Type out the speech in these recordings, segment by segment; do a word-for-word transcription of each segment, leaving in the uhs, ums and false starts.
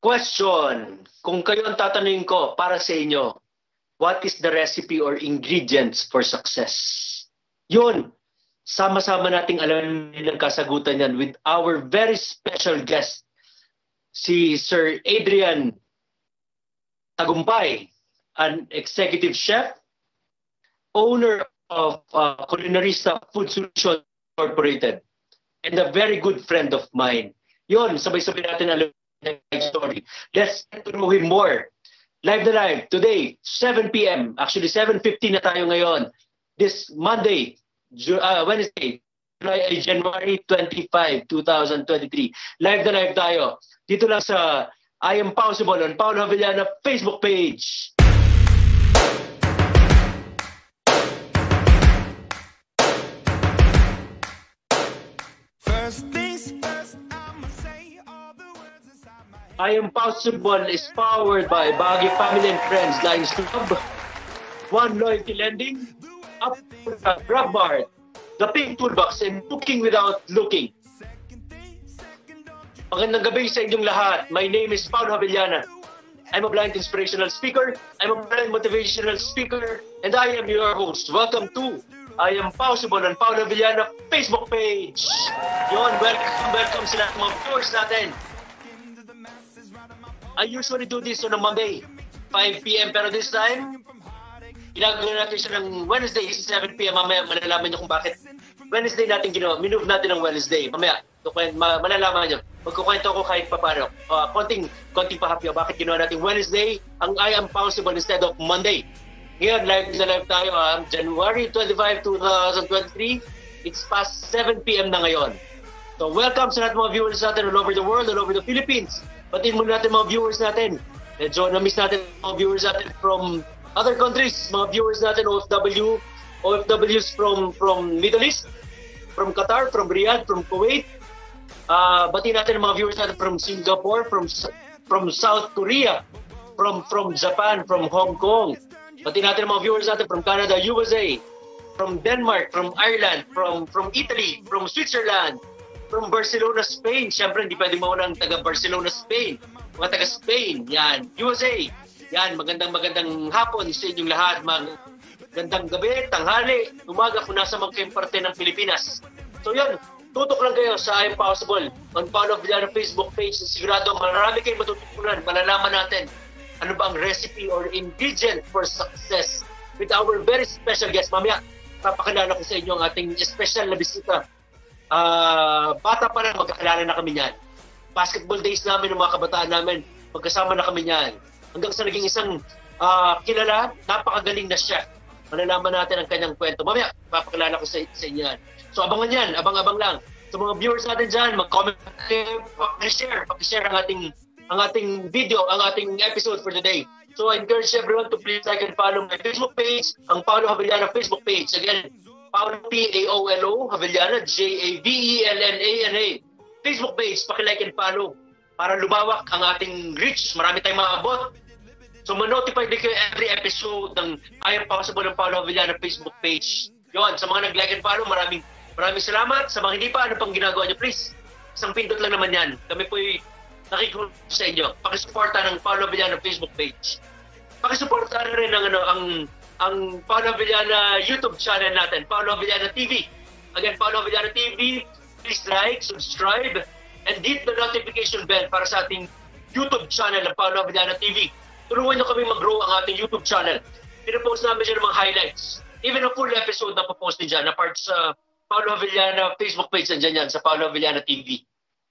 Question. Kung kayo ang tatanungin ko para sa inyo, what is the recipe or ingredients for success? Yun. Sama-sama nating alam nilang kasagutan yan with our very special guest, si Sir Adrian Tagumpay, an executive chef, owner of uh, Culinarista Food Solutions Incorporated, and a very good friend of mine. Yun, sabay-sabay natin alam yung story. Let's get to know him more. Live na live, today, seven p m Actually, seven fifteen na tayo ngayon. This Monday, uh, Wednesday, January twenty-fifth, two thousand twenty-three. Live na live tayo. Dito lang sa I Am Paossible on Paolo Javellana Facebook page. First things first, I'ma say all the words inside my head. I Am Paossible is powered by Baguio Family and Friends Lions Club, One Loyalty Lending, UpforGrubs, The Pink Toolbox, and Cooking Without Looking. Magandang gabi sa inyong lahat. My name is Paolo Javellana. I'm a blind inspirational speaker. I'm a blind motivational speaker. And I am your host. Welcome to I Am Paossible on Paolo Javellana Facebook page. Yon, welcome, welcome sa lahat ng mga viewers natin. I usually do this on a Monday, five p m Pero this time, ginagawa natin siya ng Wednesday, seven p m Mamaya malalaman niyo kung bakit Wednesday natin ginawa. Minove natin ng Wednesday. Mamaya, malalaman niyo. Magkukwento ko kahit pa paano. Uh, konting, konting pahapyo. Bakit ginawa natin Wednesday ang I Am Paossible instead of Monday? Ngayon, live na live tayo. Um, January twenty-fifth, two thousand twenty-three. It's past seven p m na ngayon. So, welcome sa lahat mga viewers natin all over the world, all over the Philippines. Batiin muna natin mga viewers natin. Medyo na-miss natin mga viewers natin from other countries. Mga viewers natin, O F W, O F Ws from, from Middle East, from Qatar, from Riyadh, from Kuwait. Uh, batiin natin ang mga viewers natin from Singapore, from from South Korea, from from Japan, from Hong Kong. Batiin natin ang mga viewers natin from Canada, U S A, from Denmark, from Ireland, from from Italy, from Switzerland, from Barcelona, Spain. Siyempre, hindi pwedeng mawala ang taga Barcelona, Spain. Mga taga Spain, yan. U S A, yan. Magandang magandang hapon sa inyong lahat. Magandang gabi, tanghali, umaga kung nasa magkayong parte ng Pilipinas. So yan, tutok lang kayo sa I Am Paossible on Paolo Javellana Facebook page. Sigurado marami kayong matututunan. Malalaman natin ano ba ang recipe or ingredient for success with our very special guest. Mamaya, papakilala ko sa inyo ang ating special na bisita. Uh, bata pa lang, magkakilala na kami niyan. Basketball days namin ng mga kabataan namin, magkasama na kami niyan. Hanggang sa naging isang uh, kilala, napakagaling na chef. Malalaman natin ang kanyang kwento. Mamaya, papakilala ko sa, sa inyo yan. So abangan yan, abang-abang lang. Sa mga viewers natin dyan, mag-comment, pakishare, pakishare ang ating, ang ating video, ang ating episode for today. So I encourage everyone to please like and follow my Facebook page, ang Paolo Javellana Facebook page. Again, Paolo P A O L O, Javellana, J A V E L N A N A. Facebook page, paki-like and follow para lumawak ang ating reach. Marami tayong maabot. So ma-notify din kayo every episode ng I Am Paossible ng Paolo Javellana Facebook page. Yon, sa mga nag-like and follow, maraming Maraming salamat. Sa mga hindi pa, ano pang ginagawa nyo, please? Isang pindot lang naman yan. Kami po'y nakikulong sa inyo. Pakisuporta ng Paolo Javellana Facebook page. Pakisuporta na rin ang, ano, ang, ang Paolo Javellana YouTube channel natin, Paolo Javellana T V. Again, Paolo Javellana T V, please like, subscribe, and hit the notification bell para sa ating YouTube channel ng Paolo Javellana T V. Tulungan nyo kami mag-grow ang ating YouTube channel. Pinapost namin dyan ng mga highlights. Even a full episode na popost din dyan na part sa Paolo Javellana Facebook page, nandiyan yan, sa Paolo Javellana T V.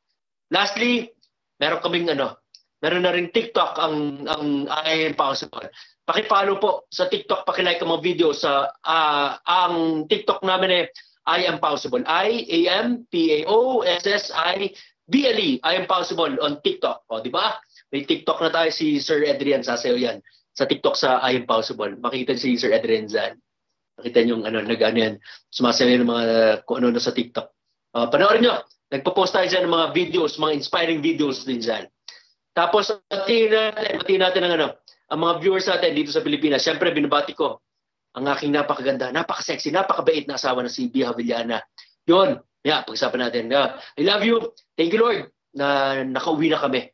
Lastly, meron kaming ano, meron na rin TikTok ang, ang I Am Paossible. Paki-follow po sa TikTok, paki-like ang mga video sa, uh, ang TikTok namin eh, I Am Paossible. I A M P A O S S I B L E. I Am Paossible on TikTok. O, di ba? May TikTok na tayo, si Sir Adrian, sasayo yan. Sa TikTok sa I Am Paossible. Makita si Sir Adrian dyan. Nakita niyo yung ano, nag-ano yan, sumasayaw ng mga kung ano na sa TikTok. Uh, panoorin nyo, nagpo-post tayo dyan ng mga videos, mga inspiring videos din dyan. Tapos, batiin natin, batiin natin ang, ano, ang mga viewers natin dito sa Pilipinas. Siyempre, binabati ko ang aking napakaganda, napaka-sexy, napakabait na asawa na si B. Javellana. Yun, yeah, pag-usapan natin. Yeah. I love you. Thank you, Lord, na nakauwi na kami.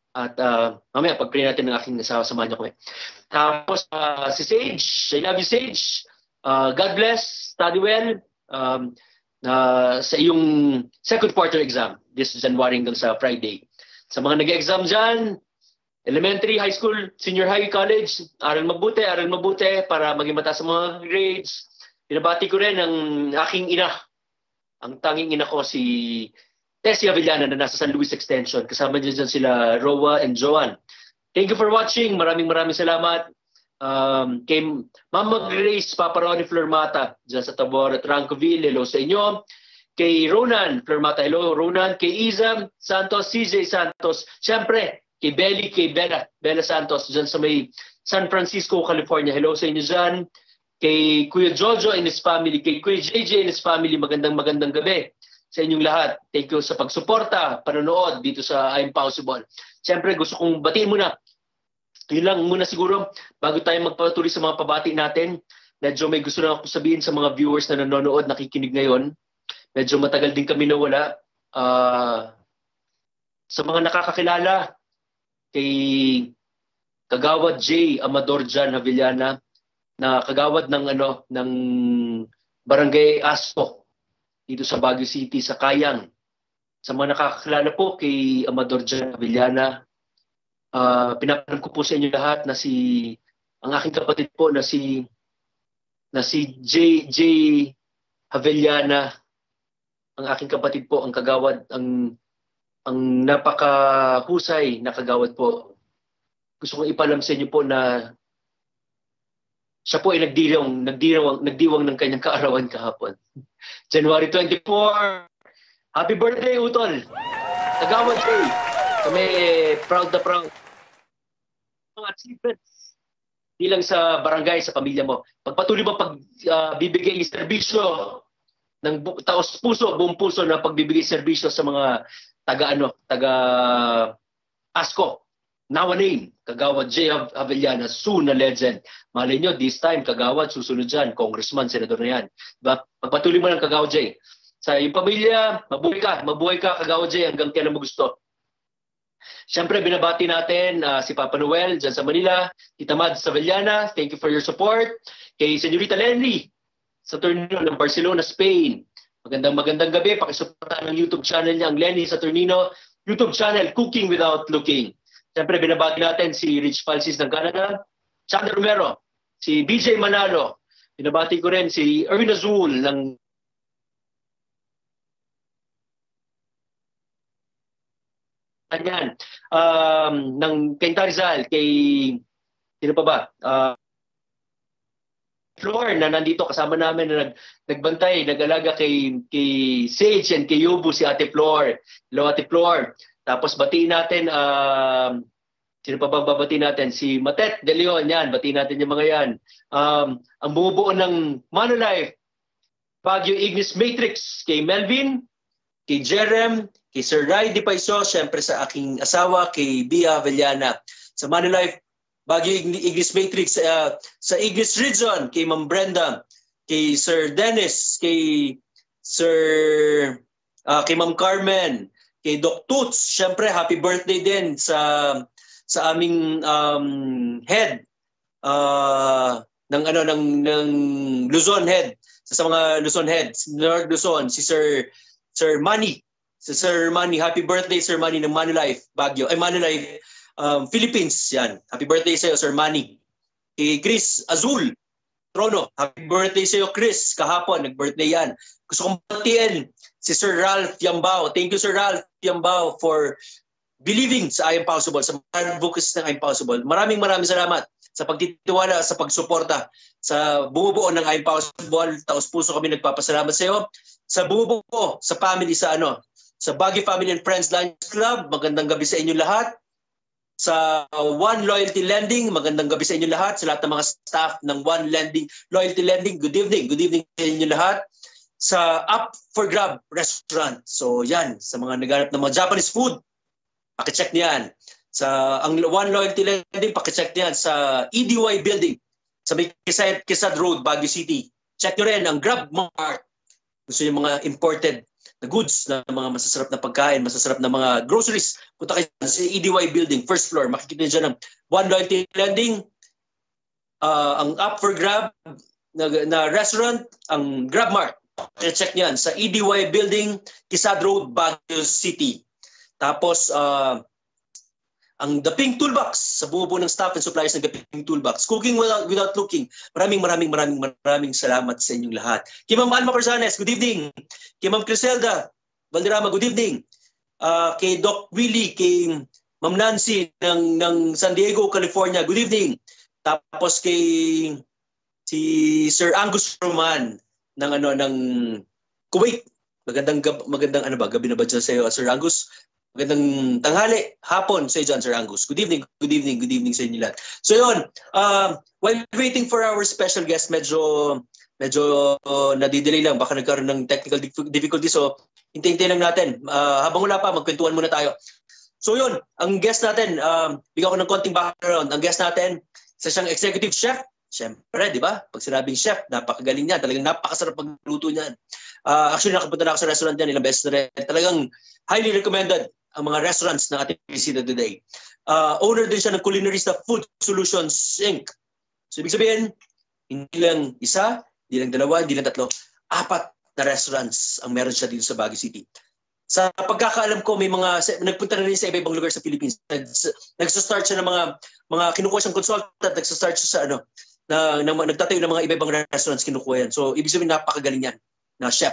At uh, mamaya, pag-pray natin ng aking asawa, samahan niyo kami. Tapos, uh, si Sage, I love you, Sage. Uh, God bless, study well. Um, uh, sa iyong second quarter exam, this January hanggang sa Friday. Sa mga nag-exam dyan, elementary, high school, senior high, college, aral mabuti, aral mabuti para maging mataas sa mga grades. Pinabati ko rin ang aking ina, ang tanging ina ko, si Tessie Javellana na nasa San Luis Extension. Kasama niya dyan sila Roa and Joan. Thank you for watching. Maraming maraming salamat. Um, kay Mama Grace Paparoni Flormata dyan sa Tabor at Rancoville. Hello sa inyo. Kay Ronan Flormata. Hello Ronan. Kay Iza Santos, C J Santos. Siyempre, kay Belly, kay Bella. Bella Santos dyan sa may San Francisco, California. Hello sa inyo dyan. Kay Kuya Jojo and his family. Kay Kuya J J and his family. Magandang magandang gabi sa inyong lahat. Thank you sa pagsuporta, panonood dito sa I'm Paossible. Siyempre, gusto kong batiin muna. Yun lang muna siguro, bago tayo magpatuloy sa mga pabati natin. Medyo may gusto na ako sabihin sa mga viewers na nanonood, nakikinig ngayon. Medyo matagal din kami nawala. Uh, sa mga nakakakilala, kay Kagawad J. Amador Jan Javellana, na kagawad ng, ano, ng Barangay Aspo, dito sa Baguio City, sa Kayang. Sa mga nakakakilala po kay Amador Jan Javellana, uh, pinapalam ko po sa inyo lahat na si, ang aking kapatid po na si, na si J. J. Javellana, ang aking kapatid po, ang kagawad, ang, ang napakahusay na kagawad po. Gusto kong ipalam sa inyo po na siya po ay nagdiwang, nagdiwang, nagdiwang ng kanyang kaarawan kahapon. January twenty-fourth. Happy birthday, Utol! Kagawad Day. Kami proud na proud. Mga achievements. Hindi lang sa barangay, sa pamilya mo. Pagpatuloy mo pag uh, bibigay serbisyo ng bu- taos puso, buong puso na pagbibigay serbisyo sa mga taga ano, taga Asko. Now a name, Kagawad J. Javellana, soon a legend. Malay nyo, this time, Kagawad, susunod dyan, congressman, senador na yan. Diba? Pagpatuloy mo ng Kagawad J. Sa iyong pamilya, mabuhay ka, mabuhay ka, Kagawad J, hanggang kailan mo gusto. Siyempre, binabati natin uh, si Papa Noel dyan sa Manila, Tita Mads Javellana, thank you for your support. Kay Señorita Lenny, sa Turnino ng Barcelona, Spain. Magandang magandang gabi, pakisuportahan ng YouTube channel niya, ang Lenny sa Turnino, YouTube channel, Cooking Without Looking. Siyempre, binabati natin si Rich Falsis ng Canada, Chandler Romero, si B J Manalo. Binabati ko rin si Erwin Azul ng Kanyan, um, ng Kenta Rizal, kay sino pa ba? Uh, Flor na nandito kasama namin na nag, nagbantay, nag-alaga kay, kay Sage and kay Yubu, si Ate Flor. Hello, Ate Flor. Tapos batiin natin, um, sino pa bang babatiin natin? Si Matet De Leon, yan, batiin natin yung mga yan. Um, ang bumubuo ng Manolife, Baguio Ignis Matrix, kay Melvin, kay Jerem, kay Sir Ray Di Paiso, syempre sa aking asawa, kay Bia Javellana. Sa Manolife, Baguio Ignis Matrix, uh, sa Ignis Region, kay Ma'am Brenda, kay Sir Dennis, kay Sir, uh, kay Ma'am Carmen, kay Doc Toots, syempre happy birthday din sa sa aming um, head uh, ng ano ng ng Luzon head, sa, sa mga Luzon heads, North Luzon, si Sir Sir Manny, si Sir Manny, happy birthday Sir Manny ng Manolife Baguio, ay Manolife um, Philippines, yan. Happy birthday sa iyo Sir Manny. Kay Chris Azul Trono, happy birthday sa iyo Chris, kahapon nag-birthday yan. Gusto kong batiin si Sir Ralph Yambao. Thank you Sir Ralph Yambao for believing sa I'm Paossible, sa advocacy ng I'm Paossible. Maraming maraming salamat sa pagtitiwala, sa pagsuporta, sa bumubuo ng I'm Paossible. Taos puso kami nagpapasalamat sa iyo. Sa bumubuo, sa family, sa ano, sa Baguio Family and Friends Lunch Club, magandang gabi sa inyo lahat. Sa One Loyalty Lending, magandang gabi sa inyo lahat. Sa lahat ng mga staff ng One Lending, Loyalty Lending, good evening. Good evening sa inyo lahat. Sa UpforGrubs restaurant. So yan, sa mga naghanap ng mga Japanese food, pakicheck niyan. Sa ang One Loyalty Lending, pakicheck niyan. Sa E D Y Building, sa may Quezad, Quezad Road, Baguio City. Check nyo rin ang Grab Mart. Gusto yung mga imported na goods, na mga masasarap na pagkain, masasarap na mga groceries. Punta kayo sa E D Y building, first floor. Makikita niyo dyan ng One Loyalty Lending, uh, ang UpforGrubs na, na restaurant, ang GrabMart. Check niyan sa E D Y building, Quezad Road, Baguio City. Tapos, uh, ang The Pink Toolbox, sa buo-buo ng staff and suppliers ng The Pink Toolbox. Cooking without, without looking. Maraming maraming maraming maraming salamat sa inyong lahat. Kay Ma'am Alma Corsanes, good evening. Kay Ma'am Criselda Valderrama, good evening. Uh, kay Doc Willie, kay Ma'am Nancy ng, ng San Diego, California, good evening. Tapos kay si Sir Angus Roman ng ano ng Kuwait. Magandang magandang ano ba, gabi na ba dyan sa iyo, Sir Angus? Magandang tanghali, hapon sa iyo dyan, Sir Angus. Good evening, good evening, good evening sa inyo lahat. So yun, uh, while waiting for our special guest, medyo medyo uh, nadidelay lang, baka nagkaroon ng technical difficulty. So hintay-hintay lang natin. Uh, habang wala pa, magkwentuhan muna tayo. So yun, ang guest natin, um, bigyan ko ng konting background. Ang guest natin, isa siyang executive chef. Siyempre, di ba? Pag sinabing chef, napakagaling niya. Talagang napakasarap magluto niyan. Uh, actually, nakapunta na ako sa restaurant niyan ilang beses na rin. Talagang highly recommended ang mga restaurants na ating bisita today. Uh, owner din siya ng Culinarista Food Solutions Incorporated. So, ibig sabihin, hindi lang isa, hindi lang dalawa, hindi lang tatlo, apat na restaurants ang meron siya dito sa Baguio City. Sa pagkakaalam ko, may mga, nagpunta na rin sa iba-ibang lugar sa Philippines. Nagsastart siya ng mga, mga kinukuha siyang consultant, nagsastart siya sa ano, na, na, nagtatayo ng mga iba-ibang restaurants, kinukuha yan. So, ibig sabihin, napakagaling yan na chef.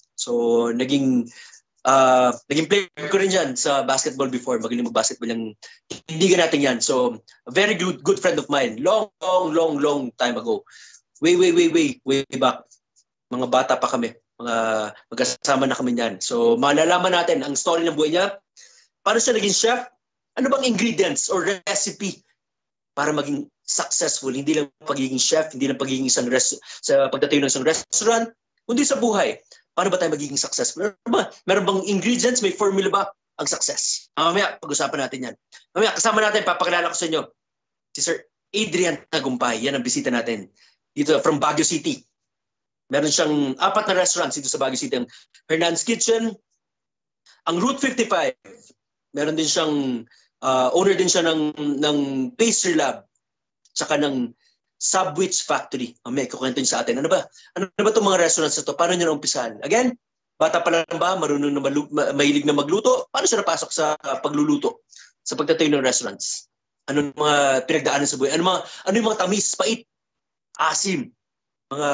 So, naging, Uh, naging player ko rin yan sa basketball before. Magaling mag-basketball yung hindigan natin yan. So, a very good good friend of mine. Long, long, long, long time ago. Way, way, way, way, way back. Mga bata pa kami. Mga magkasama na kami yan. So, malalaman natin ang story ng buhay niya. Paano siya naging chef? Ano bang ingredients or recipe para maging successful? Hindi lang pagiging chef, hindi lang pagiging isang res- sa pagtatayo ng isang restaurant, kundi sa buhay. Paano ba tayo magiging successful? Meron, ba? Meron bang ingredients? May formula ba ang success? Ah, mamaya, pag-usapan natin yan. Mamaya, kasama natin, papakilala ko sa inyo, si Sir Adrian Tagumpay. Yan ang bisita natin. Dito, from Baguio City. Meron siyang apat na restaurants dito sa Baguio City. Ang Hernan's Kitchen, ang Route fifty-five. Meron din siyang, uh, owner din siya ng, ng pastry lab. Tsaka ng Subwich Factory. Oh, may kukwento niyo sa atin. Ano ba? Ano ba itong mga restaurants na ito? Paano niyo na-umpisahan? Again, bata pa lang ba? Marunong na malu- ma- mahilig na magluto? Paano siya napasok sa pagluluto? Sa pagtatayo ng restaurants? Ano mga pinagdaanan sa buhay? Ano, mga, ano yung mga tamis, pait, asim, mga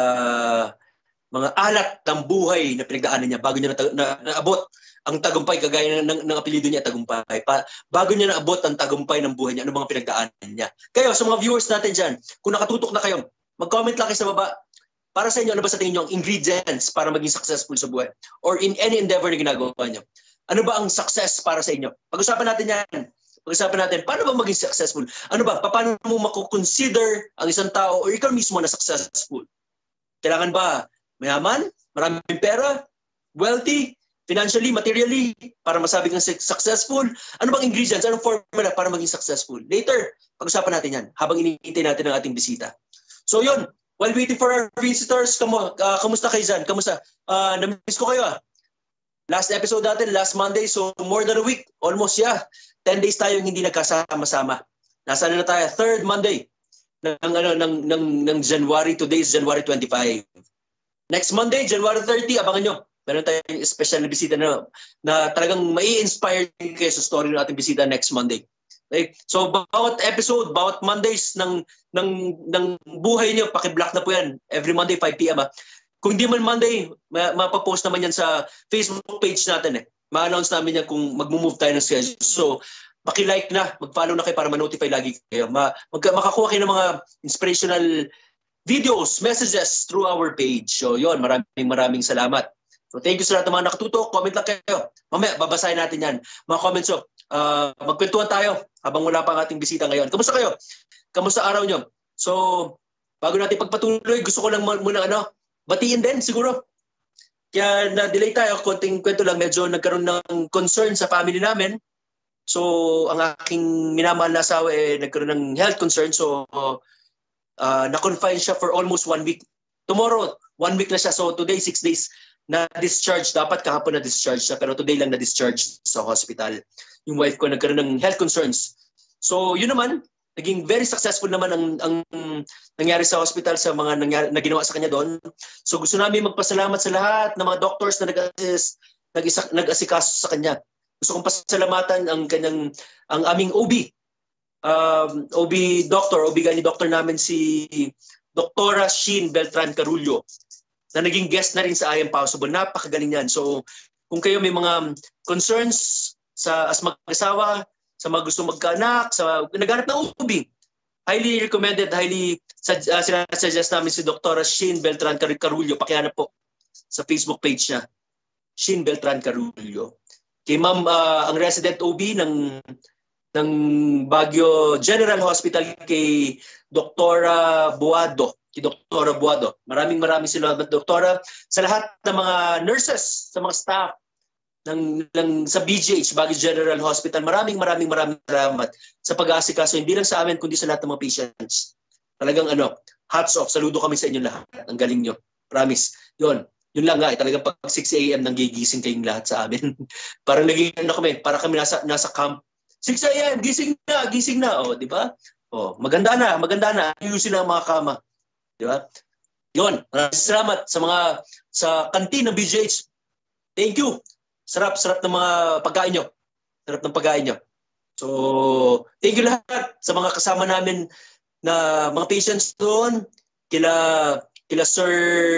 mga alat ng buhay na pinagdaanan niya bago niya na, na, naabot ang tagumpay, kagaya ng, ng, ng apelido niya, tagumpay. Pa, bago niya naabot ang tagumpay ng buhay niya, ano mga pinagdaanan niya. Kayo, sa mga viewers natin dyan, kung nakatutok na kayo, mag-comment lang kayo sa baba. Para sa inyo, ano ba sa tingin niyo ang ingredients para maging successful sa buhay? Or in any endeavor na ginagawa niyo? Ano ba ang success para sa inyo? Pag-usapan natin yan. Pag-usapan natin, paano ba maging successful? Ano ba? Paano mo mako-consider ang isang tao o ikaw mismo na successful? Kailangan ba mayaman? Maraming pera? Wealthy? Financially, materially, para masabi kang successful? Ano bang ingredients? Anong formula para maging successful? Later, pag-usapan natin yan habang iniintay natin ang ating bisita. So yun, while waiting for our visitors, kamu, uh, kamusta kayo dyan? Kamusta? Uh, namiss ko kayo ah. Last episode natin, last Monday, so more than a week. Almost, yeah. ten days tayong hindi nagkasama-sama. Nasa na tayo? Third Monday ng, ano, ng, ng, ng January. Today is January twenty-five. Next Monday, January thirty, abangan nyo. Meron tayong special na bisita na, na talagang mai-inspire kayo sa story ng ating bisita next Monday. Okay? So, bawat episode, bawat Mondays ng, ng, ng buhay niyo, paki-block na po yan. Every Monday, five p m Ha? Kung hindi man Monday, mapapost naman yan sa Facebook page natin. Eh. Ma-announce namin yan kung mag-move tayo ng schedule. So, paki-like na, mag-follow na kayo para ma-notify lagi kayo. Ma mag makakuha kayo ng mga inspirational videos, messages through our page. So, yun, maraming maraming salamat. So, thank you sa lahat ng mga nakatutok. Comment lang kayo. Mamaya, babasahin natin yan. Mga comments, so, uh, magkwentuhan tayo habang wala pa ang ating bisita ngayon. Kamusta kayo? Kamusta araw nyo? So, bago natin pagpatuloy, gusto ko lang muna ano, batiin din siguro. Kaya na-delay tayo. Konting kwento lang. Medyo nagkaroon ng concern sa family namin. So, ang aking minamahal na asawa eh, nagkaroon ng health concern. So, uh, na-confine siya for almost one week. Tomorrow, one week na siya. So, today, six days. na-discharge. Dapat kahapon na-discharge siya, pero today lang na-discharge sa hospital. Yung wife ko nagkaroon ng health concerns. So yun naman, naging very successful naman ang, ang nangyari sa hospital sa mga nangyari, na ginawa sa kanya doon. So gusto namin magpasalamat sa lahat ng mga doctors na nag-assist, nag-asikaso sa kanya. Gusto kong pasalamatan ang kanyang, ang aming O B, um, O B doctor, O B gani doctor namin si Doktora Shin Beltran Carullo, na naging guest na rin sa I Am Paossible. Napakagaling yan. So kung kayo may mga concerns sa as mag-asawa, sa mga gusto magkaanak, sa naghanap ng O B, highly recommended, highly uh, sinasuggest namin si Doktora Shin Beltran Carullo. Pakihanap po sa Facebook page niya, Shin Beltran Carullo. Kay ma'am, uh, ang resident O B ng ng Baguio General Hospital, kay Doktora Buado, kay Doktora Buado. Maraming maraming salamat, Doktora, sa lahat ng mga nurses, sa mga staff ng, ng sa B G H, Baguio General Hospital. Maraming maraming maraming salamat sa pag-aasikaso, hindi lang sa amin kundi sa lahat ng mga patients. Talagang ano, hats off, saludo kami sa inyo lahat. Ang galing nyo. Promise. Yun. Yun lang nga, eh, talagang pag six a m nang gigising kayong lahat sa amin. Parang naging ano kami, para kami nasa nasa camp. six a m gising na, gising na, oh, di ba? Oh, maganda na, maganda na. Ayusin na ang mga kama. Di ba? Yun. Maraming salamat sa mga sa kantin ng B G H. Thank you. Sarap, sarap ng mga pagkain nyo. Sarap ng pagkain nyo. So, thank you lahat sa mga kasama namin na mga patients doon. Kila, kila Sir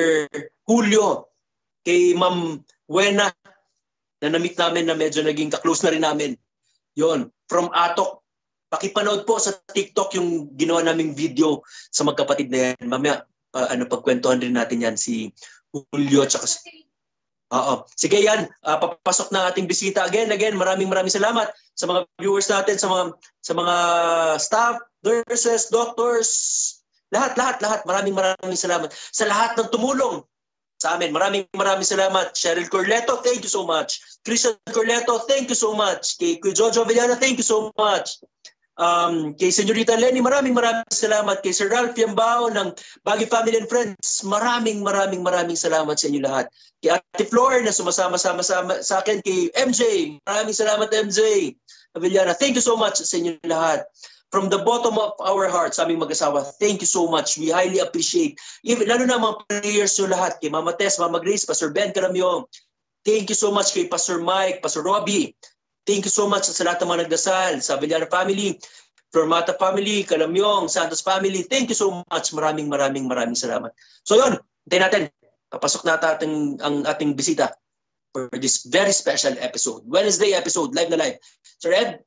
Julio, kay Ma'am Buena, na na-meet namin na medyo naging ka-close na rin namin. Yon, from Atok. Pakipanood po sa TikTok yung ginawa naming video sa magkapatid na yan. Mamaya, uh, ano, pagkwentuhan rin natin yan si Julio tsaka si... Oo. Sige yan, uh, papasok na ating bisita again, again. Maraming maraming salamat sa mga viewers natin, sa mga sa mga staff, nurses, doctors, lahat, lahat, lahat. Maraming maraming salamat sa lahat ng tumulong sa amin. Maraming maraming salamat. Cheryl Corleto, thank you so much. Christian Corleto, thank you so much. Kay Jojo Javellana, thank you so much. Um, kay Senyorita Lenny, maraming maraming salamat. Kay Sir Ralph Yambao ng Baguio Family and Friends, maraming maraming maraming salamat sa inyo lahat. Kay Ate Flor na sumasama-sama sa akin, kay M J, maraming salamat M J Javellana, thank you so much sa inyo lahat. From the bottom of our hearts, aming mag-asawa, thank you so much. We highly appreciate, even lalo na mga prayers nyo lahat, kay Mama Tess, Mama Grace, Pastor Ben Caramio, thank you so much kay Pastor Mike, Pastor Robbie. Thank you so much sa lahat ng mga nagdasal, sa Javellana family, Formata family, Calamyong, Santos family. Thank you so much. Maraming maraming maraming salamat. So yun, hintayin natin. Papasok na ating, ang ating bisita for this very special episode. Wednesday episode, live na live. Sir Ed?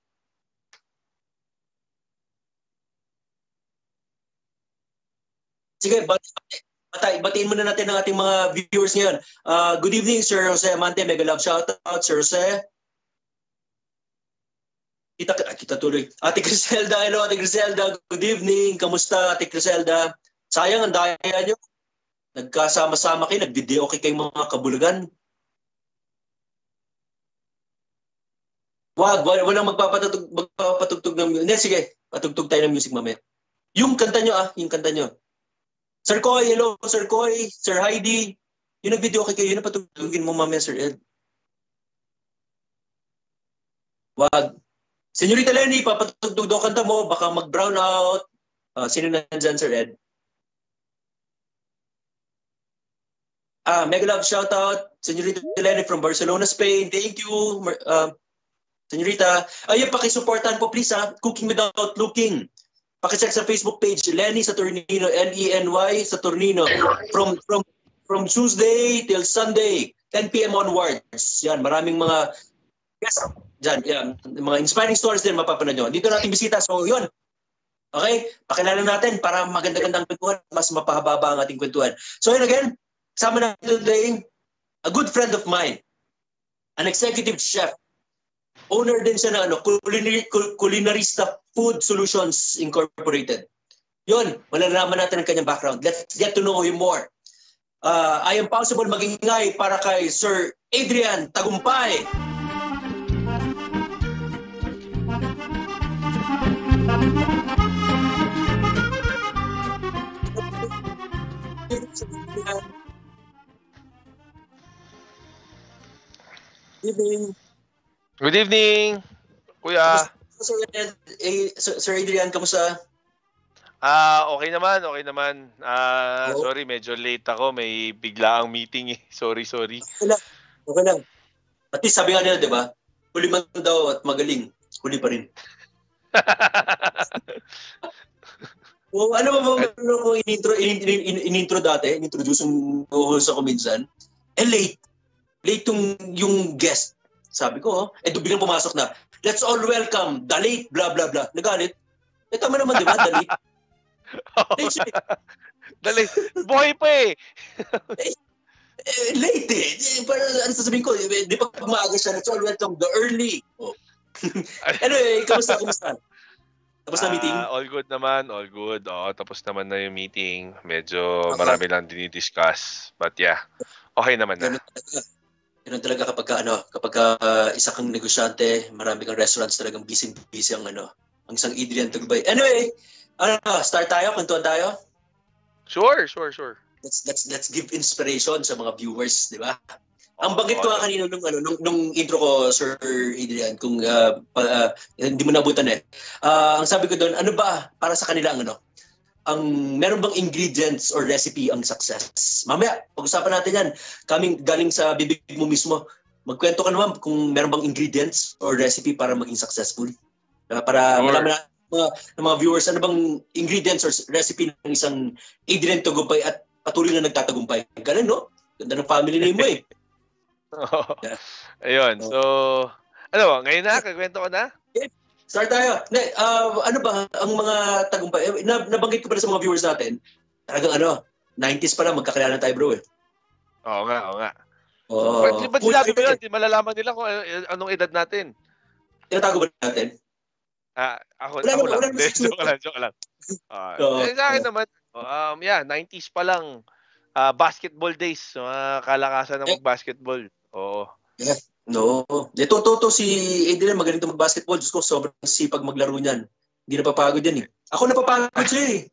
Sige, batay, batiin muna natin ang ating mga viewers ngayon. Uh, good evening, Sir Jose Amante. Mega love shout out, Sir Jose. Kita, kita tuloy. Ate Criselda, hello Ate Criselda. Good evening. Kamusta Ate Criselda? Sayang, ang daya nyo. Nagkasama-sama kayo, nag-video okay kayong mga kabulugan. Wag, walang magpapatugtog, magpapatugtog ng music. Hindi, sige, patugtog tayo ng music mamaya. Yung kanta nyo ah, yung kanta nyo. Sir Koy, hello Sir Koy, Sir Heidi. Yung nag-video okay kayo, yun ang patugtugin mo mamaya, Sir Ed. Wag. Senyorita Lenny, papatugtog daw kanta mo, baka mag-brown out. Uh, sino na dyan, Sir Ed? Ah, mega love shout out, Senyorita Lenny from Barcelona, Spain. Thank you, uh, Senyorita. Ayun, pakisuportahan po please ha, Cooking Without Looking. Pakicheck sa Facebook page, Lenny Saturnino, L E N Y Saturnino. From, from, from Tuesday till Sunday, ten p m onwards. Yan, maraming mga... Yes, dyan, yeah. Mga inspiring stories din mapapanood nyo. Dito natin bisita. So, yun. Okay? Pakilala natin para maganda-gandang kwentuhan. Mas mapahababa ang ating kwentuhan. So, yun again. Kasama natin today, a good friend of mine. An executive chef. Owner din siya ng ano, Culinarista Food Solutions Incorporated. Yun. Malalaman natin ang kanyang background. Let's get to know him more. Uh, I am Paossible magingay para kay Sir Adrian Tagumpay. good evening. Good evening, Kuya. Sir, eh, Sir Adrian, kamusta? Ah, okay naman, okay naman. Ah, Oo. sorry, medyo late ako. May biglaang meeting eh. Sorry, sorry. Okay lang. Okay lang. At least sabi nga nila, di ba? Huli man daw at magaling. Huli pa rin. O ano ba ba ano, in-intro, in, in, in, in-intro dati? In-introduce yung host ako minsan. Eh late. Late yung, yung guest. Sabi ko, oh. Eh biglang pumasok na. Let's all welcome the late blah blah blah. Nagalit. Eh tama naman, di ba? The late. Late siya eh. Dali, buhay pa eh. Eh, eh, late eh. eh parang ano sasabihin ko, eh, di pa maaga siya. Let's all welcome the early. Oh. Anyway, kamusta, kamusta? Tapos na meeting? Ah, all good naman, all good. Oo, tapos naman na yung meeting. Medyo marami lang dinidiscuss. But yeah, okay naman na. Ganun talaga. Ganun talaga kapag ka, ano, kapag ka, uh, isa kang negosyante, marami kang restaurants talagang busy-busy ang ano, ang isang Adrian Tagumpay. Anyway, ano, start tayo, kwentuhan tayo. Sure, sure, sure. Let's let's let's give inspiration sa mga viewers, di ba? Ang Oo, banggit ko oo. nga kanina nung ano nung, nung intro ko, Sir Adrian, kung uh, pa, uh, hindi mo nabutan eh. Uh, ang sabi ko doon, ano ba para sa kanila ang ano? Ang meron bang ingredients or recipe ang success? Mamaya, pag-usapan natin yan. Kaming galing sa bibig mo mismo. Magkwento ka naman kung meron bang ingredients or recipe para maging successful. Uh, para Sure. malaman natin mga, ng mga viewers, ano bang ingredients or recipe ng isang Adrian Tagumpay at patuloy na nagtatagumpay. Ganun, no? Ganda ng family name mo eh. Yeah. Ayun, so, ano ba, ngayon na, kagwento ko na? Start tayo. Ne, uh, ano ba ang mga tagumpay? Eh, na, nabanggit ko pala sa mga viewers natin, talagang ano, nineties pa lang, magkakilala tayo bro eh. Oo nga, oo nga. Oh, Ba't ba't sinabi mo yun? Di malalaman nila kung uh, anong edad natin. Tinatago ba natin? Ah, ako, Wala ako naman, lang. wala naman Hindi, sa joke lang, joke lang. Ah, Oo. eh, sa akin naman, um, yeah, nineties pa lang, ah, basketball days, mga kalakasan na Eh. mag-basketball. Oo. Yeah. No. De, to, to, to, si Adrian magaling to mag-basketball. Diyos ko, sobrang sipag maglaro niyan. Hindi napapagod yan eh. Ako napapagod siya eh.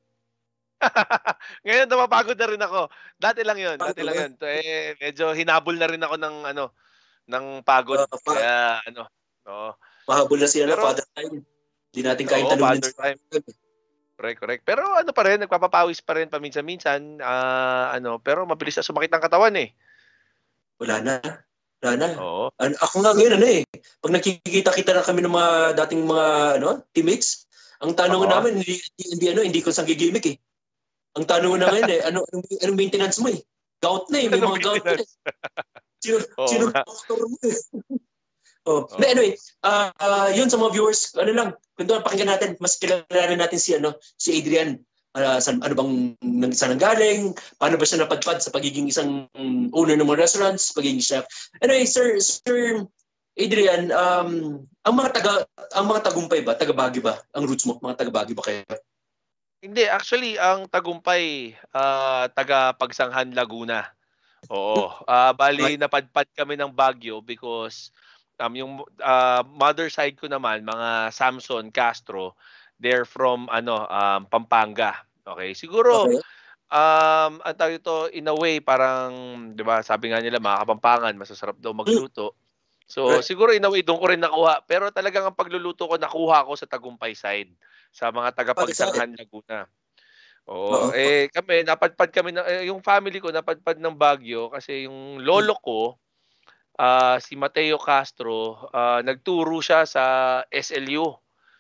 Ngayon, napapagod na rin ako. Dati lang yun, dati Pagod lang ba? yun. Eh, medyo hinabol na rin ako ng, ano, ng pagod. Uh, pa, Kaya, ano, oo. mahabol na siya na Pero- father time. Hindi natin kayang Oo, talunin. father time. Correct, correct. Pero ano pa rin, nagpapapawis pa rin paminsan-minsan. ah ano, pero mabilis na sumakit ang katawan eh. Wala na. Wala na. Oo. Ano, ako nga ngayon, ano eh. Pag nakikita-kita na kami ng mga dating mga ano, teammates, ang tanong Oo. namin, hindi, hindi, hindi, ano, hindi ko sang gigimik eh. Ang tanong na ngayon eh, ano, anong, anong maintenance mo eh? Gout na eh, may Anong mga gout na eh. Sino, Oo sino nga. doktor mo eh? Oh. Oo. Na, anyway, ah ah, yun sa mga viewers, ano lang, kung doon pakinggan natin, mas kilala natin si ano, si Adrian. Ah, san, ano bang nang saan ang galing? Paano ba siya napadpad sa pagiging isang um, owner ng mga restaurants, pagiging chef? Anyway, sir, sir Adrian, um, ang mga taga ang mga tagumpay ba, taga Baguio ba? Ang roots mo, mga taga Baguio ba kayo? Hindi, actually, ang Tagumpay, ah, taga Pagsanghan, Laguna. Oo. Ah, bali, napadpad kami ng Baguio because um, yung ah, mother side ko naman, mga Samson, Castro, they're from ano um, Pampanga. Okay, siguro Okay. um ang tawag ito, in a way parang 'di ba, sabi nga nila mga Kapampangan masasarap daw magluto. So Right. siguro in a way doon ko rin nakuha, pero talagang ang pagluluto ko nakuha ko sa Tagumpay side, sa mga taga Pagsanghan, Laguna. Oo, Oo. eh kami napadpad kami na eh, yung family ko napadpad ng Baguio kasi yung lolo ko ah, si Mateo Castro, ah, nagturo siya sa S L U.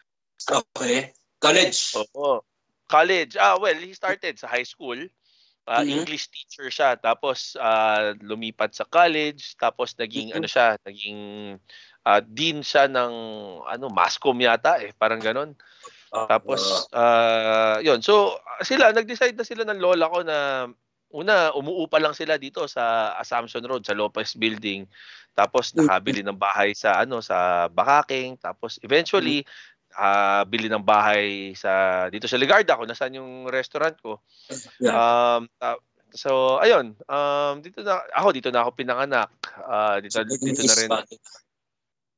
Okay. College. Oo. College. Ah, well, he started sa high school. Ah, Mhm. English teacher siya. Tapos ah, lumipat sa college. Tapos naging Mhm. ano siya, naging ah, dean siya ng ano, Mascom yata eh, parang ganon. Ah, Tapos ah, yun. So sila nag-decide na sila ng lola ko na una umuupa lang sila dito sa Assumption Road sa Lopez Building. Tapos nakabili ng bahay sa ano sa Bakaking. Tapos eventually ah, bili ng bahay sa dito sa Ligarda kung nasaan yung restaurant ko. yeah. Um, ah, so ayun, um, dito na ako dito na ako pinanganak. Ah, dito dito na rin.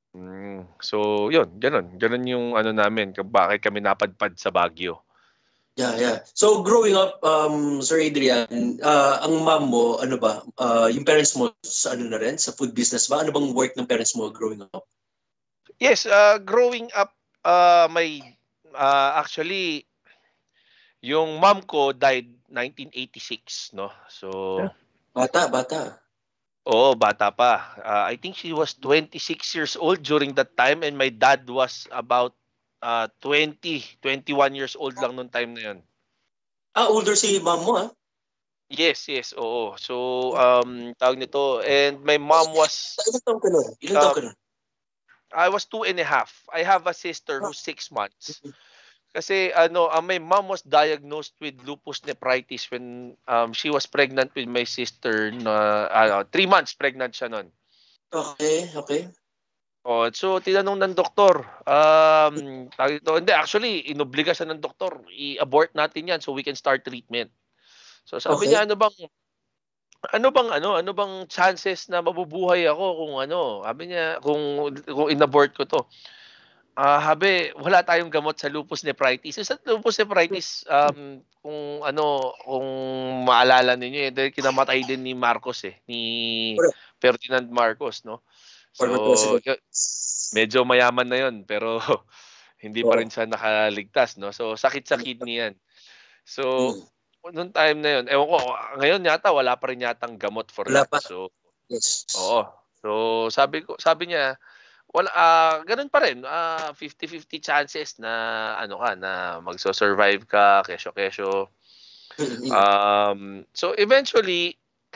Mm, so yun, ganun. Ganun yung ano namin, kung bakit kami napadpad sa Baguio. Yeah, yeah. So growing up, um, Sir Adrian, uh, ang mom mo, ano ba, uh, yung parents mo sa ano na rin, sa food business ba? Ano bang work ng parents mo growing up? Yes, uh, growing up, uh, may uh, actually yung mom ko died nineteen eighty-six, no? So, Bata, bata. oo, bata pa. Uh, I think she was twenty-six years old during that time and my dad was about uh, twenty, twenty-one years old lang nung time na yun. Ah, older si mom mo, ah? Yes, yes, oo. So, um, tawag nito, and my mom was, Ilang taon ka nun? Ilang taon uh, ka nun? I was two and a half. I have a sister who's six months. Kasi ano, uh, my mom was diagnosed with lupus nephritis when um, she was pregnant with my sister na ano, three months pregnant siya nun. Okay, okay. Oh, so tinanong ng doktor, um, tawag ito, hindi actually inobliga siya ng doktor, i-abort natin 'yan so we can start treatment. So sabi Okay. niya ano bang ano bang ano, ano bang chances na mabubuhay ako kung ano? Sabi niya kung kung inabort ko 'to. Ah, sabi, wala tayong gamot sa lupus nephritis. Yung sa lupus nephritis, um, kung ano, kung maalala ninyo eh, dahil kinamatay din ni Marcos eh, ni Correct. Ferdinand Marcos, no? Former So, president. y- medyo mayaman na yon pero hindi pa Oh. rin siya nakaligtas, no? So, sakit sa kidney yan. So, Mm. noong time na yun, ewan ko, ngayon yata wala pa rin yatang gamot for Wala that. pa. So, Yes. oo. So, sabi ko, sabi niya, wala ah ganun pa rin, ah fifty-fifty chances na ano ka na magso-survive ka, kesyo-kesyo. Mm-mm. Um so eventually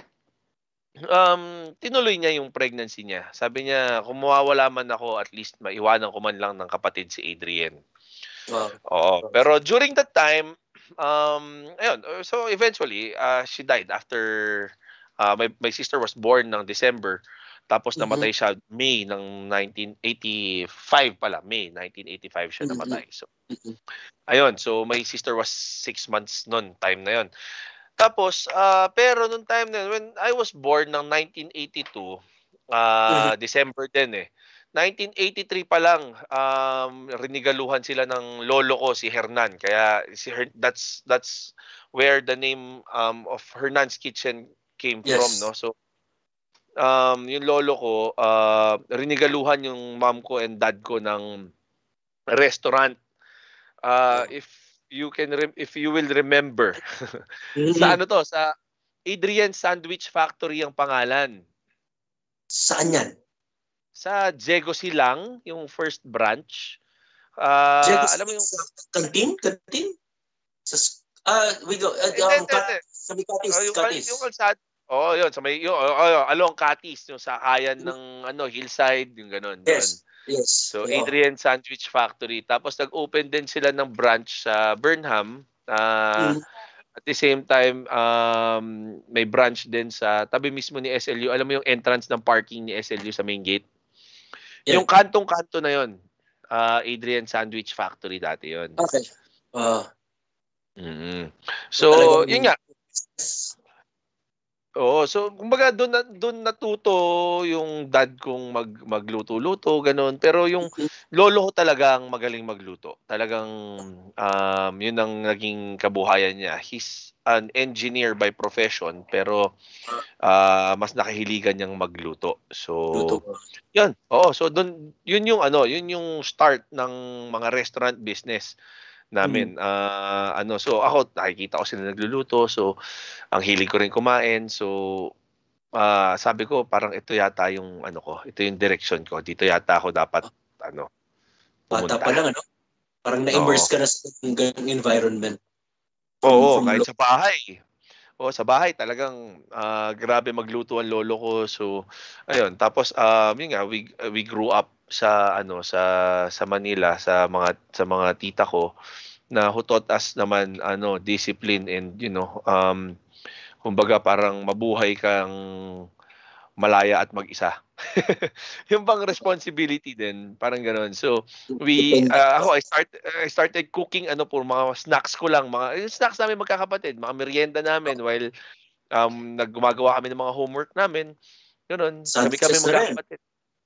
um tinuloy niya yung pregnancy niya. Sabi niya kung mawawala man ako at least maiwanan ko man lang ng kapatid si Adrian. Wow. Oo, pero during that time um ayun, uh, so eventually uh, she died after uh, my my sister was born ng December. Tapos Mhm. namatay siya May ng nineteen eighty-five pala, May nineteen eighty-five siya Mm-mm. namatay. So, Mm-mm. ayun. So, my sister was six months noon, time na yon. Tapos, ah, pero nung time na yun, when I was born ng nineteen eighty-two, Mhm. ah, December din eh. nineteen eighty-three pa lang, um, rinigaluhan sila ng lolo ko, si Hernan. Kaya, si Her- that's, that's where the name um, of Hernan's Kitchen came from, Yes. no? So, um, yung lolo ko, uh, rinigaluhan yung mom ko and dad ko ng restaurant. Uh, if you can rem- if you will remember. Sa Mm-mm. ano to, sa Adrian Sandwich Factory ang pangalan. Saan yan? Sa Diego Silang, yung first branch. Ah, Jacob's alam mo yung sa kantin? Kantin? Sa, s- ah, we go, uh, hindi, um, hindi, kat, hindi. sa may Katis, Oh, yung kal- Katis. yung kalsada. Oh, yun sa may yung oh, oh, along Catis, yung sakayan ng ano, hillside, yung ganun doon. Yes. Yes. So, Yeah. Adrian Sandwich Factory. Tapos, nag-open din sila ng branch sa Burnham. Ah, Mm. at the same time, um, may branch din sa tabi mismo ni S L U. Alam mo yung entrance ng parking ni S L U sa main gate? Yeah. Yung kantong-kanto na yon, ah, Adrian Sandwich Factory dati yon. Okay. Ah, mm so So, talagang yun nga. Oo, so kumbaga doon na doon natuto yung dad kong mag magluto-luto gano'n. Pero yung lolo ko talagang magaling magluto. Talagang um yun ang naging kabuhayan niya. He's an engineer by profession pero ah, mas nakahiligan niyang magluto. luto So ko. yun. Oo, so doon yun yung ano, yun yung start ng mga restaurant business Mm. namin. Ah, ano, so ako nakikita ko sila nagluluto. So ang hilig ko rin kumain. So, ah, sabi ko parang ito yata yung ano ko, ito yung direction ko. Dito yata ako dapat ano, Bata pa pumunta. lang, ano? Parang Oo. na-immerse ka na sa ganung environment from Oo, from kahit lo- sa bahay. Oo, sa bahay talagang ah, grabe magluto ang lolo ko. So, ayun. Tapos um yun nga, we we grew up sa ano sa sa Manila sa mga sa mga tita ko na who taught us naman ano discipline and you know um kumbaga parang mabuhay kang malaya at mag-isa. Yung bang responsibility din, parang gano'n. So, we depende. ah, ako I start I started cooking ano po, mga snacks ko lang, mga yung snacks namin magkakapatid, mga merienda namin while um nag kami ng mga homework namin, gano'n. Kami-kami Sandwiches na rin. magkakapatid.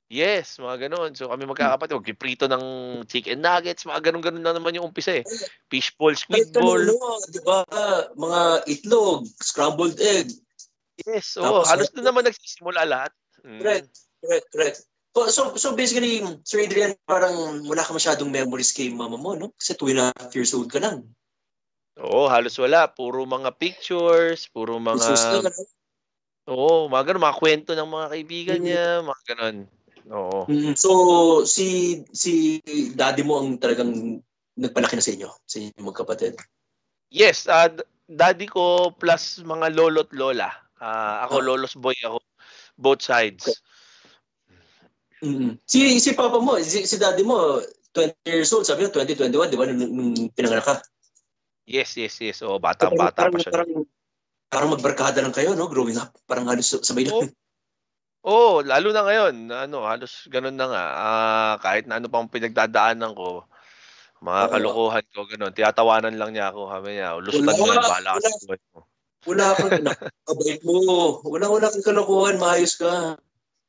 Yes, mga ganun. So kami magkakapatid, magpiprito ng chicken nuggets, mga ganun-ganun na naman yung umpisa eh. Fishball, Kahit squid kanino, ball. di ba? Mga itlog, scrambled egg. Yes, oo. Tapos, Halos doon naman nagsisimula lahat. Mm. correct, correct, correct. So, so, so basically, Sir Adrian, parang wala ka masyadong memories kay mama mo, no? Kasi two and a half years old ka lang. Oo, halos wala. Puro mga pictures, puro Jesus mga... lang, ano? Oo, mga ganun, mga kwento ng mga kaibigan Mm. niya, mga ganun. Oo. Mm, so, si si daddy mo ang talagang nagpalaki na sa inyo, sa inyo magkapatid. Yes, uh, daddy ko plus mga lolo't lola. Uh, ako, Ah, lolo's boy ako. Both okay. sides. Mm. Si si papa mo, si, si daddy mo, twenty years old, sabi mo, twenty twenty-one, di ba, nung, nung pinanganak ka? Yes, yes, yes. Oo, So, parang, batang-bata parang, pa siya. parang, parang magbarkada lang kayo, no? Growing up. Parang halos sabay Oo, lang. oh, lalo na ngayon. Ano, halos ganun na nga. Ah, kahit na ano pang pinagdadaanan ko, mga Oo. kalokohan ko, ganun. Tiyatawanan lang niya ako. Sabi niya, Wala, lusutan mo yan, bahala ka wala, sa buhay mo. wala kang, nakabait mo. Wala, wala kang kalokohan, maayos ka.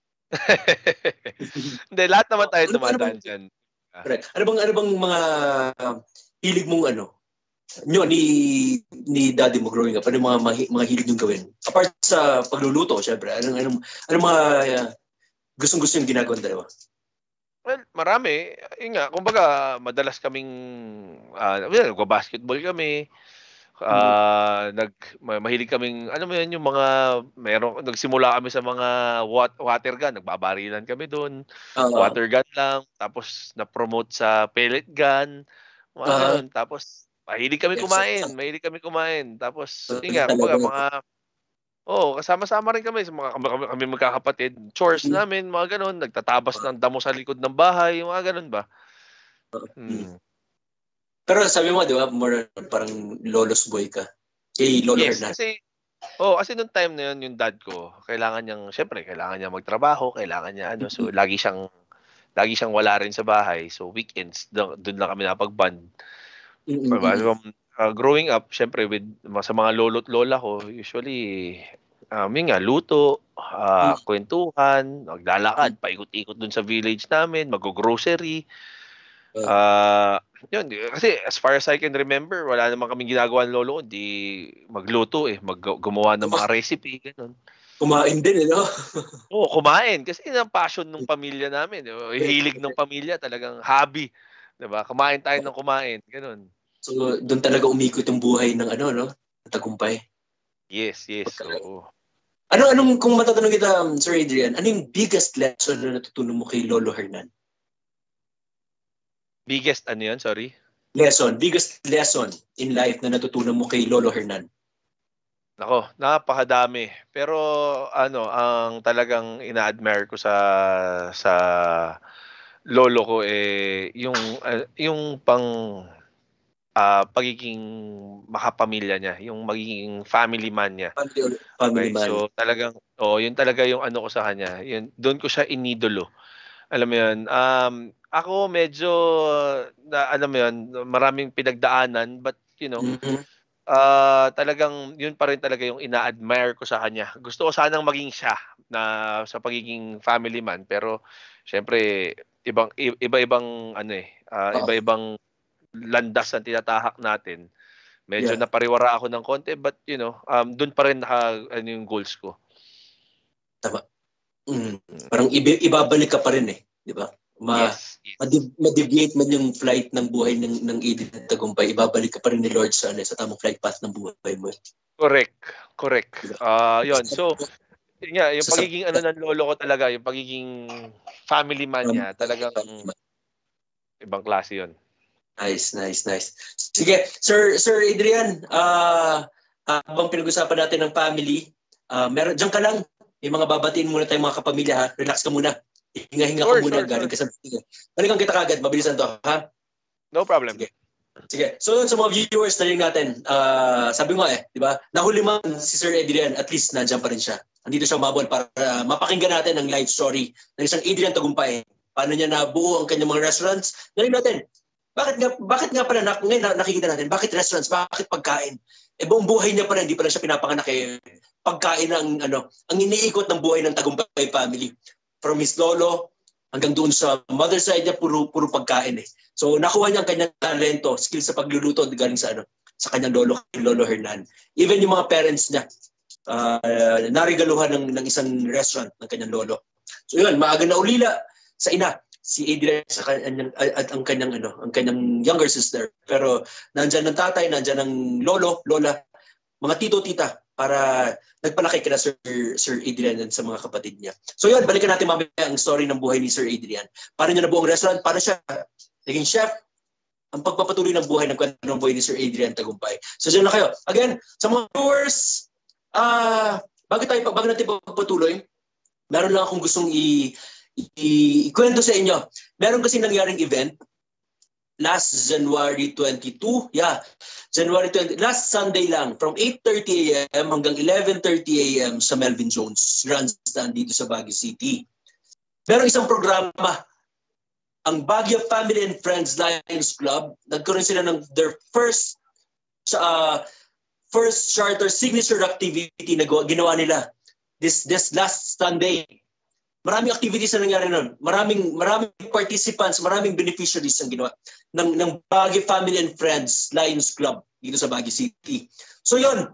Hindi, lahat naman tayo Ano ba, ano bang, dumadaan dyan. correct. Ano bang, ano bang mga hilig mong ano, nyo ni ni daddy mo growing up? Ano yung mga mga, mga hilig nyo gawin? Apart sa pagluluto, syempre. Anong anong anong mga uh, gustong-gusto yung ginagawa ng dalawa? Well, marami. Yun nga, kumbaga, madalas kaming, uh, well, nagwa-basketball kami. Mm. Ah, nag ma- mahilig kaming ano mo yun yung mga meron nagsimula kami sa mga wat, water gun, nagbabarilan kami doon. Ah, Water gun lang, tapos na-promote sa pellet gun, mga ah, ganun. Tapos mahilig kami yes, kumain, mahilig kami kumain. Tapos yun nga, talaga. kumbaga mga oh, kasama-sama rin kami sa mga kami, kami kami magkakapatid. Chores Mm. namin, mga ganun, nagtatabas ng damo sa likod ng bahay, mga ganun ba? Mm. Hmm. Pero sabi mo, di ba, more parang lolo's boy ka. Kay Lolo Yes, Hernan. kasi oh, kasi nung time na yun, yung dad ko, kailangan niyang, syempre, kailangan niya magtrabaho, kailangan niya ano, so lagi siyang lagi siyang wala rin sa bahay. So weekends, doon lang kami napag-bond. Diba? Mm-mm. So, uh, growing up, syempre with sa mga lolo't lola ko, usually um, yun nga, luto, uh, kwentuhan, maglalakad, paikot-ikot dun sa village namin, mag-grocery. Ah, yun, kasi as far as I can remember, wala naman kaming ginagawa ng lolo ko, di magluto eh, mag gumawa ng mga recipe, ganun. Kumain din, eh, no? Oo, kumain kasi yun ang passion ng pamilya namin, eh, hilig ng pamilya, talagang hobby, 'di ba? Kumain tayo ng kumain, ganun. So, doon talaga umikot yung buhay ng ano, no? Tagumpay. Yes, yes, oo. Ano, anong, kung matatanong kita, um, Sir Adrian, ano yung biggest lesson na natutunan mo kay Lolo Hernan? Biggest ano yun, sorry? Lesson, biggest lesson in life na natutunan mo kay Lolo Hernan? Nako, napakadami. Pero ano, ang talagang ina-admire ko sa sa lolo ko eh yung ah, yung pang ah, pagiging makapamilya niya, yung magiging family man niya. Family, family Okay, man. so talagang oh, yun talaga yung ano ko sa kanya. Yun doon ko siya inidolo. Alam mo yun, um, ako medyo na alam mo yun, maraming pinagdaanan but you know, Mm-hmm. ah, talagang yun pa rin talaga yung ina-admire ko sa kanya. Gusto ko sanang maging siya na sa pagiging family man pero syempre ibang i- iba-ibang ano eh, ah, Uh, iba-ibang landas ang tinatahak natin. Medyo yeah. napariwara ako ng konti but you know, um, doon pa rin naka ano yung goals ko. Tama. Mm. Mm. Parang ibi- ibabalik ka pa rin eh, di ba? Ma Yes, yes. ma- ma-deviate man yung flight ng buhay ng ng Adrian Tagumpay, ibabalik ka pa rin ni Lord sa ano, sa tamang flight path ng buhay mo. Correct. Correct. Diba? Ah, yun. So, yun nga, yung Sa sa pagiging ano ng lolo ko talaga, yung pagiging family man um, niya, talagang ibang klase yun. nice, nice, nice. Sige, Sir Sir Adrian, ah uh, habang pinag-usapan natin ng family, ah meron diyan ka lang. May mga babatiin muna tayong mga kapamilya, ha. Relax ka muna. Hinga-hinga ka Sure, muna, sure, galing sure. ka sa balikan kita kagad, mabilisan to, ha? No problem. Sige. Sige. So sa mga viewers na rin natin, uh, sabi mo eh, di ba? Nahuli man si Sir Adrian, at least nandiyan pa rin siya. Andito siya umabol para uh, mapakinggan natin ang life story ng isang Adrian Tagumpay. Paano niya nabuo ang kanyang mga restaurants? Galing natin. Bakit nga bakit nga pala nak ngayon nakikita natin? Bakit restaurants? Bakit pagkain? Eh buong buhay niya pala hindi pa rin siya pinapanganak eh. Pagkain ang ano, ang iniikot ng buhay ng Tagumpay family. From his lolo hanggang doon sa mother side niya, puro, puro pagkain eh. So nakuha niya ang kanyang talento, skill sa pagluluto galing sa ano, sa kanyang lolo, Lolo Hernan. Even yung mga parents niya, uh, narigaluhan ng, ng isang restaurant ng kanyang lolo. So yun, maaga na ulila sa ina, si Adrian sa kanyang, at ang kanyang, ano, ang kanyang younger sister. Pero nandyan ng tatay, nandyan ng lolo, lola, mga tito, tita, para nagpalaki kina Sir, Sir Adrian sa mga kapatid niya. So yun, balikan natin mamaya ang story ng buhay ni Sir Adrian. Paano niya nabuo ang restaurant, paano siya naging chef, ang pagpapatuloy ng buhay ng kwento ng buhay ni Sir Adrian Tagumpay. So dyan na kayo. Again, sa mga viewers, uh, bago tayo, bago natin pagpatuloy, meron lang akong gustong i- i- ikwento sa inyo. Meron kasi nangyaring event last January twenty-two, yeah, January twentieth, last Sunday lang, from eight thirty a m hanggang eleven thirty a m sa Melvin Jones Grandstand dito sa Baguio City. Meron isang programa, ang Baguio Family and Friends Lions Club, nagkaroon sila ng their first uh, first charter signature activity na ginawa nila this this last Sunday. Maraming activities na nangyari nun. Maraming maraming participants, maraming beneficiaries ang ginawa ng ng Baguio Family and Friends Lions Club dito sa Baguio City. So yun,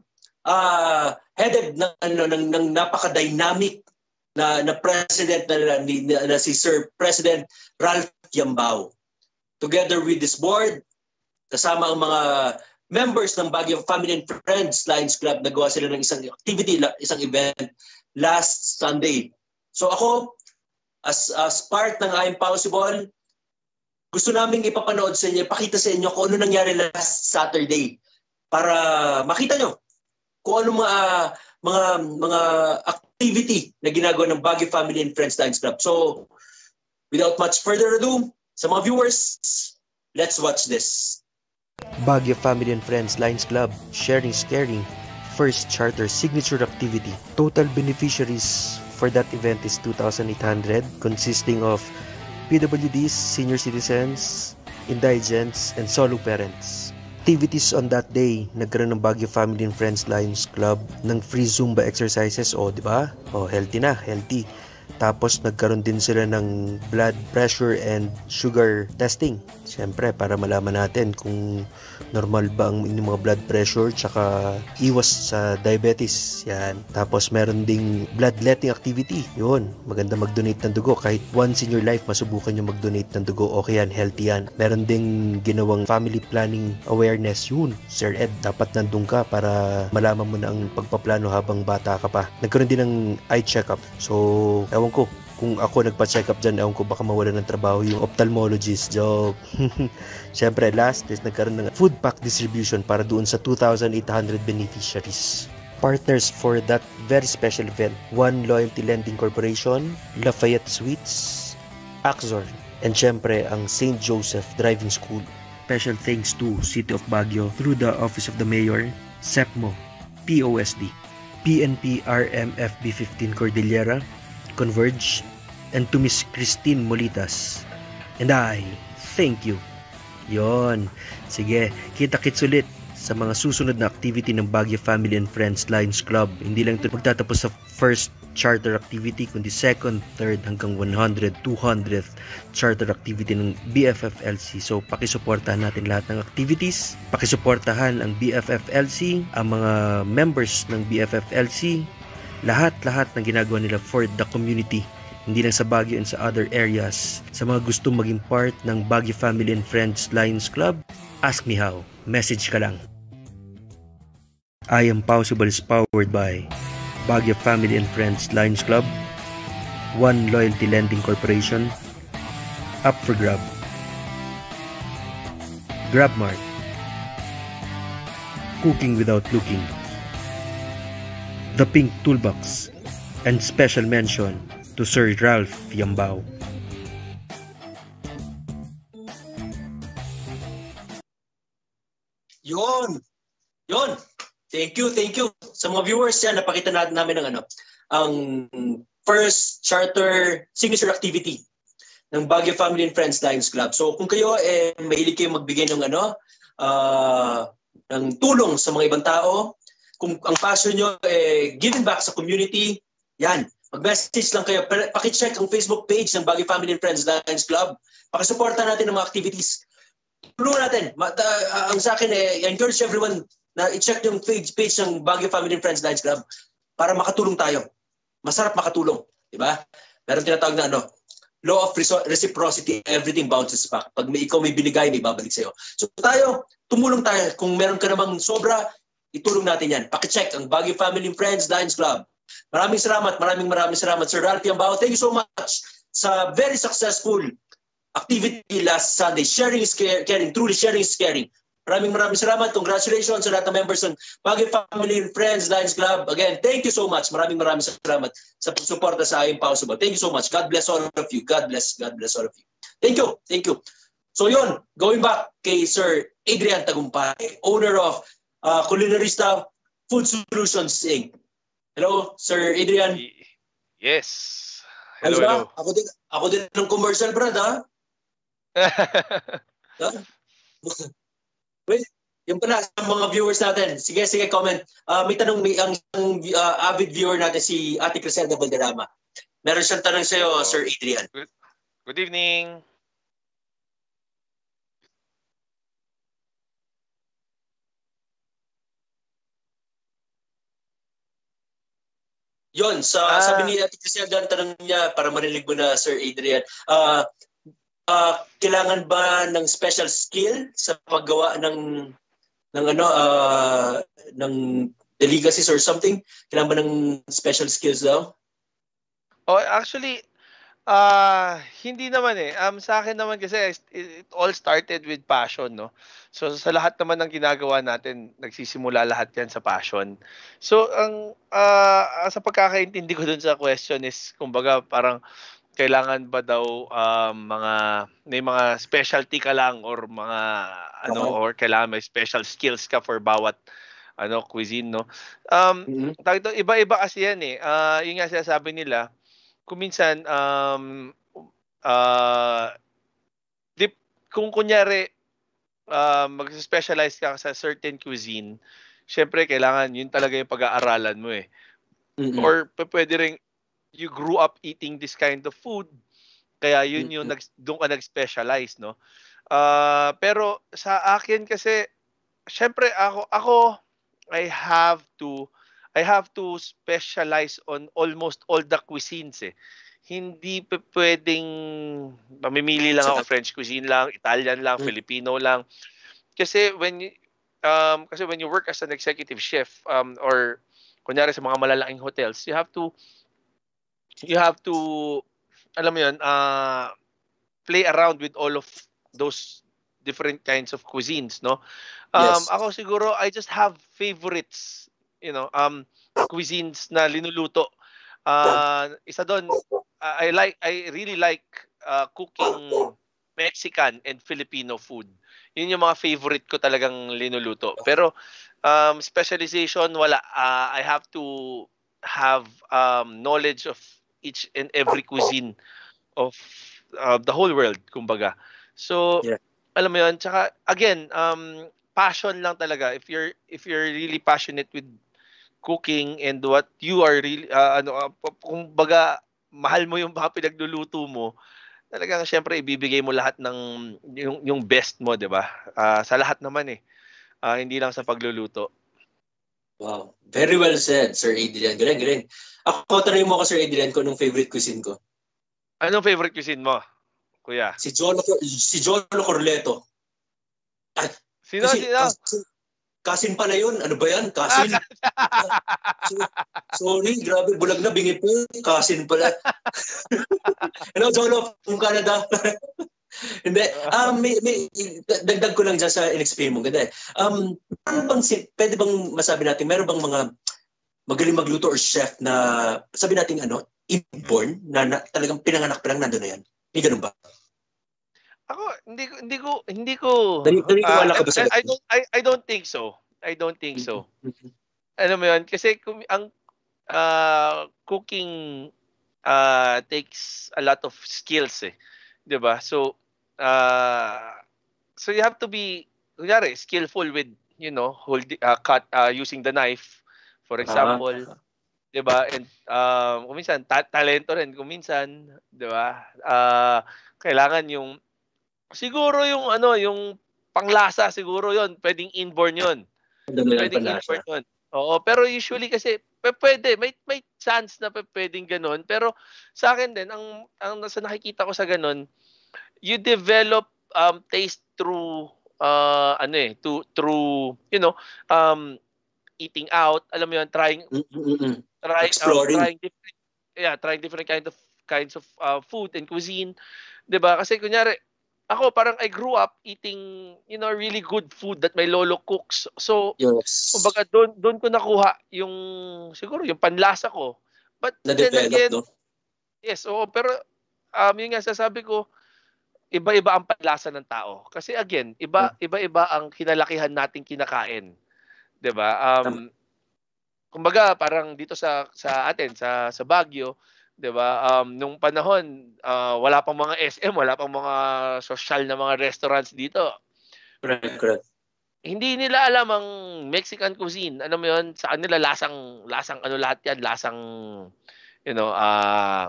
uh, headed ng ano ng, ng napaka-dynamic na na president na, na, na si Sir President Ralph Yambao. Together with this board, kasama ang mga members ng Baguio Family and Friends Lions Club, nagawa sila ng isang activity, isang event last Sunday. So ako, as as part ng I Am Paossible, gusto namin ipapanood sa inyo, ipakita sa inyo kung ano nangyari last Saturday para makita nyo kung ano mga mga mga activity na ginagawa ng Baguio Family and Friends Lions Club. So, without much further ado, sa mga viewers, let's watch this. Baguio Family and Friends Lions Club, sharing is caring. First charter signature activity. Total beneficiaries for that event is two thousand eight hundred, consisting of P W Ds, senior citizens, indigents, and solo parents. Activities on that day, nagkaroon ng Baguio Family and Friends Lions Club ng free Zumba exercises. O, di ba? O, healthy na, healthy. Tapos nagkaroon din sila ng blood pressure and sugar testing. Siyempre, para malaman natin kung normal ba ang inyong mga blood pressure tsaka iwas sa diabetes. Yan. Tapos meron ding bloodletting activity. Yun, maganda mag-donate ng dugo. Kahit once in your life, masubukan nyo mag-donate ng dugo. Okay yan, healthy yan. Meron ding ginawang family planning awareness. Yun, Sir Ed, dapat nandun ka para malaman mo na ang pagpaplano habang bata ka pa. Nagkaroon din ng eye check-up. So, ewan ko, kung ako nagpa-check up dyan, ewan ko baka mawala ng trabaho yung ophthalmologist. Joke. Siyempre, last is nagkaroon ng food pack distribution para doon sa two thousand eight hundred beneficiaries. Partners for that very special event, One Loyalty Lending Corporation, Lafayette Suites, Axor, and siyempre ang Saint Joseph Driving School. Special thanks to City of Baguio through the Office of the Mayor, SEPMO, P O S D, P N P R M F B fifteen Cordillera, Converge, and to Miss Christine Molitas. And I thank you. Yon. Sige, kita-kits ulit sa mga susunod na activity ng Baguio Family and Friends Lions Club. Hindi lang ito magtatapos sa first charter activity, kundi second, third, hanggang one hundred, two hundredth charter activity ng B F F L C. So, pakisuportahan natin lahat ng activities. Pakisuportahan ang B F F L C, ang mga members ng B F F L C, lahat-lahat ng ginagawa nila for the community, hindi lang sa Baguio and sa other areas. Sa mga gustong maging part ng Baguio Family and Friends Lions Club, ask me how. Message ka lang. I Am Paossible is powered by Baguio Family and Friends Lions Club, One Loyalty Lending Corporation, UpforGrubs, GrabMart, Cooking Without Looking, The Pink Toolbox, and special mention to Sir Ralph Yambao. Yon. Yon. Thank you, thank you. Sa mga viewers yan, napakita natin namin ng ano, ang first charter signature activity ng Baguio Family and Friends Lions Club. So kung kayo eh mahilig kayo magbigay ng ano, uh, ng tulong sa mga ibang tao, kung ang passion nyo eh giving back sa community, yan, Mag-message lang kayo. Paki-check ang Facebook page ng Baguio Family and Friends Lions Club. Pakisuporta natin ng mga activities. Tulungan natin. Ma- uh, ang sa akin, eh, encourage everyone na i-check yung page, page ng Baguio Family and Friends Lions Club para makatulong tayo. Masarap makatulong. Diba? Meron tinatawag na ano, law of reciprocity, everything bounces back. Pag may ikaw may binigay, may babalik sa'yo. So tayo, tumulong tayo. Kung meron ka namang sobra, itulong natin yan. Pakicheck ang Baguio Family and Friends Lions Club. Maraming salamat, maraming maraming salamat, Sir Ralphie Ambao. Thank you so much sa very successful activity last Sunday. Sharing is caring, truly sharing is caring. Maraming maraming salamat. Congratulations sa lahat ng members ng Baguio Family and Friends Lions Club. Again, thank you so much. Maraming maraming salamat sa pagsuporta sa aking Paossible. Thank you so much. God bless all of you. God bless. God bless all of you. Thank you. Thank you. So yun, going back kay Sir Adrian Tagumpay, owner of uh, Culinarista Food Solutions Incorporated. Hello, Sir Adrian. Yes. Hello, Ayos ba? hello. Ako din, ako din ng commercial, brad, ha? Ha? Wait, yung pala sa mga viewers natin. Sige, sige, comment. Uh, may tanong, may ang, ang uh, avid viewer natin si Ate Criselda Valderrama. Meron siyang tanong sa iyo, Oh. Sir Adrian. Good, good evening. Yon, sa Ah. sabi ni Ate Criselda, ang tanong niya para marinig mo na, Sir Adrian. Uh, uh, kailangan ba ng special skill sa paggawa ng ng ano uh, ng delicacies or something? Kailangan ba ng special skills daw? Oh, actually, ah hindi naman eh. Um, sa akin naman kasi it, it all started with passion, no? So sa lahat naman ng ginagawa natin, nagsisimula lahat yan sa passion. So ang ah, sa pagkakaintindi ko dun sa question is, kumbaga parang kailangan ba daw um, mga may mga specialty ka lang or mga ano Okay. or kailangan may special skills ka for bawat ano cuisine, no? Um, Mhm. tawag ito, iba-iba kasi yan eh. Ah, yun nga sinasabi nila, kung minsan um ah dip, kung kunyari uh, mag-specialize ka sa certain cuisine, syempre kailangan yun talaga yung pag-aaralan mo eh. Mhm. Or p- pwede rin you grew up eating this kind of food, kaya yun yung Mm-mm. nag, doon ka nag-specialize, no? Ah, pero sa akin kasi, syempre ako ako I have to I have to specialize on almost all the cuisines eh. Hindi pa pwedeng mamimili lang ako, Sarap. French cuisine lang, Italian lang, Mm. Filipino lang. Kasi when you, um kasi when you work as an executive chef um or kunyari sa mga malalaking hotels, you have to you have to alam mo yun, uh, play around with all of those different kinds of cuisines, no? Um, Yes. ako siguro, I just have favorites, you know, um, cuisines na linuluto. Uh, isa doon, uh, I like, I really like uh, cooking Mexican and Filipino food. Yun yung mga favorite ko talagang linuluto. Pero um, specialization, wala. Uh, I have to have um, knowledge of each and every cuisine of uh, the whole world, kumbaga. So, Yeah. alam mo yun, tsaka again, um, passion lang talaga. If you're if you're really passionate with cooking and what you are really uh, ano uh, kumbaga mahal mo yung mga pinagluluto mo, talagang syempre ibibigay mo lahat ng yung yung best mo, 'di ba? Ah, sa lahat naman eh. Ah, hindi lang sa pagluluto. Wow. Very well said, Sir Adrian. Galing, galing. Ako, tanongin mo ako, Sir Adrian, kung anong favorite cuisine ko. Anong favorite cuisine mo, kuya? Si Jolo, si Jolo Corleto. Ay, Sino kasi, sino? kasin, kasin pala yun. Ano ba yan? Kasin. So, sorry, grabe. Bulag na, bingi po. Kasin pala. Hello, Jolo, from Canada. Hindi. Um, may, may, dagdag ko lang dyan sa in-explain mo. Ganda eh. Um, meron bang, si- pwede bang masabi natin, meron bang mga magaling magluto or chef na, sabi natin ano, inborn, na, na talagang pinanganak pa lang nandun na yan? May ganun ba? Ako hindi ko hindi ko hindi ko Nani- naniniwala ah, ka ba sa I, I ganun? don't I, I don't think so. I don't think so. Mhm. Alam mo 'yun kasi kung ang ah, cooking ah, takes a lot of skills eh, 'di ba? So ah so you have to be kunyari skillful with you know hold uh, cut uh, using the knife for Ah, example, 'di 'di ba? And um kung minsan ta- talento rin kung minsan, 'di ba? Ah, kailangan yung siguro yung ano, yung panglasa siguro 'yon, pwedeng inborn 'yon. Ang dami ng Pwedeng panlasa. inborn 'yon. Oo, pero usually kasi pe- pwede, may may chance na pe- pwedeng gano'n, pero sa akin din ang ang sa nakikita ko sa gano'n, you develop um taste through uh ano eh, to through, you know, um eating out, alam mo 'yun, trying Mm-mm. try um Exploring. trying different yeah, trying different kind of kinds of uh, food and cuisine, 'di ba? Kasi kunyari ako parang I grew up eating, you know, really good food that my lolo cooks. So, Yes. kumbaga doon doon ko nakuha yung siguro yung panlasa ko. But then Na-develop, again, no? yes, oo, pero um yun nga sasabi ko, iba-iba ang panlasa ng tao. Kasi again, iba Oh, iba-iba ang kinalakihan nating kinakain, 'di ba? tama. Um kumbaga parang dito sa sa atin sa sa Baguio, 'di ba? Um nung panahon, ah, wala pang mga S M, wala pang mga social na mga restaurants dito. Correct, correct. Hindi nila alam ang Mexican cuisine. Alam mo 'yun, sa kanila lasang lasang ano lahat 'yan, lasang you know, ah,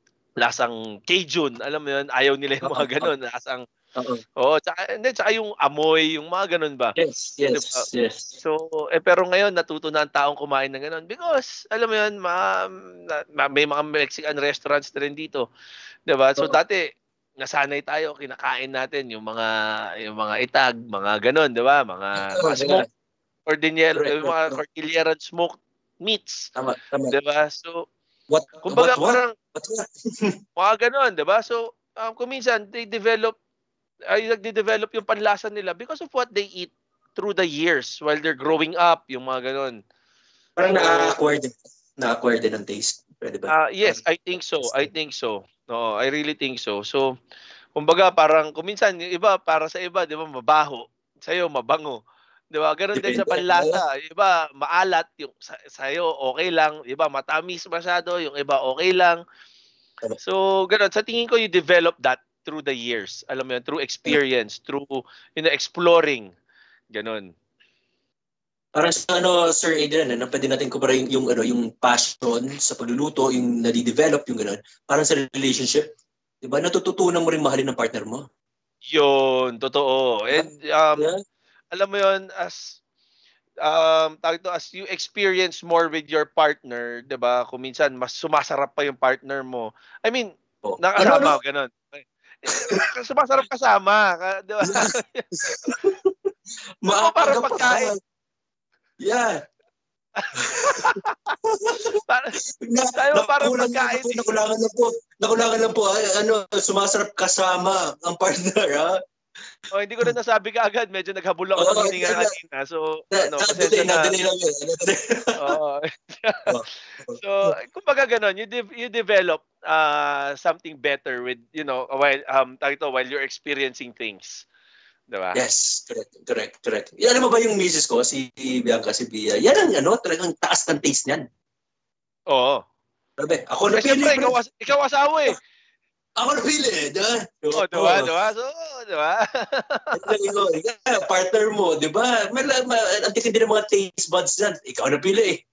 lasang Cajun, alam mo 'yun? Ayaw nila yung Oo, mga oo, gano'n, lasang oo. oo, tsaka hindi, tsaka yung amoy, yung mga gano'n ba, Yes, 'di yes, ba? yes. So, eh, pero ngayon natuto na ang taong kumain ng gano'n because alam mo 'yun, ma na ma may mga Mexican restaurants na rin dito, 'di ba? So, Oo, dati nasanay tayo, kinakain natin yung mga yung mga itag, mga gano'n, 'di ba? Mga oo, mga yeah. smoked cordillera Correct, yung correct, mga correct. cordilleran smoked meats, Tama, tama. 'di ba? So, What, what, kumbaga what? parang What, what? mga gano'n, 'di ba? So, um, kung minsan they develop ay nagde-develop yung panlasa nila because of what they eat through the years while they're growing up, yung mga gano'n. Parang So, na-acquire din. Na-acquire din ng taste. Pwede ba? ah yes, Parang, I think so. I think so. Oo, I really think so. So, kumbaga parang kung minsan yung iba para sa iba, 'di ba, mabaho, sa'yo mabango. 'Di ba? Gano'n din sa depende. Oo, panlasa. Yung iba maalat, yung sa sa'yo okey lang, yung iba matamis masyado, yung iba okey lang. tama, So, gano'n. Sa tingin ko you develop that through the years. Alam mo 'yun, through tama. experience, through, you know, exploring, gano'n. Parang sa ano, Sir Adrian, ano, pwede natin kumpara yung, yung, ano, yung passion sa pagluluto, yung nadi-develop, yung gano'n. Parang sa relationship, di ba? Natututunan mo rin mahalin ng partner mo. 'Yun, totoo. Diba? And, um, Yeah. alam mo 'yun, as um, tawag dito, as you experience more with your partner, 'di ba, kung minsan mas sumasarap pa yung partner mo. I mean, Oh. Ano, ano? nakasama, gano'n. Ay, eh, sumasarap kasama, ka 'di ba? Alam mo parang Maaga pa pagkain, ka. Yeah. parang Na, sabi mo parang nakulangan lang pagkain, po, eh. nakulangan lang po. Nakulangan lang po. Ay, ano, sumasarap kasama ang partner, ha? Oh, hindi ko na nasabi kaagad, medyo naghabol ako Oo, ng hininga na, kanina. So, na, ano, na-delay, pasensya na. na-delay lang yun. Na-delay. Oo. Oh, So, kumbaga gano'n, you de- you develop uh, something better with, you know, while um tawag ito, while you're experiencing things, 'di ba? yes, correct, correct, correct. Yan, alam mo ba yung misis ko, si Bianca, si Bia? Yan ang ano, talagang taas ng taste niyan. Oo. Sabi, ako Eh, napili, siyempre, bro. ikaw, as- ikaw asawa eh. Ako napili, di ba? Oh, 'di ba? 'Di ba? So, 'di ba? Sabi ko, "Yeah, partner mo, di ba? May, may, ang tikin din ng mga taste buds dyan. Ikaw napili eh.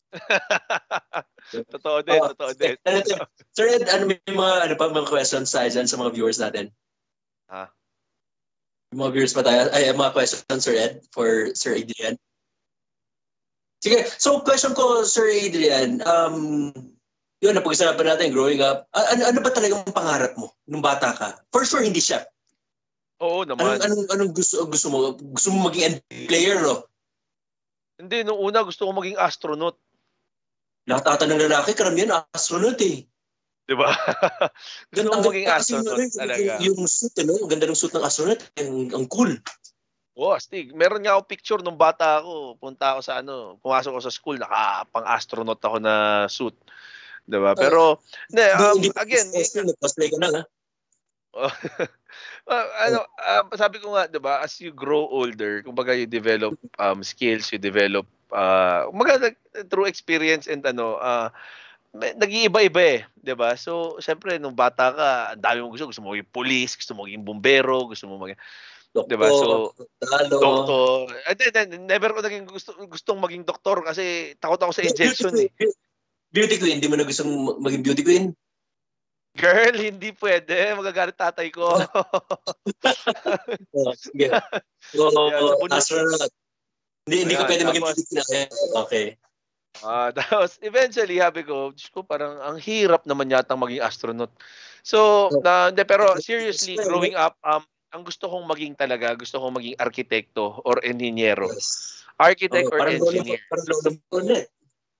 Totoo din, Oh, totoo din. ano, Sir Ed, ano may mga, ano pa, mga questions tayo dyan sa mga viewers natin? Ah, May mga viewers pa tayo? Ay, mga questions, Sir Ed, for Sir Adrian. Sige, so question ko, Sir Adrian, um, yun, napag-usapan natin, growing up. A- ano, ano ba talagang pangarap mo nung bata ka? For sure, hindi chef. oo Anong, naman. anong, anong gusto, gusto mo? Gusto mo maging N B A player, no? Hindi, nung una gusto ko maging astronaut, Lahat ata ng lalaki, karamihan, astronaut eh. 'di ba? Gusto Ganda, ko ang maging ganda kasi yung, astronaut yung, talaga. yung suit, ano? Ang ganda ng suit ng astronaut. Ang, ang cool. Oo, astig. Meron nga ako picture nung bata ako. Punta ako sa ano, pumasok ako sa school, naka pang-astronaut ako na suit, 'di ba? Uh, Pero hindi, hindi, um hindi pa again, yun cosplay, nag-cosplay ka na, ha? nga. Ah, ano, ah, sabi ko nga, 'di ba, as you grow older, kumbaga you develop um skills, you develop uh kumbaga nag- through experience and ano, ah may- nag-iiba-iba eh, 'di ba? So, syempre nung bata ka, ang dami mong gusto, gusto mo maging police, gusto mo maging bombero, gusto mo maging, 'di ba? Doktor, So, talo. doktor. Eh, di, di, never ko naging gusto gustong maging doktor kasi takot ako sa injection eh. Beauty queen, hindi mo na gustong maging beauty queen? Girl, hindi pwede. Magagalit tatay ko. Oh, sige. So, Yan, sa bunot. astronaut. Hindi, hindi ka Ayan, pwede maging tapos- beauty queen. Okay. Ah, tapos eventually, sabi ko, Diyos ko, parang ang hirap naman yata maging astronaut. So, na, hindi, pero seriously, growing up, um, ang gusto kong maging talaga, gusto kong maging arkitekto or engineero. Yes. Architect Oh, or parang lolo, engineer. parang lolo mo ulit.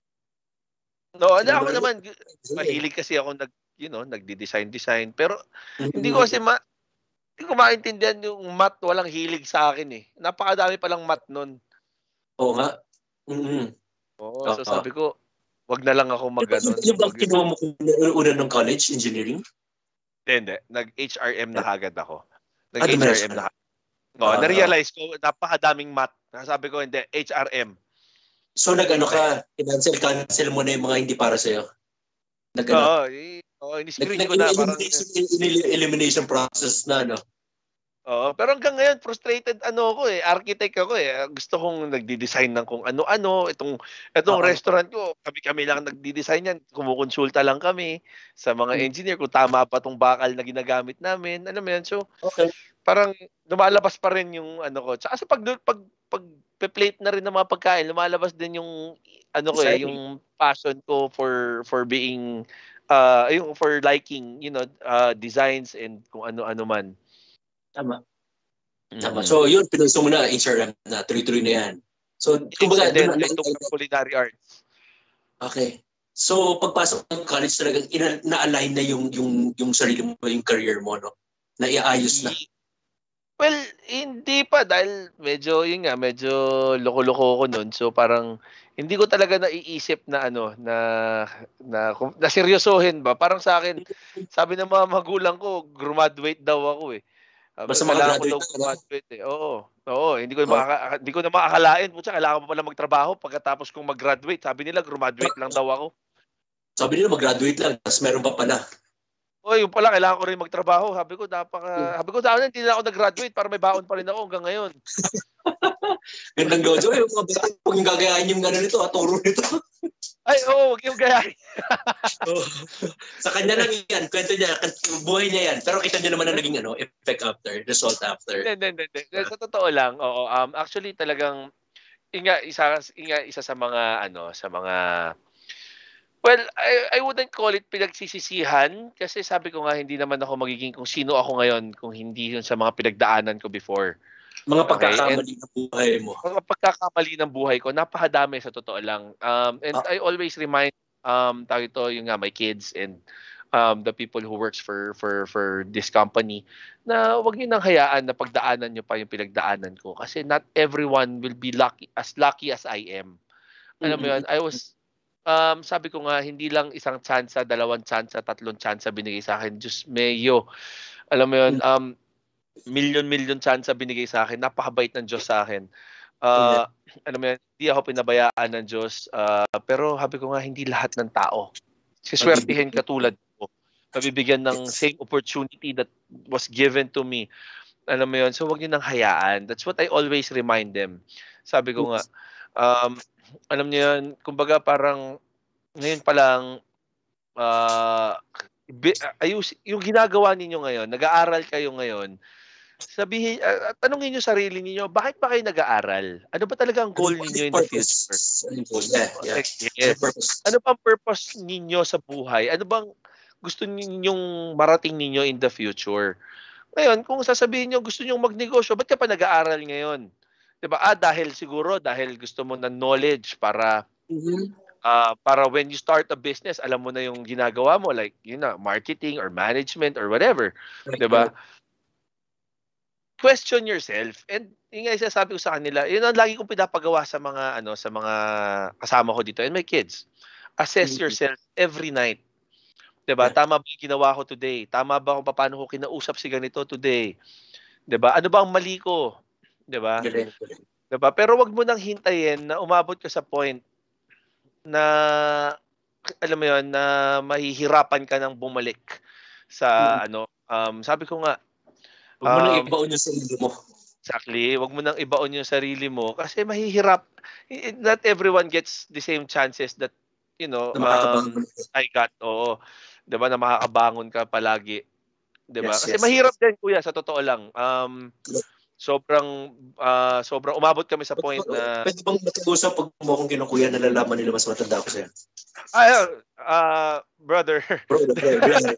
No, ano Parang ako lolo- naman, mahilig kasi ako nag, you know, nagdi-design-design. Pero hindi Mm. ko kasi ma, hindi ko maintindihan yung math, walang hilig sa akin eh. Napakadami palang math nun. Oo nga. Mm-hmm. Oo, so Oo. sabi ko, wag na lang ako mag Yung, yung bang kinuha mo kung una ng college, engineering? Hindi, hindi. Nag-H R M na agad ako. Ah, Nag-H R M dumiretso na. na. No, Ah, na-realize ko, napakadaming math. Sabi ko, hindi, H R M. So nag-ano ka, cancel cancel mo na yung mga hindi para sa'yo? Nag-ano? Oo, eh, oo, in-screen ko na. Parang, Elimination, el- elimination process na, no? oo, pero hanggang ngayon, frustrated ano ako eh. Architect ako eh. Gusto kong nagdi-design ng kung ano-ano. Itong, itong Oo. restaurant ko, kami-kami lang nagdi-design yan. Kumukonsulta lang kami sa mga Hmm. engineer kung tama pa tong bakal na ginagamit namin. Ano mo yan? So, Okay. parang lumalabas pa rin yung ano ko. Tsaka sa pag pag pag plate na rin ng mga pagkain, lumalabas din yung ano ko eh, Designing. yung passion ko for for being uh yung for liking, you know, uh designs and kung ano-ano man. Tama. Tama. Mhm. So yun, pinunso mo na, H R M na, tuloy-tuloy na yan. So, kumbaga, And then doon I na- took up culinary arts. okay. So, pagpasok ng college talagang ina- na-align na yung, yung, yung sarili mo, yung career mo, no? Na iayos na. Well, hindi pa dahil medyo yun nga, medyo loko-loko ko noon. So parang hindi ko talaga naiisip na ano na na, na seryosohin ba. Parang sa akin, sabi ng mga magulang ko, graduate daw ako eh. Sabi, Basta kailangan ko makagraduate daw ka, no? graduate eh. Oo. Oo, hindi ko Oo. makaka, hindi ko na makakalain. Putya, kailangan pa pala magtrabaho pagkatapos kong mag-graduate. Sabi nila, graduate lang daw ako. Sabi nila, mag-graduate lang, tapos meron pa pala. O, yung pala, kailangan ko rin magtrabaho. Sabi ko, napaka, sabi ko, dahil hindi na ako nag-graduate para may baon pa rin ako hanggang ngayon. Gandang lojo. Eh, mga bata, huwag yung gagayahin yung gano'n nito, aturo nito. Ay, oo, huwag yung gayahin. Oh. Sa kanya lang yan, kwento niya, buhay niya yan. Pero kita niyo naman na naging ano, effect after, result after. Hindi, hindi, hindi. Sa totoo lang, oo. Um, actually, talagang, inga, isa, inga, isa sa mga, ano, sa mga, well, I, I wouldn't call it pinagsisisihan kasi sabi ko nga, hindi naman ako magiging kung sino ako ngayon kung hindi yun sa mga pinagdaanan ko before. Mga Okay, pagkakamali ng buhay mo. Mga pagkakamali ng buhay ko, napakadami sa totoo lang. Um, and Ah. I always remind, um, tawag ito, yung nga, my kids and um, the people who works for for for this company na wag niyo nang hayaan na pagdaanan niyo pa yung pinagdaanan ko kasi not everyone will be lucky as lucky as I am. Alam mo yun, I was um, sabi ko nga hindi lang isang tsansa, dalawang tsansa, tatlong tsansa binigay sa akin. Diyos mayo. Alam mo yun, um million-million tsansa binigay sa akin. Napakabait ng Diyos sa akin. Uh, alam mo yan, hindi ako pinabayaan ng Diyos. Uh, pero sabi ko nga, hindi lahat ng tao. Siswertihin katulad ko. Mabibigyan ng same opportunity that was given to me. Alam mo yun, so wag niyo nang hayaan. That's what I always remind them. Sabi ko nga, um, alam niyo yun, kumbaga parang ngayon pa lang, uh, ayus, yung ginagawa ninyo ngayon, nag-aaral kayo ngayon, sabihin, uh, tanungin niyo sarili niyo, bakit ba kayo nag-aaral? Ano ba talaga ang goal niyo in the future? Yeah, yeah. Yes. Ano bang purpose ninyo sa buhay? Ano bang gusto ninyong marating ninyo in the future? Ngayon, kung sasabihin niyo gusto niyo magnegosyo, ba't ka pa nag-aaral ngayon? 'Di ba? Ah, dahil siguro dahil gusto mo ng knowledge para Mm-hmm. uh, para when you start a business, alam mo na yung ginagawa mo like, you know, marketing or management or whatever, 'di ba? Question yourself. And yung nga sasabi ko sa kanila, yun ang lagi kong pinapagawa sa mga ano, sa mga kasama ko dito and my kids. Assess Mhm. yourself every night. 'Di ba? Yeah. Tama ba yung ginawa ko today? Tama ba kung paano ko kinausap si ganito today? 'Di ba? Ano ba ang mali ko? 'Di ba? Galing. 'Di ba? Pero wag mo nang hintayin na umabot ka sa point na alam mo 'yon, na mahihirapan ka nang bumalik sa Mhm. ano, um, sabi ko nga, Huwag mo nang um, ibaon yung sarili mo. exactly, wag mo nang ibaon yung sarili mo kasi mahihirap. i- Not everyone gets the same chances that you know, Na makakabangon. um, I got, oo, 'di ba, na makakabangon ka palagi, 'di ba? Yes, Kasi yes, mahirap yes. din kuya sa totoo lang. Um, sobrang ah, sobrang umabot kami sa point na Pwede bang mag-usap pag mo akong kinukuya, nalalaman nila mas matanda ko sa'yo? ay ah, brother. Bro, bro, bro. Brother.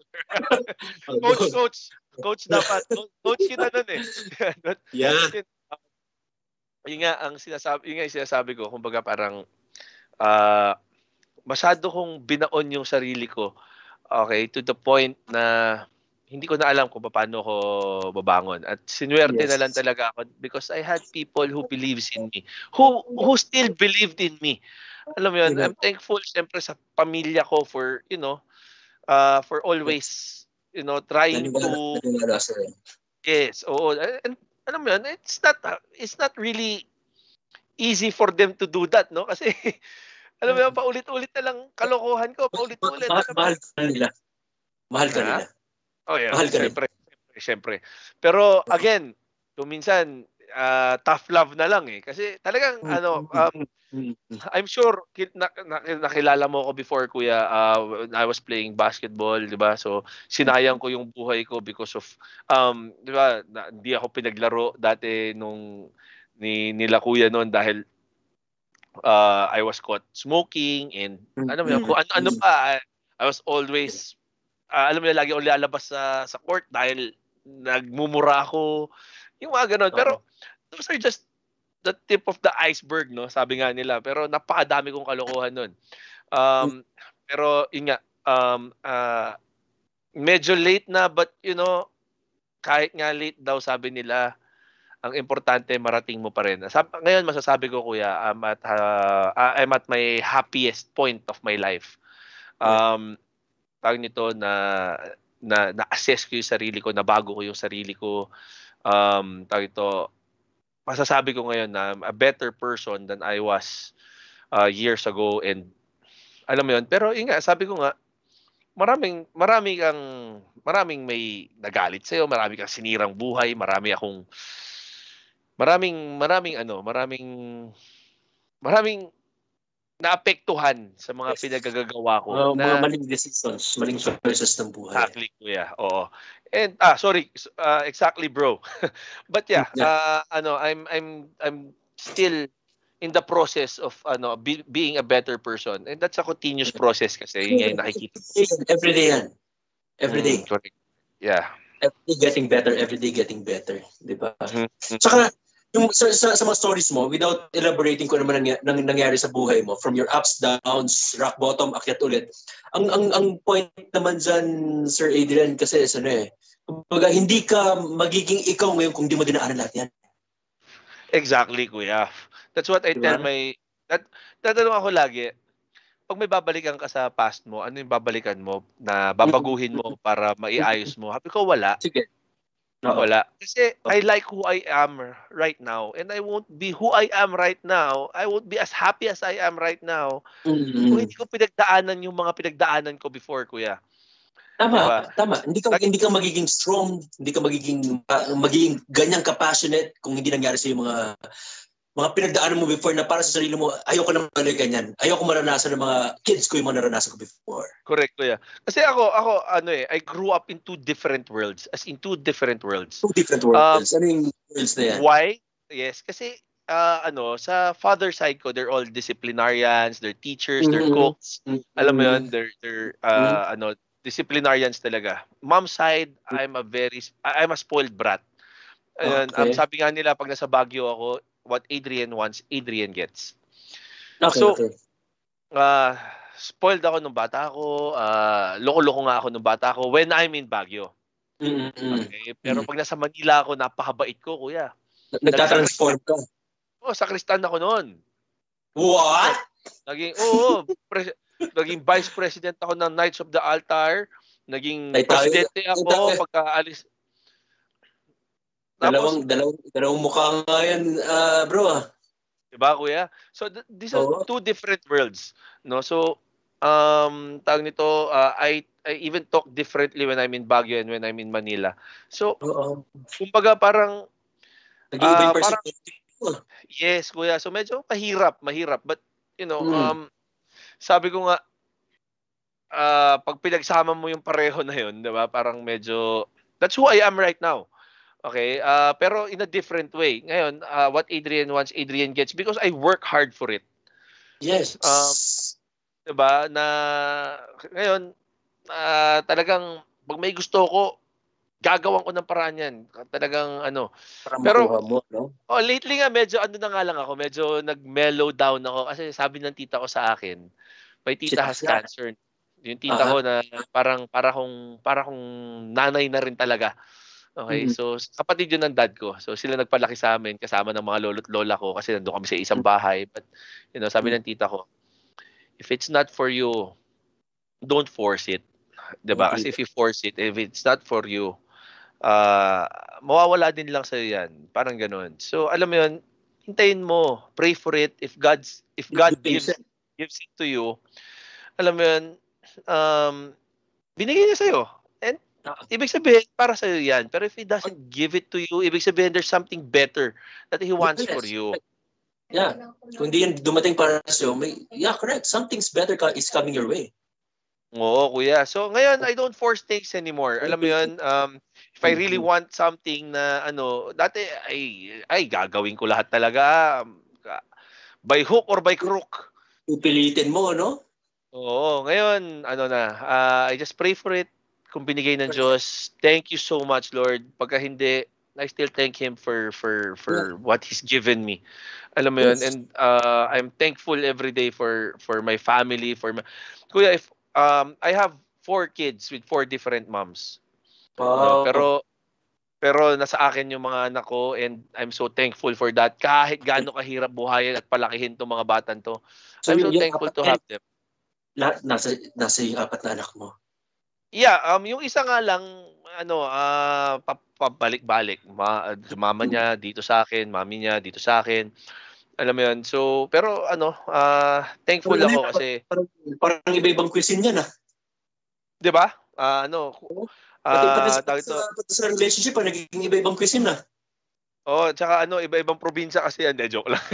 Oh, Coach, bro. coach. Coach dapat. Co- Coach kita nun eh. Yeah. Kasi yun nga ang sinasabi, yun nga yung sinasabi ko, kumbaga parang ah masyado kong binaon yung sarili ko. Okay, to the point na hindi ko na alam kung paano ko babangon. At sinuwerte na lang Yes. talaga ako because I had people who believes in me. Who who still believed in me. Alam mo yun, Diba? I'm thankful siyempre sa pamilya ko for, you know, uh, for always, you know, trying Naniwala, to, naniwala sa'yo. yes, oo. And alam mo yun, it's not, it's not really easy for them to do that, no? Kasi, alam mo yun, paulit-ulit na lang kalokohan ko, paulit-ulit. Ma- Alam mo, mahal ka nila. Mahal ka ha? nila. Oh, yeah, Mahal ka nila. syempre, syempre, syempre. Pero, again, kuminsan, ah, tough love na lang eh. Kasi talagang, ano, um, I'm sure ki- na, na, nakilala mo ako before kuya, uh, when I was playing basketball, 'di ba? So sinayang ko yung buhay ko because of um 'di ba, na, hindi ako pinaglaro dati nung ni nila kuya noon dahil uh, I was caught smoking and ano mo yun, kung ano-ano pa. I, I was always uh, alam mo yun, lagi ako lalabas sa sa court dahil nagmumura ako. Yung mga ganun. Pero those are just the tip of the iceberg, no? Sabi nga nila. Pero napakadami kong kalokohan nun. Um, pero yun nga, um, uh, medyo late na but you know, kahit nga late daw sabi nila, ang importante marating mo pa rin. Sab- ngayon masasabi ko kuya, I'm at, uh, I'm at my happiest point of my life. Um, tawag nito na na na-assess ko yung sarili ko, nabago ko yung sarili ko. Um, tawag ito, masasabi ko ngayon na I'm a better person than I was uh, years ago and alam mo yun. Pero yun nga, sabi ko nga, maraming marami kang maraming may nagalit sa iyo, marami kang sinirang buhay, marami akong maraming maraming ano, maraming maraming naapektuhan sa mga pinagagagawa ko Mga, mga na maling decisions, maling choices ng buhay. exactly kuya. Oo. And ah sorry, uh, exactly bro. But yeah, Yeah. uh, ano I'm I'm I'm still in the process of ano be, being a better person. And that's a continuous process kasi yun nga yung nakikita. Every day yan. Every day. Mm, correct. Yeah. Every day getting better, every day getting better. Di ba? Mm-hmm. Tsaka, yung sa, sa, sa mga stories mo, without elaborating kung ano man nangy- nang, nangyari sa buhay mo, from your ups, downs, rock bottom, akyat ulit, ang ang ang point naman dyan, Sir Adrian, kasi ano eh, kumbaga, hindi ka magiging ikaw ngayon kung di mo dinaanan lahat yan. Exactly, kuya. That's what I Diba? tell my that tatanong ako lagi, pag may babalikan ka sa past mo, ano yung babalikan mo na babaguhin mo para maiayos mo? Sabi ko wala. Sige. Oo. Wala. Kasi I like who I am right now and I won't be who I am right now. I won't be as happy as I am right now Mm-hmm. kung hindi ko pinagdaanan yung mga pinagdaanan ko before, kuya. Tama, diba? tama. Hindi ka Like, hindi ka magiging strong, hindi ka magiging uh, magiging ganyang ka-passionate kung hindi nangyari sa yung mga mga pinagdaanan mo before na para sa sarili mo, ayoko nang mali ganyan. Ayoko maranasan ng mga kids ko yung mga naranasan ko before. Correct, kuya. Kasi ako, ako, ano eh, I grew up in two different worlds. As in two different worlds. Two different worlds. Um, ano yung worlds na yan? Why? Yes, kasi, uh, ano, sa father side ko, they're all disciplinarians, they're teachers, they're Mm-hmm. cooks. Mm-hmm. Alam mo yun, they're, they're uh, mm-hmm. ano, disciplinarians talaga. Mom side, I'm a very, I'm a spoiled brat. Ayun, Okay. um, sabi nga nila, pag nasa Baguio ako, what Adrian wants, Adrian gets. Okay, so, okay. Uh, spoiled ako nung bata ako, uh, loko-loko nga ako nung bata ako when I'm in Baguio. Mm-hmm. Okay? Pero pag nasa Manila ako, napakabait ko, kuya. Nagtatransform ka. Oh, sakristan ako noon. What? Naging, oo, pre- naging vice president ako ng Knights of the Altar. Naging Ay, tayo, presidente ako tayo. pagka-alis. Dalawang, dalawang, dalawang mukha nga yan, uh, bro. Ah. Diba, kuya? So, th- these are Oo. two different worlds. No? So, um, tawag nito, uh, I, I even talk differently when I'm in Baguio and when I'm in Manila. So, Oo. kumbaga parang, Nag-iiba yung uh, perspective. yes, kuya. So, medyo mahirap, mahirap. But, you know, Mm. um, sabi ko nga, uh, pag pinagsama mo yung pareho na yun, di ba? Parang medyo, that's who I am right now. Okay? Uh, pero in a different way. Ngayon, uh, what Adrian wants, Adrian gets because I work hard for it. Yes. Um, di ba? Na, ngayon, uh, talagang, pag may gusto ko, gagawan ko ng paraan yan. Talagang ano. Para Pero, makuha mo, no? oh, lately nga, medyo ano na nga lang ako, medyo nag-mellow down ako. Kasi sabi ng tita ko sa akin, my tita has cancer. Yung tita Aha. ko na parang, para kong, para kong nanay na rin talaga. Okay, Mhm. so kapatid yun ng dad ko. So sila nagpalaki sa amin kasama ng mga lolo't lola ko kasi nandoon kami sa isang bahay. But, you know, sabi ng tita ko, if it's not for you, don't force it. Diba? Kasi if you force it, if it's not for you, uh, mawawala din lang sa'yo yan. Parang ganun. So, alam mo yun, hintayin mo. Pray for it. If God's, if God gives, gives it to you, alam mo yun, um, binigay niya sa'yo. And, ibig sabihin, para sa'yo yan. Pero if He doesn't give it to you, ibig sabihin, there's something better that He wants Yes. for you. Yeah. Kung di yan dumating para sa'yo, may, yeah, correct. Something's better ka- is coming your way. Oo, kuya. So, ngayon, I don't force things anymore. Alam mo yun, um, if I really want something na, ano, dati, ay, ay, gagawin ko lahat talaga. um, By hook or by crook. Pipilitin mo, no? Oo, ngayon, ano na, uh, I just pray for it. Kung binigay ng Diyos, thank you so much, Lord. Pagka hindi, I still thank Him for for for what He's given me. Alam mo yun, Yes. and uh, I'm thankful every day for for my family, for my, kuya, if um I have four kids with four different moms. No, Wow. pero pero nasa akin yung mga anak ko and I'm so thankful for that. Kahit gaano kahirap buhayin at palakihin tong mga batan to. So, I'm so yung, yung thankful apat to na- have them. lahat nasa, nasa yung apat na anak mo. Yeah, um yung isa nga lang ano, ah pa- pabalik-balik. Ma, mama niya dito sa akin, mami niya dito sa akin. Alam mo 'yun. So, pero ano, ah thankful Parang, ako kasi, parang, parang iba-ibang cuisine yan, ah. 'di ba? Ah ano, Pati, pati, ah sa, pati, tawag sa, ito. pati sa relationship, ah, naging iba-ibang cuisine, ah. Oh, tsaka ano, iba-ibang probinsya kasi yan, de joke lang.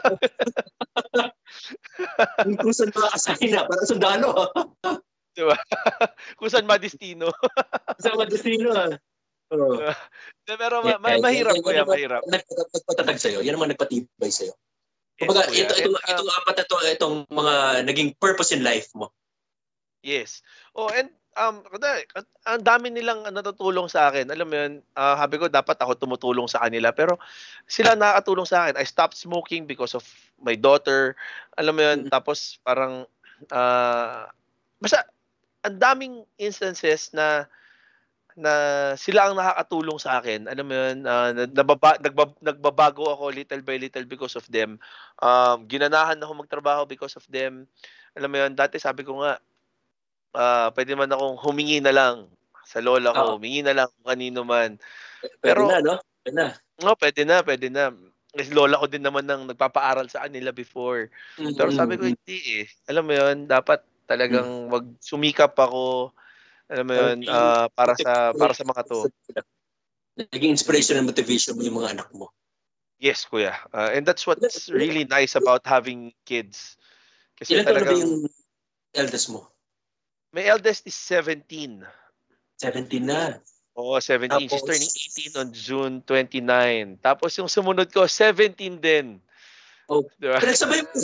Kung saan makakasahin, ah. Parang sundalo, ah. 'Di ba? Kung saan madestino. Sa Madestino, ah. Oh. Pero ma- ma- mahirap ko yan, mahirap. Nagpatatag sa'yo. Yan naman nagpatibay sa'yo. Yes, Kumbaga, kuya. ito, ito, And, um, itong apat na to, itong mga naging purpose in life mo. Yes. Oh, and um kada ang dami nilang natutulong sa akin. Alam mo 'yun, ah, sabi ko dapat ako tumutulong sa kanila pero sila nakakatulong sa akin. I stopped smoking because of my daughter. Alam mo 'yun, Mm. tapos parang ah basta ang daming instances na na sila ang nakakatulong sa akin. Alam mo 'yun, ah, nababa, nagbab, nagbabago ako little by little because of them. Um, ginanahan ako magtrabaho because of them. Alam mo 'yun, dati sabi ko nga, ah, pwede man akong humingi na lang sa lola Oo. ko, humingi na lang kung kanino man. Pwede Pero, na, no? Pwede na. no, pwede na, pwede na. Kasi lola ko din naman nang nagpapaaral sa kanila before. Pero sabi ko, Mm-hmm. hindi eh. Alam mo yun, dapat talagang magsumikap ako. Alam mo yun, ah, para sa para sa mga to. Naging inspiration and motivation mo yung mga anak mo. Yes, kuya. Ah, and that's what's really nice about having kids. Kasi Ilan taon na ba talagang, yung eldest mo? my eldest is seventeen. seventeen na. Oo, seventeen. She's Tapos- turning eighteen on June twenty-nine. Tapos yung sumunod ko, seventeen din. Oh, Diba? pinagsabay mo.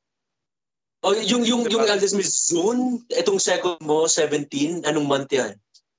Oh, yung yung yung Diba? eldest mo is June, itong second mo seventeen, anong month 'yan?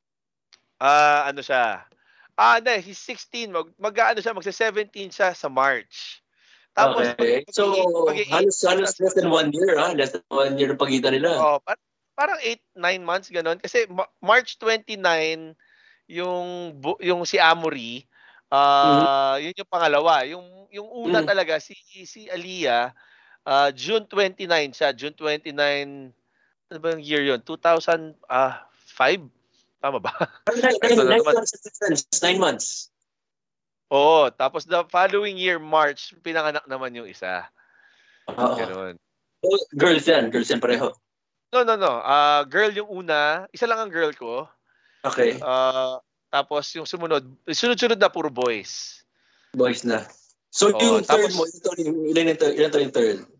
Ah, ano siya? Ah, hindi, he's sixteen. Mag, mag ano siya, magsa-seventeen siya sa March. Tapos, Okay. pag, So, pag, halos halos less than one year, ha? Less than one year ang pagitan nila. Oh, par- parang eight nine months ganon kasi Ma- March twenty-nine yung bu- yung si Amory, ah yun yung pangalawa. Yung yung una Mhm. talaga si si Aliyah, ah June twenty-nine siya, June twenty-nine. Ano ba yung year yun? two thousand five? Tama ba? Nine, Ito na nine naman. months, difference, nine months. Oo, tapos the following year, March, pinanganak naman yung isa. Oo. Ganun. Oh, girls yan, girls yan pareho. No, no, no. Ah, girl yung una. Isa lang ang girl ko. Okay, Ah, tapos yung sumunod, sunod-sunod na puro boys. boys na. So Oo, yung third tapos- mo, ito, ilan yung third? Ilan to yung third?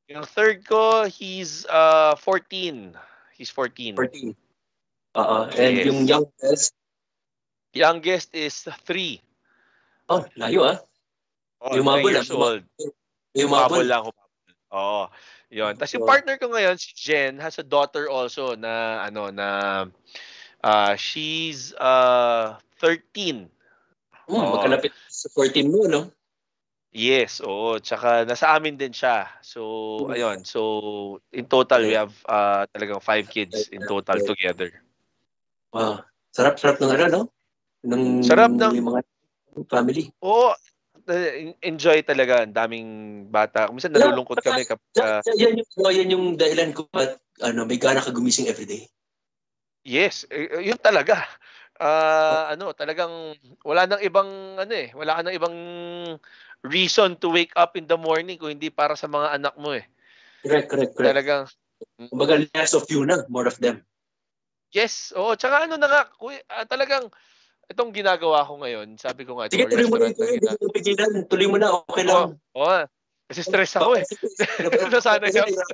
Yung third ko, he's uh fourteen. He's fourteen. fourteen. Oo. And Yes. yung youngest, Youngest is three. oh, layo ah. Oh, Yung three mabul, years ah. old. Yung Humabol mabul. lang. Humabol. Oo. Yun. Tapos yung Oo. partner ko ngayon, si Jen, has a daughter also na, ano, na, uh, she's uh thirteen. Hmm, Oo. magkalapit sa fourteen mo, no? Yes, oo. Tsaka nasa amin din siya. So, Hmm. ayun. So, in total, we have uh, talagang five kids in total together. Wow. Sarap-sarap ng ano, no? Ng Sarap ng, yung mga family. oo, eh, enjoy talaga. Ang daming bata. Minsan Yeah, nalulungkot kami kapag, yeah, uh, yeah, yan yung, oh, yan yung dahilan ko ba't ano, may gana ka gumising everyday. yes, eh, eh, yun talaga. Ah, ano, talagang wala nang ibang ano eh, wala ka nang ibang reason to wake up in the morning kung hindi para sa mga anak mo eh. Correct, correct, correct. Talagang mm, Kumbaga less of you na, more of them. yes, oo, tsaka ano na nga, kuy, ah, talagang itong ginagawa ko ngayon, sabi ko nga Sige, itong tuloy mo na restaurant ito. na Hindi gina. mo pigilan. Tuloy mo na, okay Oo, lang. oo. Kasi stress ako eh. Nasanay Kasi ako.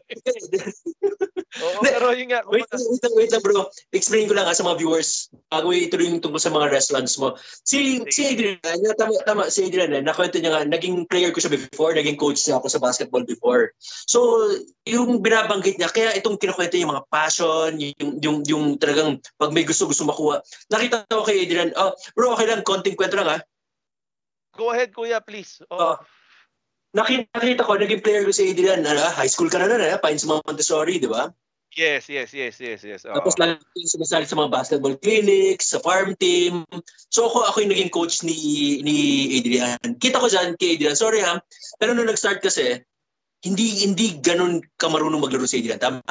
Oo, Hindi, pero yun nga, wait, kumbaga, wait lang, wait lang bro. Explain ko lang ha, sa mga viewers bago ituloy yung tungkol sa mga restaurants mo. Si, si sige. Adrian, ah, tama, tama, si Adrian, eh, nakwento niya nga, naging player ko siya before, naging coach niya ako sa basketball before. So, yung binabanggit niya, kaya itong kinukwento yung mga passion, yung, yung, yung talagang pag may gusto-gusto makuha. Nakita ko kay Adrian, oh, bro, okay lang, konting kwento lang ha. Go ahead, kuya, please. Oh, Oo. nakita, nakita ko, naging player ko si Adrian, ano, high school ka na na, eh, Pines Montessori, di ba? Yes, yes, yes, yes, yes. Oo. Tapos lagi yung sumasali sa mga basketball clinics, sa farm team. So ako, ako yung naging coach ni ni Adrian. Kita ko dyan kay Adrian, sorry ha, pero nung nag-start kasi, hindi hindi ganun ka marunong maglaro si Adrian. Tama?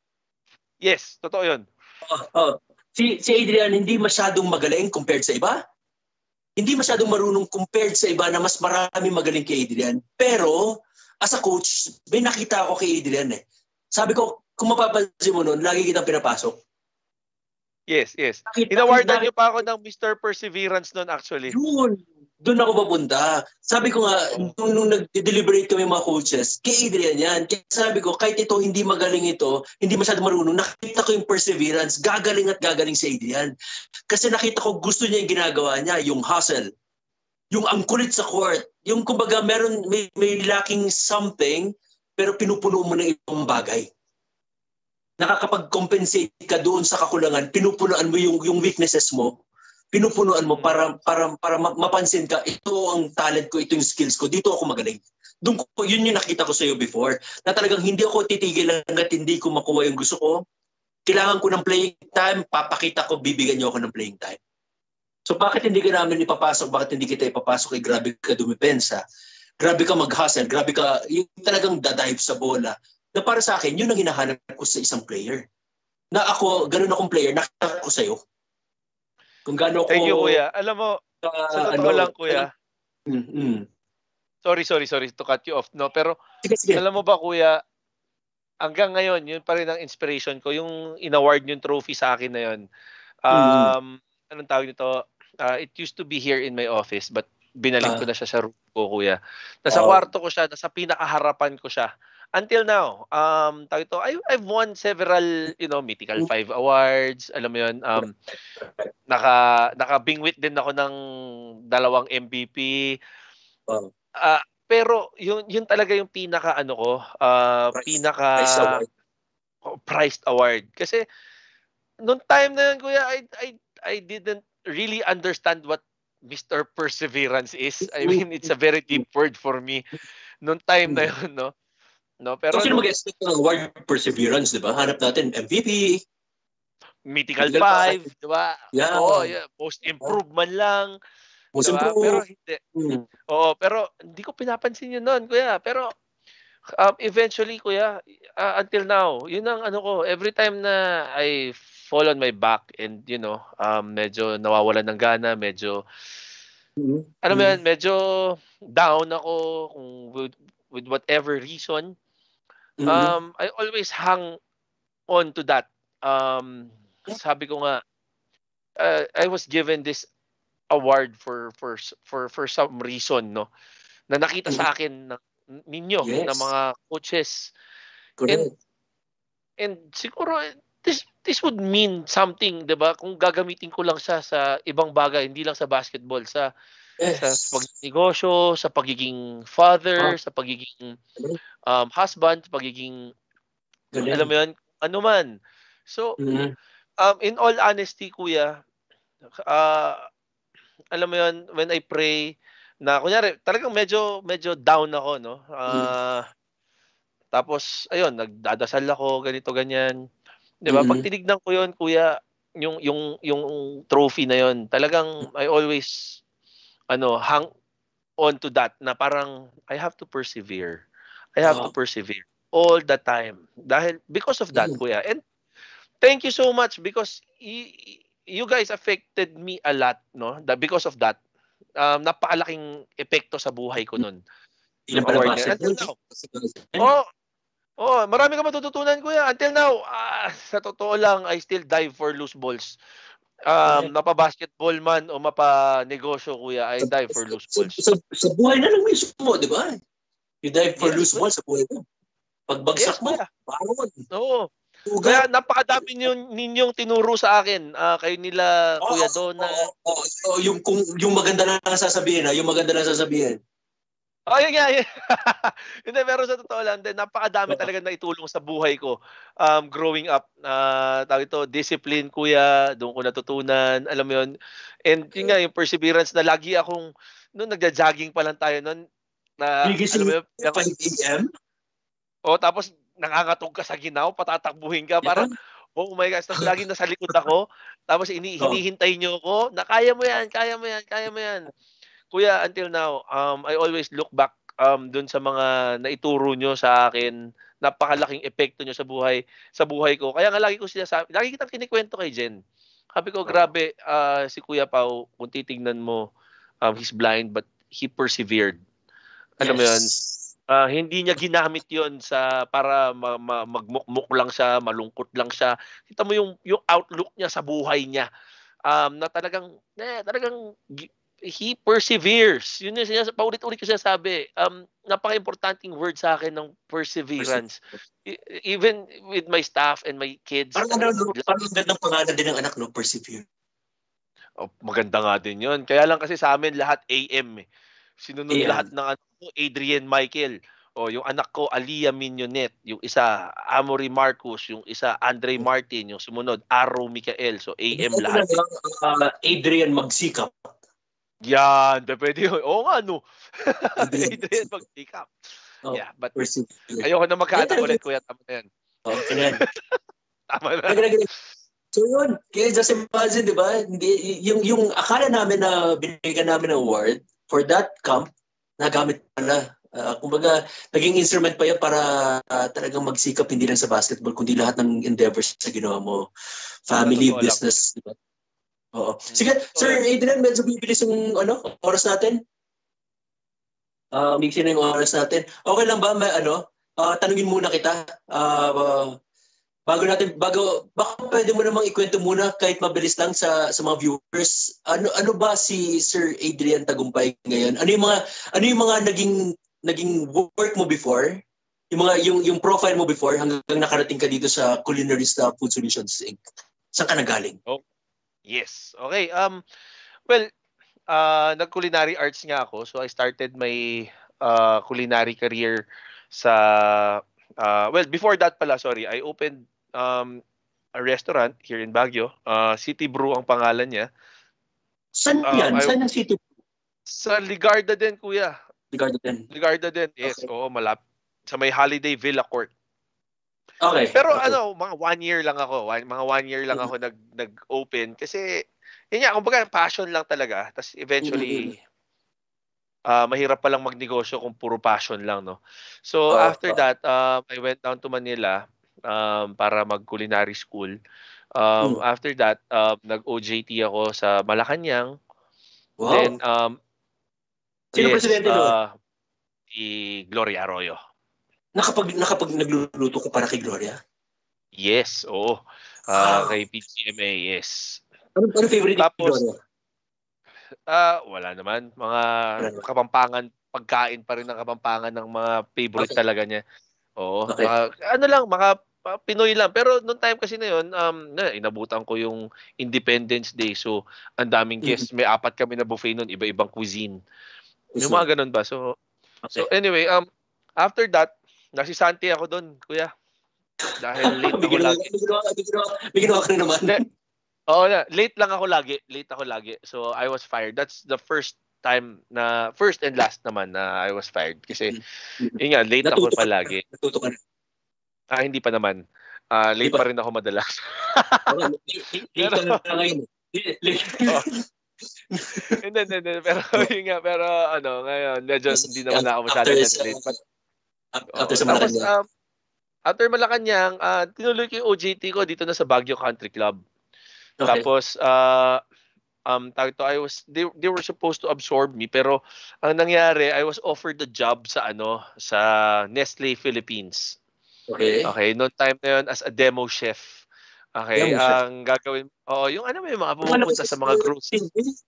Yes, totoo yun. Oh, oh. Si, si Adrian hindi masyadong magaling compared sa iba. Hindi masyadong marunong compared sa iba na mas marami magaling kay Adrian. Pero, as a coach, may nakita ako kay Adrian eh. Sabi ko, kung mapapansin mo nun, lagi kitang pinapasok. Yes, yes. Nakita, Inawardan nakita, niyo pa ako ng Mister Perseverance noon actually. Yun. Doon ako papunta. Sabi ko nga, Oh. nung, nung nag-deliberate kami mga coaches, kay Adrian yan. Kaya sabi ko, kahit ito hindi magaling ito, hindi masyado marunong, nakita ko yung perseverance, gagaling at gagaling si Adrian. Kasi nakita ko gusto niya yung ginagawa niya, yung hustle. Yung ang kulit sa court. Yung kumbaga meron, may, may lacking something, pero pinupuno mo ng ibang bagay. Nakakapag-compensate ka doon sa kakulangan, pinupunuan mo yung, yung weaknesses mo, pinupunuan mo para para para mapansin ka, ito ang talent ko, ito yung skills ko, dito ako magaling. Doon ko, yun yung nakita ko sa iyo before, na talagang hindi ako titigil hanggat hindi ko makuha yung gusto ko. Kailangan ko ng playing time, papakita ko, bibigyan niyo ako ng playing time. So bakit hindi ka namin ipapasok, bakit hindi kita ipapasok, eh, grabe ka dumipensa, grabe ka mag-hustle, grabe ka, yung talagang dadive sa bola. Na para sa akin, yun ang hinahanap ko sa isang player. Na ako, ganun akong player, nakita ko sa'yo. Kung gaano ko... Thank you, kuya. Alam mo, Uh, sa totoo ano, lang, kuya. Mm, mm. Sorry, sorry, sorry to cut you off, no? Pero, Sige, sige. alam mo ba, kuya, hanggang ngayon, yun pa rin ang inspiration ko. Yung in-award yung trophy sa akin na yun. Um, anong tawag nito? Uh, it used to be here in my office, but binalik ko Ah. na siya sa room ko, kuya. Nasa Wow. kwarto ko siya, nasa pinakaharapan ko siya. Until now, um, tawag ito, I, I've won several, you know, mythical five awards. Alam mo yun, um, naka, naka-bingwit din ako ng dalawang M V P. Wow. Ah, pero yun, yun talaga yung pinaka, ano ko, ah, Price- pinaka price award. priced award. Kasi, nung time na yun, kuya, I, I, I didn't really understand what Mister Perseverance is. I mean, it's a very deep word for me. Nung time na yun, no? No, pero So, sino nung mag-expect ng award perseverance, di ba? Hanap natin M V P. Mythical Mythical five, five. di ba? Yeah. Oo, yeah. Most improved man lang. Most Di ba? improved. Pero hindi. Mm. Oo, pero hindi ko pinapansin yun noon, kuya. Pero um, eventually, kuya, uh, until now, yun ang ano ko, every time na I fall on my back and, you know, um, medyo nawawalan ng gana, medyo, Mm. ano mo yan, medyo down ako kung with, with whatever reason. Mm. Um, I always hang on to that. Um, sabi ko nga, uh, I was given this award for for for for some reason, no, na nakita sa akin ng ninyo, Yes. ng mga coaches, Correct. And siguro this this would mean something, 'di ba? Kung gagamitin ko lang siya sa ibang bagay, hindi lang sa basketball, sa sa Yes. pagnegosyo, sa pagiging father, sa pagiging um, husband, sa pagiging alam mo Galing. 'yun, ano man. So, Mhm. um, in all honesty, kuya, ah, alam mo 'yun, when I pray na kunyari talagang medyo medyo down ako, no? Mm. Ah, tapos ayun, nagdadasal ako, ganito ganyan. 'Di ba? Pag Mm. tinignan ko 'yon, kuya, yung yung yung trophy na 'yon, talagang I always ano, hang on to that na parang I have to persevere. I have to Oo. persevere all the time. Dahil because of that, Mm. kuya. And thank you so much because y- y- you guys affected me a lot, no? That because of that. Um, napakalaking epekto sa buhay ko nun. Hindi lang Yung pala award na yun. Until basketball. now. Eh. Oh, oh, marami ka matututunan, kuya. Until now, ah, sa totoo lang, I still dive for loose balls. Um, Correct. mapa-basketball man o mapa-negosyo, kuya, I Sa, dive for sa, loose sa, balls. sa, sa buhay na lang mismo, di ba? You dive for Yes, loose kuya. ball sa buhay mo. Yes, Pagbagsak mo, kuya. parang Oo. ugat. Kaya napakadami ninyong, ninyong tinuro sa akin. Ah, kayo nila, Oo, Kuya oo, Dona. oo, oo, yung, kung, yung maganda lang sasabihin, ha? Yung maganda lang sasabihin. Oh, yun nga, yun. Hindi, pero sa totoo lang, din, napakadami Oo. talaga na itulong sa buhay ko. Um, growing up, uh, tawag ito, discipline, kuya, doon ko natutunan, alam mo yun. And yun nga, yung perseverance na lagi akong, noon nagja-jogging pa lang tayo noon, na, alam Gigising mo yun, five a.m. o tapos nangangatog ka sa ginaw, patatakbuhin ka, parang, Yan. oh my gosh, tapos laging nasa likod ako, tapos ini Oo. hinihintay niyo ako, na kaya mo yan, kaya mo yan, kaya mo yan. Kuya, until now, um, I always look back um, dun sa mga naituro nyo sa akin, napakalaking epekto nyo sa buhay, sa buhay ko. Kaya nga lagi ko sinasabi, lagi kitang kinikwento kay Jen. Sabi ko, grabe, ah, si Kuya Pao, kung titingnan mo, um, he's blind but he persevered. Alam mo yun? Yes. Ah, hindi niya ginamit yon sa para ma- ma- magmukmuk lang siya, malungkot lang siya. Kita mo yung yung outlook niya sa buhay niya. Um, na talagang eh, talagang gi- he perseveres. Yun yung sinas paulit-ulit ko sinasabi. Um, napaka-importanting word sa akin ng perseverance. E- even with my staff and my kids, Parang ano, talagang no? Parang ang gandang pangalan din ng anak, no? Persevere. oh, maganda nga din yun. Kaya lang kasi sa amin lahat A M eh. Sinunod lahat Ayan. ng ano, Adrian Michael. O yung anak ko, Aliyah Mignonet. Yung isa, Amory Marcus. Yung isa, Andre Martin. Yung sumunod, Arrow Michael. So A M Ito na lahat eh. lang, uh, Adrian Magsikap. Yan, pwede yun. Oo nga, no. Adrian Adrian Magsikap. mag-pick up. Oh, Yeah, but persevere. ayoko na Yan magkaanak talaga. ulit, kuya. Tama na yan. Okay na yan. Tama na. Galing, galing. So yun, kaya just imagine, di ba? Hindi, yung, yung akala namin na binigyan namin ng award for that camp, nagamit pala. Uh, kumbaga, naging instrument pa yan para uh, talagang magsikap hindi lang sa basketball, kundi lahat ng endeavors sa ginawa mo. Family, Sa totoo lang. business, di ba? Oo. Mm, Sige, totoo Sir lang. Adrian, medyo bibilis yung ano, oras natin. Uh, mixin na yung oras natin. Okay lang ba, may, ano, uh, tanungin muna kita. Uh, uh, bago natin, bago, baka pwede mo namang ikwento muna kahit mabilis lang sa, sa mga viewers. Ano ano ba si Sir Adrian Tagumpay ngayon? Ano yung mga, ano yung mga naging, naging work mo before? Yung mga, yung, yung profile mo before hanggang nakarating ka dito sa Culinarista Food Solutions Incorporated. Saan ka nagaling? Oh, yes. Okay. Um, well, uh, nag-culinary arts nga ako. So I started my uh, culinary career sa uh, well, before that pala, sorry, I opened um, a restaurant here in Baguio. Uh, City Brew ang pangalan niya. Saan Um, yan? I, Saan ang city? sa Ligarda din, kuya. Ligarda din. Ligarda din, yes. Okay. Oo, malap. Sa may Holiday Villa Court. Okay. Pero Okay. ano, mga one year lang ako. One, mga one year lang ako nag, nag-open. Kasi, yun nga, kumbaga, passion lang talaga. Tapos eventually, uh, mahirap palang magnegosyo kung puro passion lang, no? So, Uh, after uh, that, um, I went down to Manila um, para mag-culinary school. Um, mm. after that, um, nag-O J T ako sa Malacanang. Wow. Then, um, Sino yes, presidente doon? uh, si Gloria Arroyo. Nakapag, nakapag nagluluto ka para kay Gloria? Yes, oo. Uh, Wow. kay P G M A, yes. Ano, ano favorite ni Tapos, Gloria? ah, wala naman. Mga Wala naman. Kapampangan, pagkain pa rin ng Kapampangan ng mga favorite Okay. talaga niya. Oo. Okay. Ah, ano lang, mga pa- Pinoy lang. Pero noong time kasi na yun, um, na, inabutan ko yung Independence Day. So, ang daming Mhm. guests. May apat kami na buffet noon, iba-ibang cuisine. Yung Gusto. mga ganun ba? So, so Okay. anyway, um, after that, nasisante ako doon, kuya. Dahil late May ako ginawa, lagi. may ginawa, may ginawa, may ginawa ka rin naman. Hindi. Oo na, late lang ako lagi. Late ako lagi. So, I was fired. That's the first time na, first and last naman na I was fired. Kasi, yun nga, late ako Natuto ka na. palagi. Natuto ka na. Ah, hindi pa naman. Ah, Di late ba? pa rin ako madalas. Okay. Late late Pero, ka na ngayon. Late- late- oh, hindi, hindi, hindi. Pero, yun nga, pero, ano, ngayon, medyo hindi naman ako masyado After na sa late. But, after oo. sa Tapos, Malacanang. um, after Malacanang, ah, tinuloy ko yung O J T ko dito na sa Baguio Country Club. Okay. Tapos, ah, um, tawag to, I was, they, they were supposed to absorb me, pero ang nangyari, I was offered the job sa, ano, sa Nestle Philippines. Okay. Okay, noong time na yun, as a demo chef. Okay, Demo chef. ang gagawin, oh, yung ano, may mga Ano pumupunta sa mga grocery.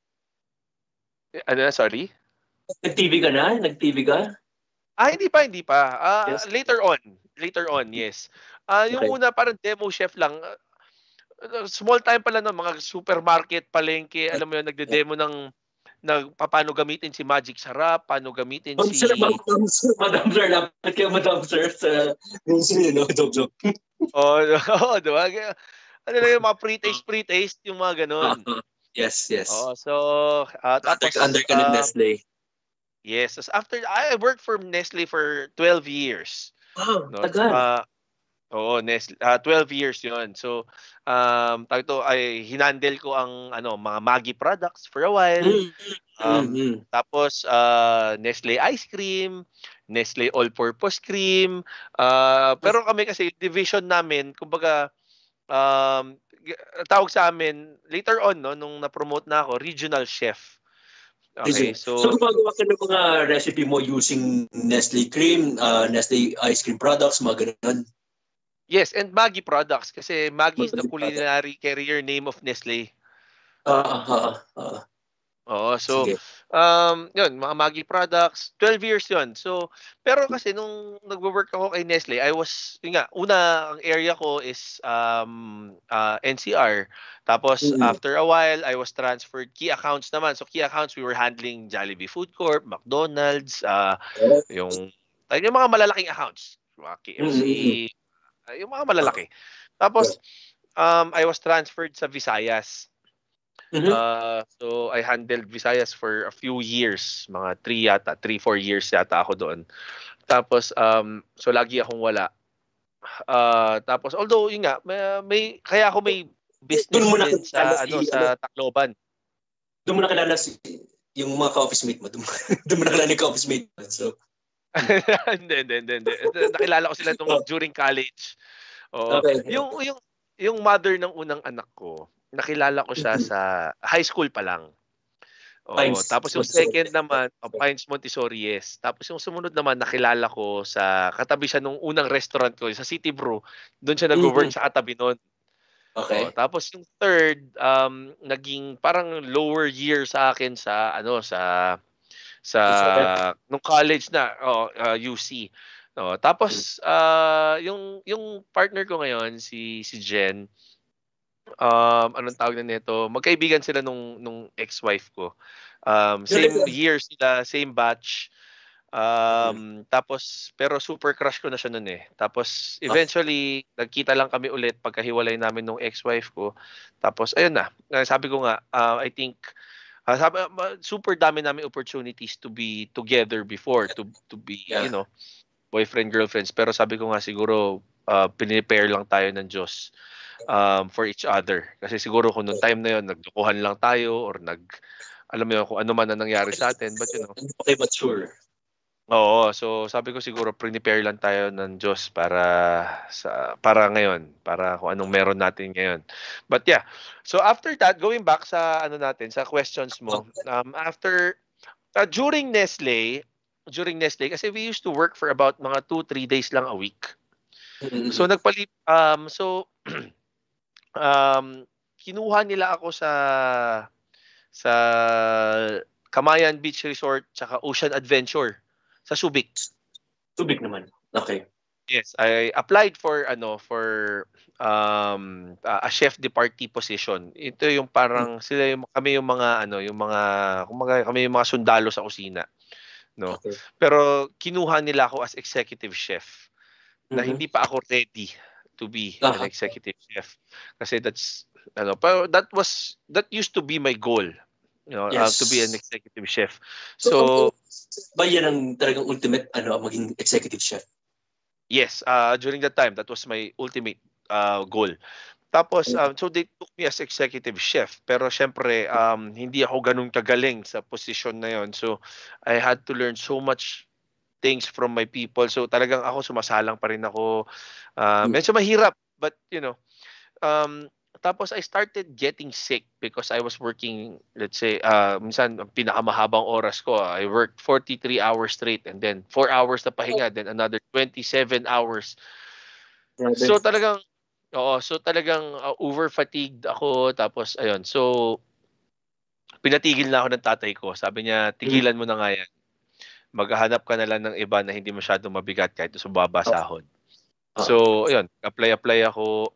Ano na, sorry? Nag-T V ka na? Nag-T V ka? Ah, hindi pa, hindi pa. Ah, Yes. later on. Later on, yes. Ah, yung Okay. una parang demo chef lang. Ah, small time pala no, mga supermarket, palengke, alam mo yun, nagde-demo ng ng paano gamitin si Magic Sarap, paano gamitin Ma'am si sir, Madam sir, Madam sir, lapit kayo Madam sir sa grocery, no? Joke, joke. Oh, oh, di ba? Kaya, ano lang yung mga pre-taste, pre-taste, yung mga Ah, ganun. ah. Yes, yes. Oo, so ah, Under, tapos under ka ng ah, Nestle. yes, tas after I worked for Nestle for twelve years. Wow, No? tagal. Ah, oo, Nestle, ah, twelve years 'yon. So, um, tawag ito, ay hinandle ko ang ano, mga Maggi products for a while. Mm, mm, Um, mm. tapos ah, Nestle ice cream, Nestle all-purpose cream. Ah, pero kami kasi division namin, kumbaga um, g- tawag sa amin later on no, nung na-promote na ako, regional chef. Okay, Listen. So so gumagawa ka ng mga recipe mo using Nestle cream, uh, Nestle ice cream products, mga ganun. yes, and Maggi products kasi Maggi is the Maganda yung product. culinary carrier name of Nestle. Ah, ah, ah, ah. Oo, so Sige. um, 'yun, mga Maggi products, twelve years 'yun. So pero kasi nung nagwo-work ako kay Nestle, I was yun nga, una ang area ko is um ah, N C R. Tapos Mm-mm. after a while, I was transferred key accounts naman. So key accounts, we were handling Jollibee Food Corp, McDonald's, ah yung ay, yung mga malalaking accounts, mga K F C, Mm-mm. ah, yung mga malalaki. Tapos um I was transferred sa Visayas. Mhm. Uh, so I handled Visayas for a few years, mga three yata, three, four years yata ako doon. Tapos um so lagi akong wala. Uh, tapos although yun nga, may, may kaya ako may business Doon mo din nakilala sa si, ano ano, sa Tacloban. doon mo nakilala si, yung mga ka-office mate mo. Doon, mo- doon mo nakilala yung ka-office mate mo. So, Hindi, hindi, hindi, hindi. Nakilala ko sila nung during college. Oo. okay. Yung yung yung mother ng unang anak ko, nakilala ko siya sa high school pa lang. Oo, Pines. tapos yung second naman, oh, Pines Montessori, yes. Tapos yung sumunod naman, nakilala ko sa katabi siya nung unang restaurant ko, sa City Brew. Doon siya nag-work Mhm. sa katabi nun. Oh, Okay. tapos yung third, um, naging parang lower year sa akin sa ano sa sa nung college na, oh, uh, U C. Oh, tapos ah, yung yung partner ko ngayon si si Jen, um, anong tawag na nito? Magkaibigan sila nung nung ex-wife ko. Um, same year sila, same batch. Um, tapos pero super crush ko na siya noon eh. Tapos eventually nagkita lang kami ulit pagkahiwalay namin nung ex-wife ko. Tapos ayun na. Ah, Sabi ko nga, ah, I think ah, sabi, ah, super dami namin opportunities to be together before, to to be, Yeah. you know, boyfriend girlfriends. Pero sabi ko nga siguro uh, pinipare lang tayo ng Diyos um, for each other. Kasi siguro kung noong time na yon nagdukuhan lang tayo or nag alam mo yun, kung ano man ang nangyari sa atin, but you know, Okay, but sure. oo, so sabi ko siguro prepare lang tayo ng Diyos para sa para ngayon, para kung anong meron natin ngayon. But yeah. So after that, going back sa ano natin, sa questions mo, um after uh, during Nestle, during Nestle kasi we used to work for about mga two three days lang a week. Mhm. So nagpalit um so um kinuha nila ako sa sa Camayan Beach Resort tsaka Ocean Adventure sa Subic. Tubig naman. Okay. Yes, I applied for ano for um a a chef de partie position. Ito yung parang sila yung kami yung mga ano, yung mga kumbaga kami yung mga sundalo sa kusina, no. Okay. Pero kinuha nila ako as executive chef na Mhm. hindi pa ako ready to be an Aha. executive chef. Kasi that's ano, pero that was that used to be my goal, you know, uh, to be an Yes. executive chef. So, ang So, ba yan ang talagang ultimate ano maging executive chef? yes, uh, during that time, that was my ultimate uh, goal. Tapos, um, so they took me as executive chef. Pero syempre, um, hindi ako ganun kagaling sa position na yon. So, I had to learn so much things from my people. So, talagang ako, sumasalang pa rin ako. Uh, medyo mahirap, but you know, um, tapos I started getting sick because I was working, let's say, uh, minsan, ang pinakamahabang oras ko, ah, I worked forty-three hours straight and then four hours na pahinga, then another twenty-seven hours. Grabe. So talagang oo, so talagang uh, over fatigued ako tapos ayun. So pinatigil na ako ng tatay ko. Sabi niya, Mm. "Tigilan mo na nga 'yan. Maghahanap ka na lang ng iba na hindi masyadong mabigat kahit sa baba Oh, sahod." oh. So ayun, apply-apply ako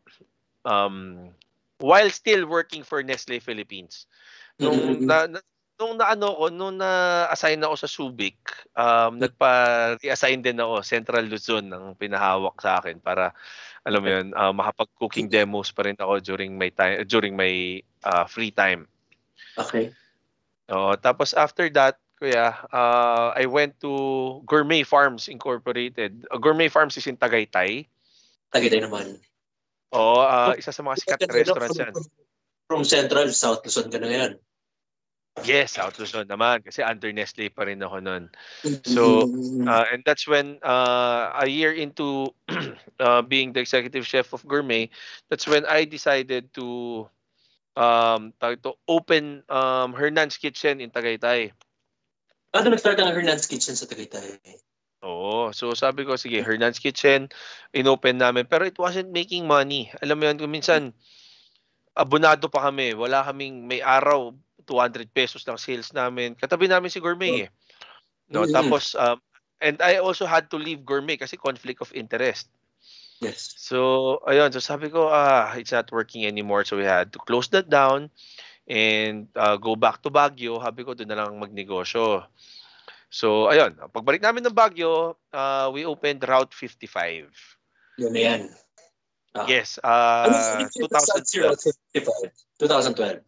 um while still working for Nestle Philippines. Nung Mm-mm. na, na nung naano ko, nung na-assign ako sa Subic, um, nagpa-reassign din ako, Central Luzon ang pinahawak sa akin para alam mo Okay. 'yun, ah, makapag-cooking demos pa rin ako during my time during my ah, free time. Okay. Oo, tapos after that, kuya, ah, I went to Gourmet Farms Incorporated. Uh, Gourmet Farms is in Tagaytay. Tagaytay naman. Oo, ah, isa sa mga sikat na From, restaurants 'yan. from Central, South Luzon ka na ngayon. Yes, South Luzon naman kasi under Nestle pa rin ako noon. So, Mm-mm. uh, and that's when uh, a year into uh, being the executive chef of Gourmet, that's when I decided to um tawag to open um Hernan's Kitchen in Tagaytay. Paano nag-start ang Hernan's Kitchen sa Tagaytay? Oo, so sabi ko sige, Hernan's Kitchen inopen namin pero it wasn't making money. Alam mo yun, kung minsan abonado pa kami, wala kaming may araw two hundred pesos lang sales namin. Katabi namin si Gourmet eh. No, Mm-mm. tapos um and I also had to leave Gourmet kasi conflict of interest. Yes. So, ayun. So, sabi ko, ah, it's not working anymore. So, we had to close that down and uh, go back to Baguio. Sabi ko, doon na lang magnegosyo. So, ayun. Pagbalik namin ng Baguio, uh, we opened Route fifty-five. Yun na yan. Ah. Yes, Ano uh, yung twenty twenty twelve. fifty-five? twenty twelve.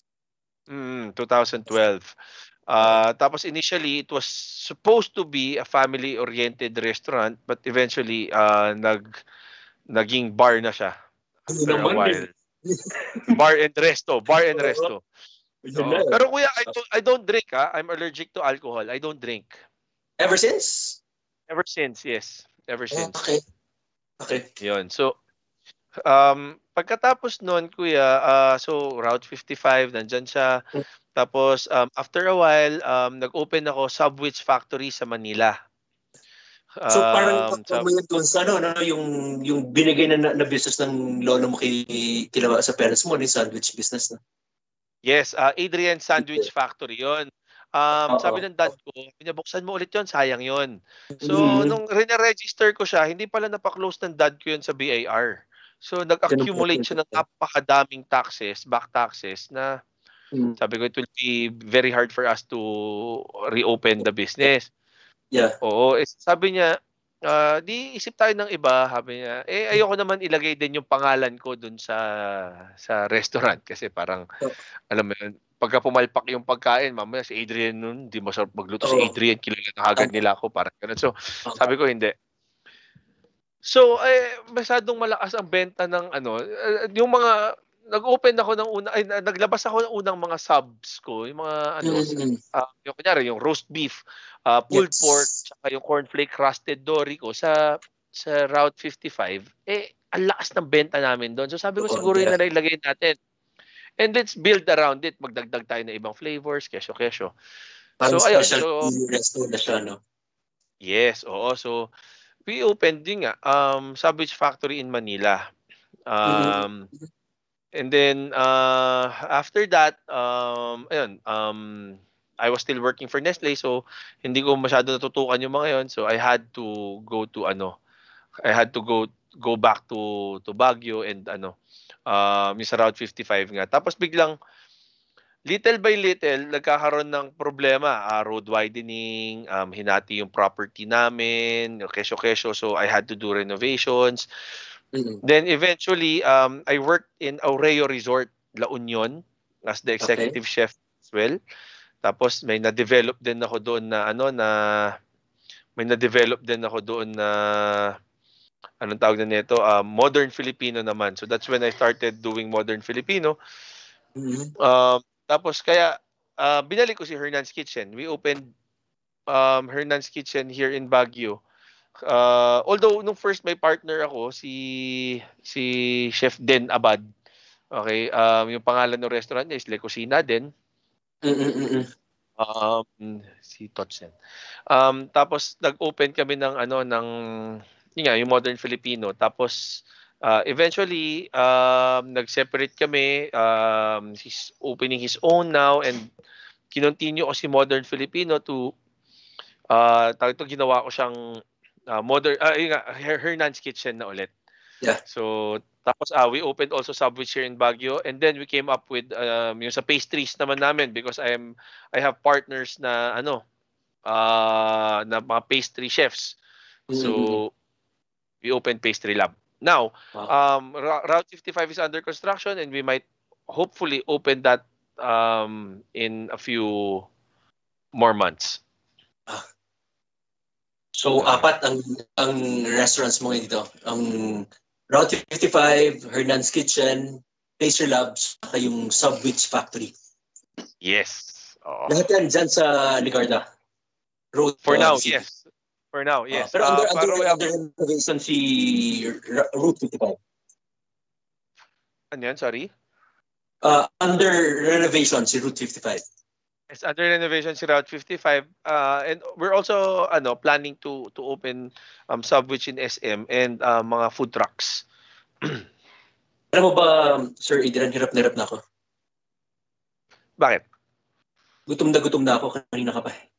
Mm, twenty twelve. Uh, tapos initially, it was supposed to be a family-oriented restaurant, but eventually, uh, nag naging bar na siya Ano after a naman eh. while. Bar and resto, bar and resto. Yun na Oo. eh. Pero kuya, I don't, I don't drink ha. I'm allergic to alcohol. I don't drink. Ever since? Ever since, yes. Ever since. Okay. Okay. Yun. So, um, pagkatapos nun, kuya, uh, so Route fifty-five, nandyan siya. Tapos, um, after a while, um, nag-open ako Subwich Factory sa Manila. So parang Um, sa, pagpamuyan doon sa ano, no, yung yung binigay na, na, na business ng lolo mo kay kila sa parents mo, yung sandwich business na. yes, uh, Adrian Sandwich Factory yon. Um, Oo. sabi ng dad ko, pinabuksan mo ulit yon, sayang yon. So, Mhm. nung rene-register ko siya, hindi pala napaklose ng dad ko yun sa B A R. So, nag-accumulate siya ng napakadaming taxes, back taxes, na Mm. sabi ko, it will be very hard for us to reopen the business. Yeah. Oo, eh, sabi niya, ah, di isip tayo ng iba, sabi niya. Eh, ayoko naman ilagay din yung pangalan ko dun sa sa restaurant kasi parang, Oh. alam mo yun, pagka pumalpak yung pagkain, mamaya si Adrian nun, di masarap magluto si Oo. Adrian, kilala na agad nila ako, parang ganun. So, Okay. sabi ko, hindi. So, eh, masyadong malakas ang benta ng ano, eh, yung mga, nag-open ako ng una, ay, na- naglabas ako ng unang mga subs ko, yung mga, ano, Mm. ah, yung kunyari, yung roast beef, ah, pulled Yes. pork, tsaka yung cornflake crusted dory ko sa, sa Route fifty-five, eh, ang lakas ng benta namin doon. So, sabi ko, Oo, siguro yun yeah. na lang ilagay natin. And let's build around it. Magdagdag tayo ng ibang flavors, kesyo-kesyo. Parang So, ayun. specialty So, restaurant na siya, no? yes, oo. So, we opened din nga, um, Sandwich Factory in Manila. Um, and then, uh, after that, um, ayun, um, I was still working for Nestle, so hindi ko masyado natutukan yung mga yon. So, I had to go to, ano, I had to go go back to to Baguio and ano um yung sa Route fifty-five nga. Tapos biglang little by little nagkakaroon ng problema, ah, road widening, um, hinati yung property namin, yung kesyo-kesyo, so I had to do renovations. Mm-mm. Then eventually um I worked in Aureo Resort, La Union as the Okay. executive chef as well. Tapos may na-develop din ako doon na ano na may na-develop din ako doon na anong tawag na nito, um, modern Filipino naman. So that's when I started doing modern Filipino. Mhm. Um, tapos kaya uh, binalik ko si Hernan's Kitchen. We opened um, Hernan's Kitchen here in Baguio. Uh, although nung first may partner ako si si Chef Den Abad. Okay, um, yung pangalan ng restaurant niya is Le Cocina din. Mm-mm-mm. Um, si Totsen. Um, tapos nag-open kami ng ano ng yun nga, yung modern Filipino. Tapos uh, eventually um, nag-separate kami. Um, he's opening his own now and kinontinue ko si modern Filipino to uh, tawag ito, ginawa ko siyang uh, modern uh, yun nga, Her- Hernan's Kitchen na ulit. Yeah. So tapos uh, we opened also Subwich here in Baguio and then we came up with um, yung sa pastries naman namin because I am I have partners na ano uh, na mga pastry chefs. Mm-mm-mm. So we opened Pastry Lab. Now, Wow. um, Ra- Route fifty-five is under construction and we might hopefully open that um, in a few more months. So, Ah. apat ang ang restaurants mo ngayon dito. Ang Route fifty-five, Hernan's Kitchen, Pastry Labs, saka yung Subwich Factory. Yes. Oo. Lahat yan dyan sa Ligarda Road. For uh, now, City. yes. For now, Ah, yes. pero under, Uh, under, pero we have- under renovation si R- Route fifty-five. ano yan, sorry? Uh, under renovation si Route fifty-five. It's under renovation si Route fifty-five uh, and we're also ano planning to to open um, Subwich in S M and uh, mga food trucks. Alam mo ba, Sir Adrian, hirap na hirap na ako. Bakit? Gutom na gutom na ako kanina ka pa. eh.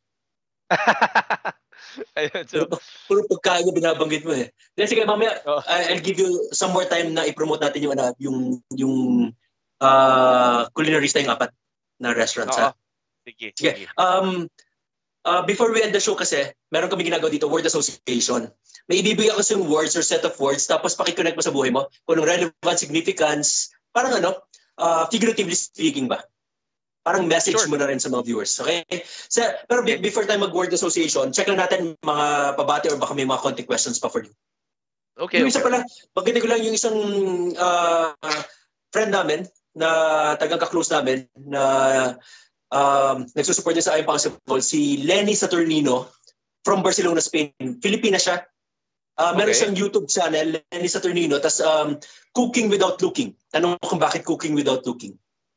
Ayun, Puro, so, puro pagkain yung binabanggit mo eh. Then, sige, mamaya, Oh. I- I'll give you some more time na i-promote natin yung, ano, yung, yung uh, Culinarista yung apat na restaurants. oo. Ha? Sige, Sige. sige. Um, uh, before we end the show kasi, meron kami ginagawa dito, word association. May ibibigay ako sa yung words or set of words, tapos pakiconnect mo sa buhay mo kung anong relevant significance, parang ano, uh, figuratively speaking ba? Parang message Sure. mo na rin sa mga viewers. Okay? So, pero be- before tayo mag-word association, check lang natin mga pabati or baka may mga content questions pa for you. Okay, Yung isa okay. pala, maganda ko lang yung isang uh, friend namin na tagang ka-close namin na um, nagsusupport niya sa aking Paossible, si Lenny Saturnino from Barcelona, Spain. Filipina siya. Uh, meron Okay. siyang YouTube channel, Lenny Saturnino, tas um, Cooking Without Looking. Tanong mo kung bakit Cooking Without Looking.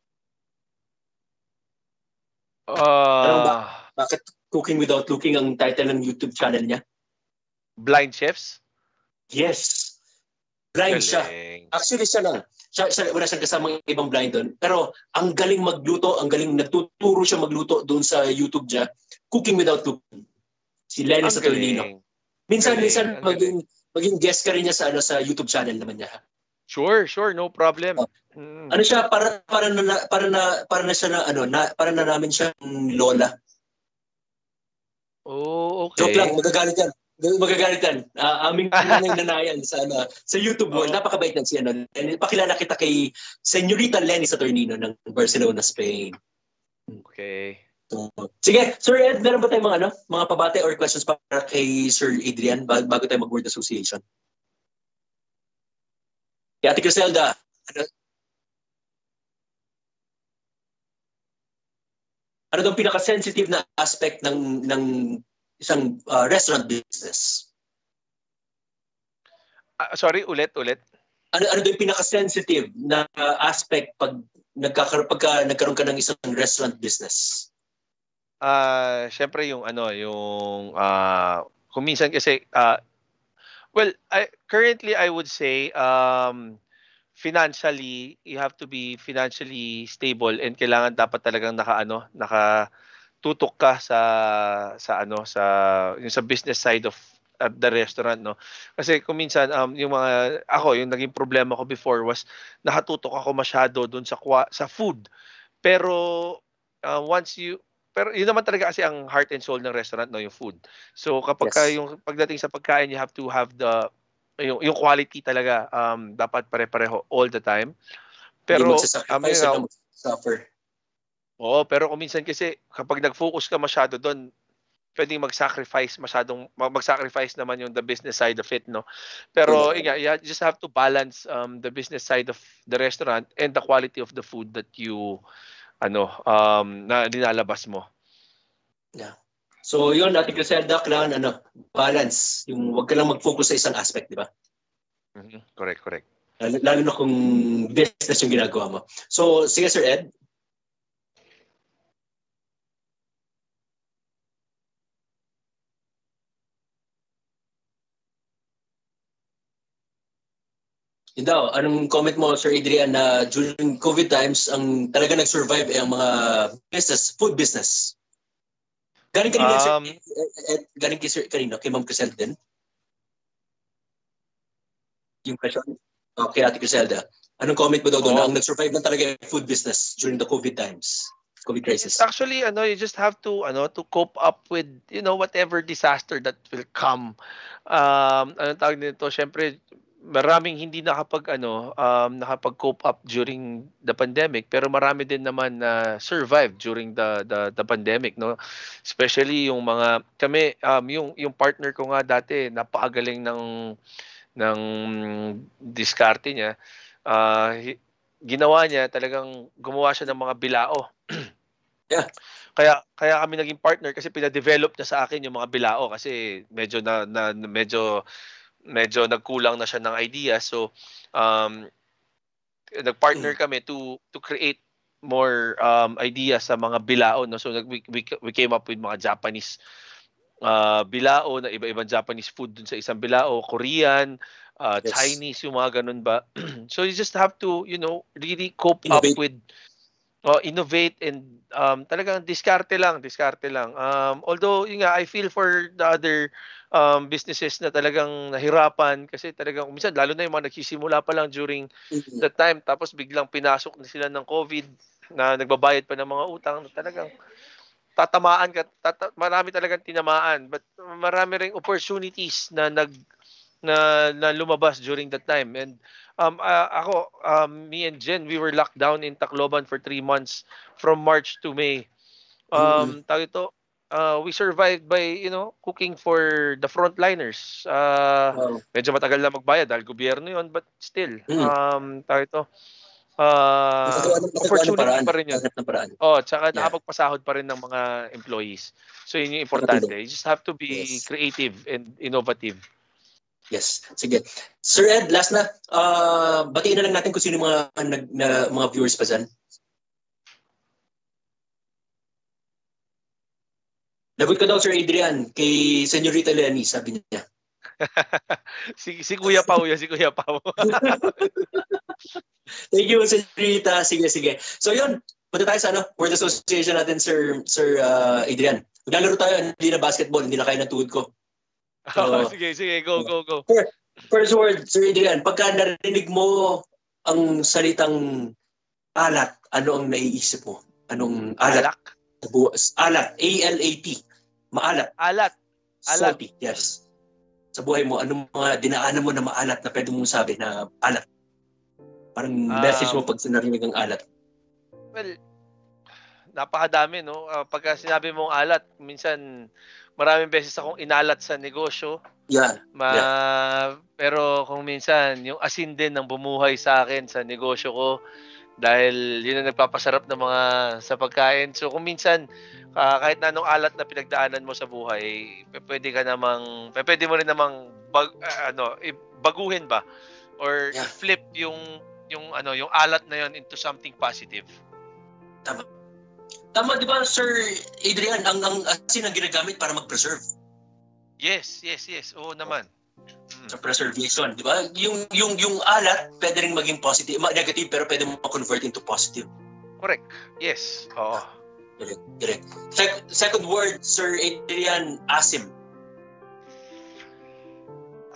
Tanong ba, Uh, bakit Cooking Without Looking ang title ng YouTube channel niya? blind chefs? Yes. Blind siya. Galing. Actually, siya lang. Siya, siya, wala siyang kasamang ibang blind doon. Pero ang galing magluto, ang galing nagtuturo siya magluto doon sa YouTube niya. Cooking Without Looking. Si Lenny Ang Saturnino. galing. Minsan, Galing, minsan ang maging, maging guest ka rin niya sa, ano, sa YouTube channel naman niya. Sure, sure, no problem. Oh. Mm. Ano siya, para, para, na, para, na, para na siya na, ano, na, para na namin siya lola. Oh, Joke lang, okay. magagalit yan. Magagalit yan. Uh, aming nanay nanayan sa, ano, sa YouTube world. Oo. Napakabait yan siya. Ano. And pakilala kita kay Señorita Lenny Saturnino ng Barcelona, Spain. Okay. So, sige, Sir Ed, meron ba tayong mga, ano, mga pabate or questions para kay Sir Adrian bago, bago tayo mag-word association? Kay Ate Criselda, ano, ano daw pinaka-sensitive na aspect ng ng isang uh, restaurant business? Ah, sorry, ulit, ulit. Ano ano daw yung pinaka-sensitive na uh, aspect pag nagkakaroon pagka nagkaroon ka ng isang restaurant business? Ah, syempre yung ano, yung ah kung minsan kasi ah well, I currently I would say um financially you have to be financially stable and kailangan dapat talagang naka ano, naka tutok ka sa sa ano sa yung sa business side of at the restaurant, no? Kasi kung minsan um yung mga ako yung naging problema ko before was nakatutok ako masyado doon sa kwa, sa food. Pero uh, once you pero yun naman talaga kasi ang heart and soul ng restaurant, no, yung food. So kapag ka Yes. yung pagdating sa pagkain, you have to have the yung, yung quality talaga um dapat pare-pareho all the time. Hindi Pero um magsasacrifice yun at nga, mag-suffer. oo, pero kung minsan kasi kapag nag-focus ka masyado doon, pwedeng mag-sacrifice masyadong mag- mag-sacrifice naman yung the business side of it, no. Pero yun nga, you ha- just have to balance um the business side of the restaurant and the quality of the food that you ano um na nilalabas mo. Yeah. So yun, Ate Griselda, kailangan ano, balance. Yung wag ka lang mag-focus sa isang aspect, di ba? Mhm. Correct, correct. Lalo, lalo na kung business yung ginagawa mo. So, sige Sir Ed. Yun daw, anong comment mo, Sir Adrian, na during COVID times, ang talaga nag-survive ay ang mga business, food business? Galing kanina, Sir Um, Ed, Ed, galing kay Sir, kanina, kay Ma'am Crisel din? Yung question? Okay, Ate Griselda. Anong comment mo daw doon na Oo. ang nag-survive lang talaga yung food business during the COVID times, COVID crisis? It's actually ano, you just have to ano to cope up with, you know, whatever disaster that will come. Um, ano tawag nito? Syempre, maraming hindi nakapag ano, um, nakapag-cope up during the pandemic, pero marami din naman na survive during the the the pandemic, no? Especially yung mga kami um yung yung partner ko nga dati, napakagaling ng ng diskarte niya. Ah, hi- ginawa niya talagang gumawa siya ng mga bilao. Yeah. Kaya kaya kami naging partner kasi pina-develop niya sa akin yung mga bilao kasi medyo na, na medyo medyo nagkulang na siya ng idea. So um nag-partner kami to to create more um ideas sa mga bilao, no. So nag we, we, we came up with mga Japanese uh, bilao na iba-ibang Japanese food dun sa isang bilao, Korean, uh, Yes. Chinese, yung mga ganun ba. So you just have to, you know, really cope up Innovate. with uh, innovate and um, talagang diskarte lang, diskarte lang. Um, although, yun nga, I feel for the other um, businesses na talagang nahirapan kasi talagang minsan, lalo na yung mga nagsisimula pa lang during Mhm. that time, tapos biglang pinasok na sila ng COVID na nagbabayad pa ng mga utang, na talagang tatamaan ka, tata, marami talagang tinamaan, but marami ring opportunities na nag na, na lumabas during that time. And um ah, ako um me and Jen, we were locked down in Tacloban for three months from March to May. Mhm. Um tawag ito, uh, we survived by, you know, cooking for the frontliners. Uh Wow. medyo matagal na magbayad dahil gobyerno 'yon, but still Mhm. um tawag ito, uh Nakagawa ng, nakagawa ng opportunity paraan. pa rin 'yon. Hanap ng paraan. Oh, tsaka Yeah. nakapagpasahod pa rin ng mga employees. So yun yung Nakatulong. importante. You just have to be Yes. creative and innovative. Yes. Sige. Sir Ed, last na. Uh, batiin na lang natin kung sino yung mga, nag, na, mga viewers pa dyan. Lagot ka daw, Sir Adrian, kay Señorita Lenny, sabi niya. si si Kuya Pao yun, si Kuya Pao. Thank you, Señorita. Sige, sige. So yun, punta tayo sa ano, word association natin, Sir Sir uh, Adrian. Maglalaro tayo, hindi na basketball, hindi na kaya ng tuhod ko. Oh, So, sige, sige, go, go, go. First, first word, Sir Adrian, pagka narinig mo ang salitang alat, ano ang naiisip mo? Anong alat? Alak. Alat, A L A T. Maalat. Alat. Alat. Salty, yes. Sa buhay mo, anong mga dinaanan mo na maalat na pwede mong sabi na alat? Parang Um, message mo pag sinarinig ang alat. Well, napakadami, no? Uh, pagka sinabi mong alat, minsan maraming beses akong inalat sa negosyo. Yan. Ma Yeah. Pero kung minsan yung asin din ng bumuhay sa akin sa negosyo ko dahil yun ang nagpapasarap ng mga sa pagkain. So kung minsan uh, kahit na anong alat na pinagdaanan mo sa buhay, p- pwede ka namang p- pwede mo rin namang bag, uh, ano, i- baguhin ba or Yeah. i-flip yung yung ano, yung alat na yon into something positive. Tama. Tama, di ba, Sir Adrian, ang, ang asin ang ginagamit para mag-preserve. Yes, yes, yes. Oo naman. Mm. Sa preservation, di ba? Yung, yung, yung alat, pwede rin maging positive, ma- negative, pero pwede mo ma-convert into positive. Correct. Yes. Oo. Correct, correct. Sec- second word, Sir Adrian, asim.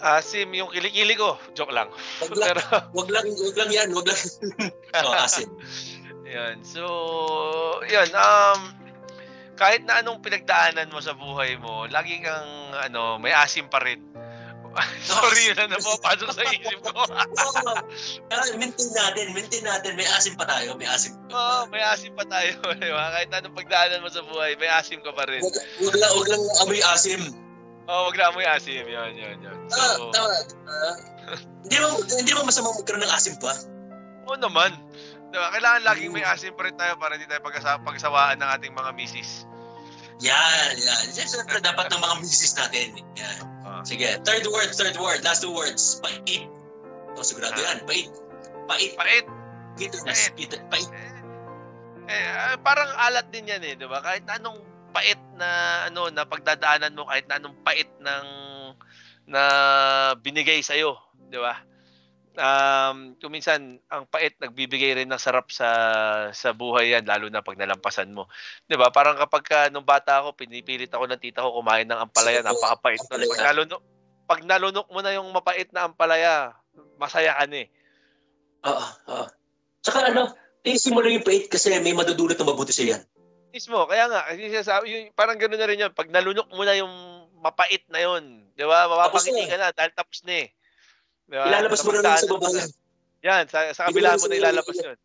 Asim yung kilikili ko. Joke lang. Wag lang, Pero, wag lang, wag lang yan, wag lang. So, asin. yan. So, yun. Um, kahit na anong pinagdaanan mo sa buhay mo, lagi kang, ano, may asim pa rin. Sorry, yun na napapasok sa isip ko. Oo, maintain natin, maintain natin. May asim pa tayo, may asim. Oo, oh, may asim pa tayo. Diba? Kahit na anong pagdaanan mo sa buhay, may asim ka pa rin. Wag, wag lang, wag lang amoy asim. Oo, oh, wag lang amoy asim. Yun, yun, yun. So, Ah, tama. Uh, hindi mo hindi mo masama magkaroon ng asim pa. Oo naman. Diba? Kailangan laging may asim pa rin tayo para hindi tayo pagkasa- pagsawaan ng ating mga misis. Yan, yan. Siyempre, dapat ng mga misis natin. Yan. Ah. Sige, third word, third word. Last two words. Pait. O, sigurado yan. Pait. Pait. Pait. Bitterness. Bitter. Pait. Eh, eh, parang alat din yan eh, 'di ba? Kahit na anong pait na ano na pagdadaanan mo, kahit na anong pait ng na binigay sa iyo, 'di ba? Um, kung minsan ang pait nagbibigay rin ng sarap sa sa buhay yan, lalo na pag nalampasan mo. 'Di ba? Parang kapag ka, nung bata ako, pinipilit ako ng tita ko kumain ng ampalaya, napakapait. Pag nalunok, pag nalunok mo na yung mapait na ampalaya, masaya ka na eh. Oo, oo. Tsaka ano, isin mo lang yung pait kasi may madudulot na mabuti sa yan. Mismo, kaya nga, yung, sinasabi- yung, parang gano'n na rin yun. Pag nalunok mo na yung mapait na yun, di ba? Mapapangiti ka na dahil tapos na eh. Di ba? Ilalabas mo na lang sa Napagdaanan mo baba. na. Yan, sa, sa kabila mo na ilalabas yun.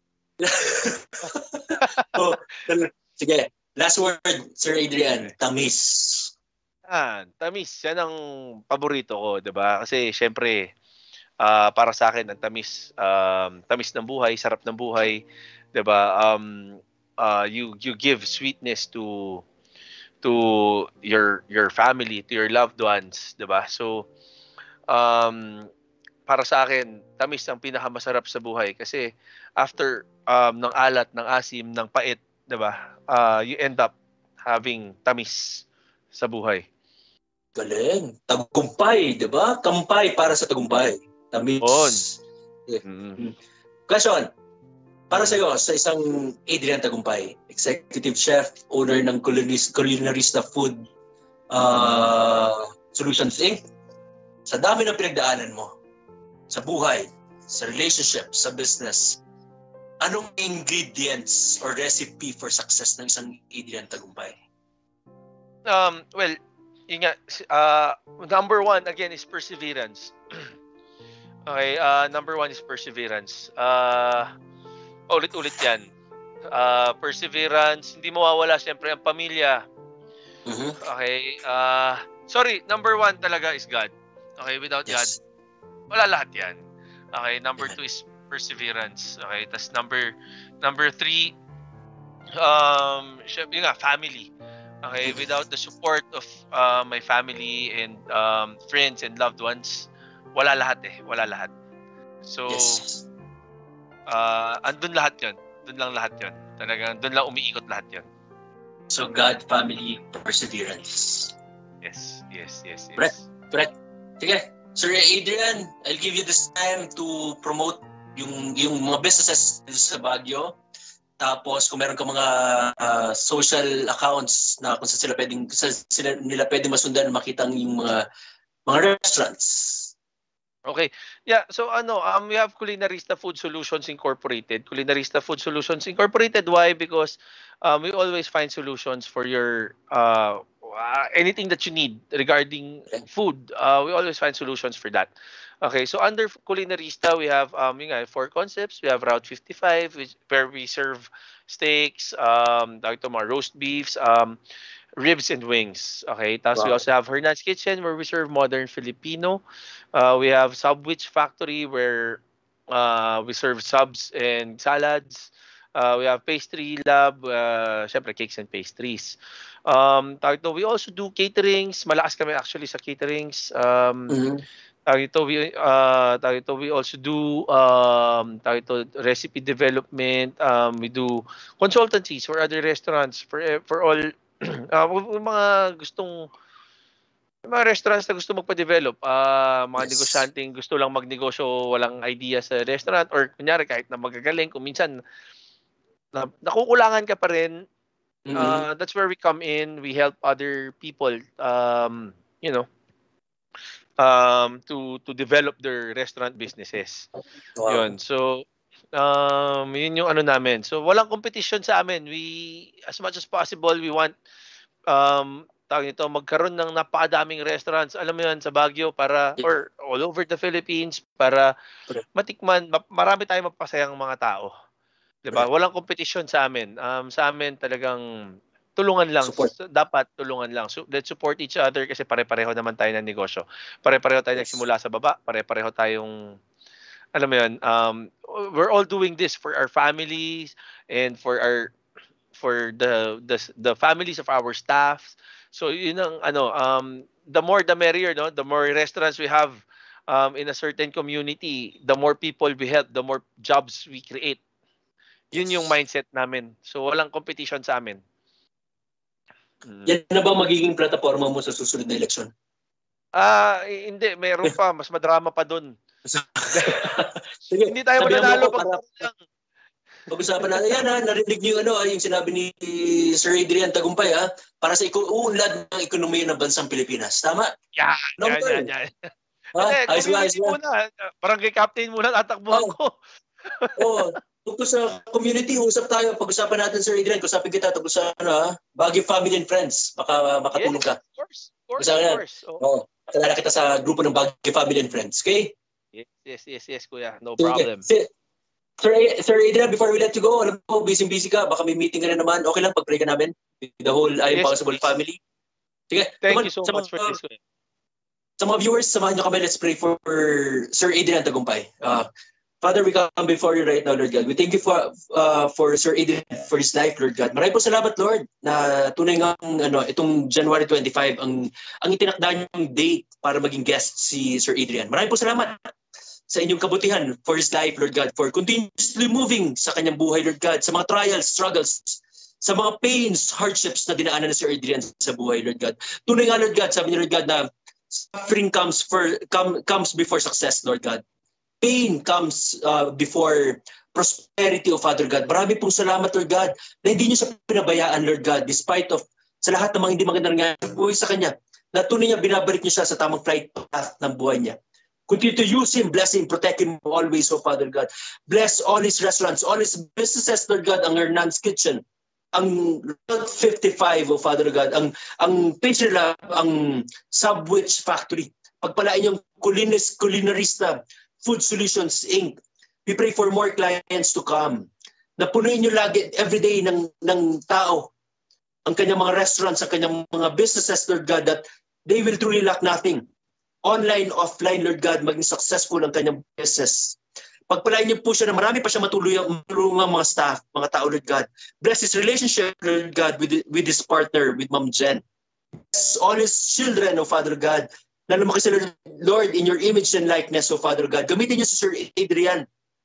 Oh, sige, last word, Sir Adrian. Tamis. Yan, tamis. Yan ang paborito ko, di ba? Kasi syempre, ah, para sa akin, ang tamis, um, tamis ng buhay, sarap ng buhay, di ba? Um, uh, you you give sweetness to to your your family, to your loved ones, 'di ba? So um para sa akin, tamis ang pinakamasarap sa buhay kasi after um ng alat, ng asim, ng pait, 'di ba? Uh, you end up having tamis sa buhay. Galing. Tagumpay, di ba? Kampay para sa tagumpay. Tamis. On. Yeah. Mm. Question. Para sa iyo, sa isang Adrian Tagumpay, Executive Chef, owner ng Culinis- Culinarista Food uh, Solutions Incorporated, sa dami ng pinagdaanan mo, sa buhay, sa relationship, sa business, anong ingredients or recipe for success ng isang Adrian Tagumpay? Um well, yun nga, uh, number one again is perseverance. Okay, uh, number one is perseverance. Uh, ulit-ulit yan. Uh, perseverance, hindi mawawala siyempre ang pamilya. Mm-hmm. Okay, uh, sorry, number one talaga is God. Okay, without Yes. God, wala lahat yan. Okay, number two is perseverance. Okay, tas number number three, um, syempre, yun nga, family. Okay, without the support of uh, my family and um, friends and loved ones, wala lahat eh, wala lahat. So, Yes. uh, andun lahat yun. Doon lang lahat yun. Talagang doon lang umiikot lahat yun. So God, family, perseverance. Yes, yes, yes, yes. Correct. Correct. Sige, Sir Adrian, I'll give you this time to promote yung yung mga businesses sa Baguio. Tapos kung meron ka mga uh, social accounts na kung saan sila pwedeng saan sila nila pwedeng masundan makita yung mga mga restaurants. Okay. Yeah, so ano, um we have Culinarista Food Solutions Incorporated. Culinarista Food Solutions Incorporated, why? Because um we always find solutions for your uh uh, anything that you need regarding food. Uh we always find solutions for that. Okay, so under Culinarista, we have um yun nga, four concepts. We have Route fifty-five, which, where we serve steaks, um tawag ito, mga roast beefs, um ribs and wings. Okay, tapos we Wow. also have Hernan's Kitchen, where we serve modern Filipino. Uh, we have Subwich Factory, where uh, we serve subs and salads. Uh, we have Pastry Lab, uh, syempre cakes and pastries. Um, tawag ito, we also do caterings. Malakas kami actually sa caterings. Um, Mm-hmm. tawag ito, we, uh, tawag ito, we also do um, tawag ito, recipe development. Um, we do consultancies for other restaurants, for for all uh, mga gustong May mga restaurants na gusto magpa-develop, ah mga Yes. negosyanteng gusto lang magnegosyo, walang idea sa restaurant, or kunyari kahit na magagaling, kung minsan na, nakukulangan ka pa rin, Mm-hmm. uh, that's where we come in. We help other people, um, you know, um, to to develop their restaurant businesses. Wow. Yun. So, um, yun yung ano namin. So, walang competition sa amin. We, as much as possible, we want, um, tawag nito, magkaroon ng napakadaming restaurants, alam mo yun, sa Baguio, para, or all over the Philippines, para matikman, ma- marami tayong mapasayang mga tao. Diba? Walang competition sa amin. Um, sa amin talagang tulungan lang. Support. Dapat tulungan lang. So, let's support each other kasi pare-pareho naman tayo ng negosyo. Pare-pareho tayo Yes. nagsimula sa baba. Pare-pareho tayong, alam mo yun, um, we're all doing this for our families and for our, for the, the, the families of our staff. So, yun ang, ano, um, the more the merrier, no? The more restaurants we have um, in a certain community, the more people we help, the more jobs we create. Yun yung mindset namin. So, walang competition sa amin. Mm. Yan na ba magiging plataforma mo sa susunod na eleksyon? Ah, eh, hindi. Meron pa. Mas madrama pa dun. Sige, Hindi tayo sabihan mananalo mo pag para- Pag-usapan natin. Yan ha, narinig niyo ano, ah, yung sinabi ni Sir Adrian Tagumpay ha, para sa iku- uunlad ng ekonomiya ng bansang Pilipinas. Tama? Yan, No, yan, sir. yan, yan. Ha? Hindi, Ayos ba, ayos community ba? muna. Barangay captain muna tatakbuhan Oh. ko. Oo. Tungkol sa community, usap tayo. Pag-usapan natin, Sir Adrian. Kusapin kita tungkol sa ano, ha? Baguio Family and Friends. Baka makatulong ka. Yes, of course. Of course, Basta of yan. course. Oh. Oo. Kalala kita sa grupo ng Baguio Family and Friends. Okay? Yes, yes, yes, yes, kuya. No Sige. problem. Si- Sir, Sir Adrian, before we let you go, alam ko, busy-busy ka. Baka may meeting ka na naman. Okay lang, pag-pray ka namin. With the whole I Am Yes, Paossible please. family. Sige. Thank Come on, you so sa much for mga- this, kuya. Sa mga viewers, samahan nyo kami. Let's pray for Sir Adrian Tagumpay. Uh, Father, we come before you right now, Lord God. We thank you for uh, for Sir Adrian, for his life, Lord God. Maraming po salamat, Lord, na tunay nga ano, itong January twenty-five, ang, ang itinakda niyong date para maging guest si Sir Adrian. Maraming po salamat sa inyong kabutihan for his life, Lord God, for continuously moving sa kanyang buhay, Lord God, sa mga trials, struggles, sa mga pains, hardships na dinaanan ni Sir Adrian sa buhay, Lord God. Tunay nga, Lord God, sabi ni Lord God na suffering comes for come, comes before success, Lord God. Pain comes uh, before prosperity, O Father God. Marami pong salamat, Lord God, na hindi niyo siya pinabayaan, Lord God, despite of sa lahat ng mga hindi magandang nangyari sa buhay sa kanya, na tunay niya binabalik niyo siya sa tamang flight path ng buhay niya. Continue to use him, bless him, protect him always, O Father God. Bless all his restaurants, all his businesses, Lord God, ang Hernan's Kitchen, ang Route fifty-five, O Father God, ang ang Pastry Lab, ang Subwich Factory. Pagpalain yung Culinis, Culinarista Food Solutions Incorporated. We pray for more clients to come. Napunuin nyo lagi, everyday ng, ng tao, ang kanyang mga restaurants, ang kanyang mga businesses, Lord God, that they will truly lack nothing. Online, offline, Lord God, maging successful ang kanyang business. Pagpalain niyo po siya na marami pa siya matulungan mga staff, mga tao, Lord God. Bless his relationship, Lord God, with, with his partner, with Ma'am Jen. Bless all his children, O Father God, na lumaki sila, Lord, in your image and likeness, O Father God. Gamitin niyo si Sir Adrian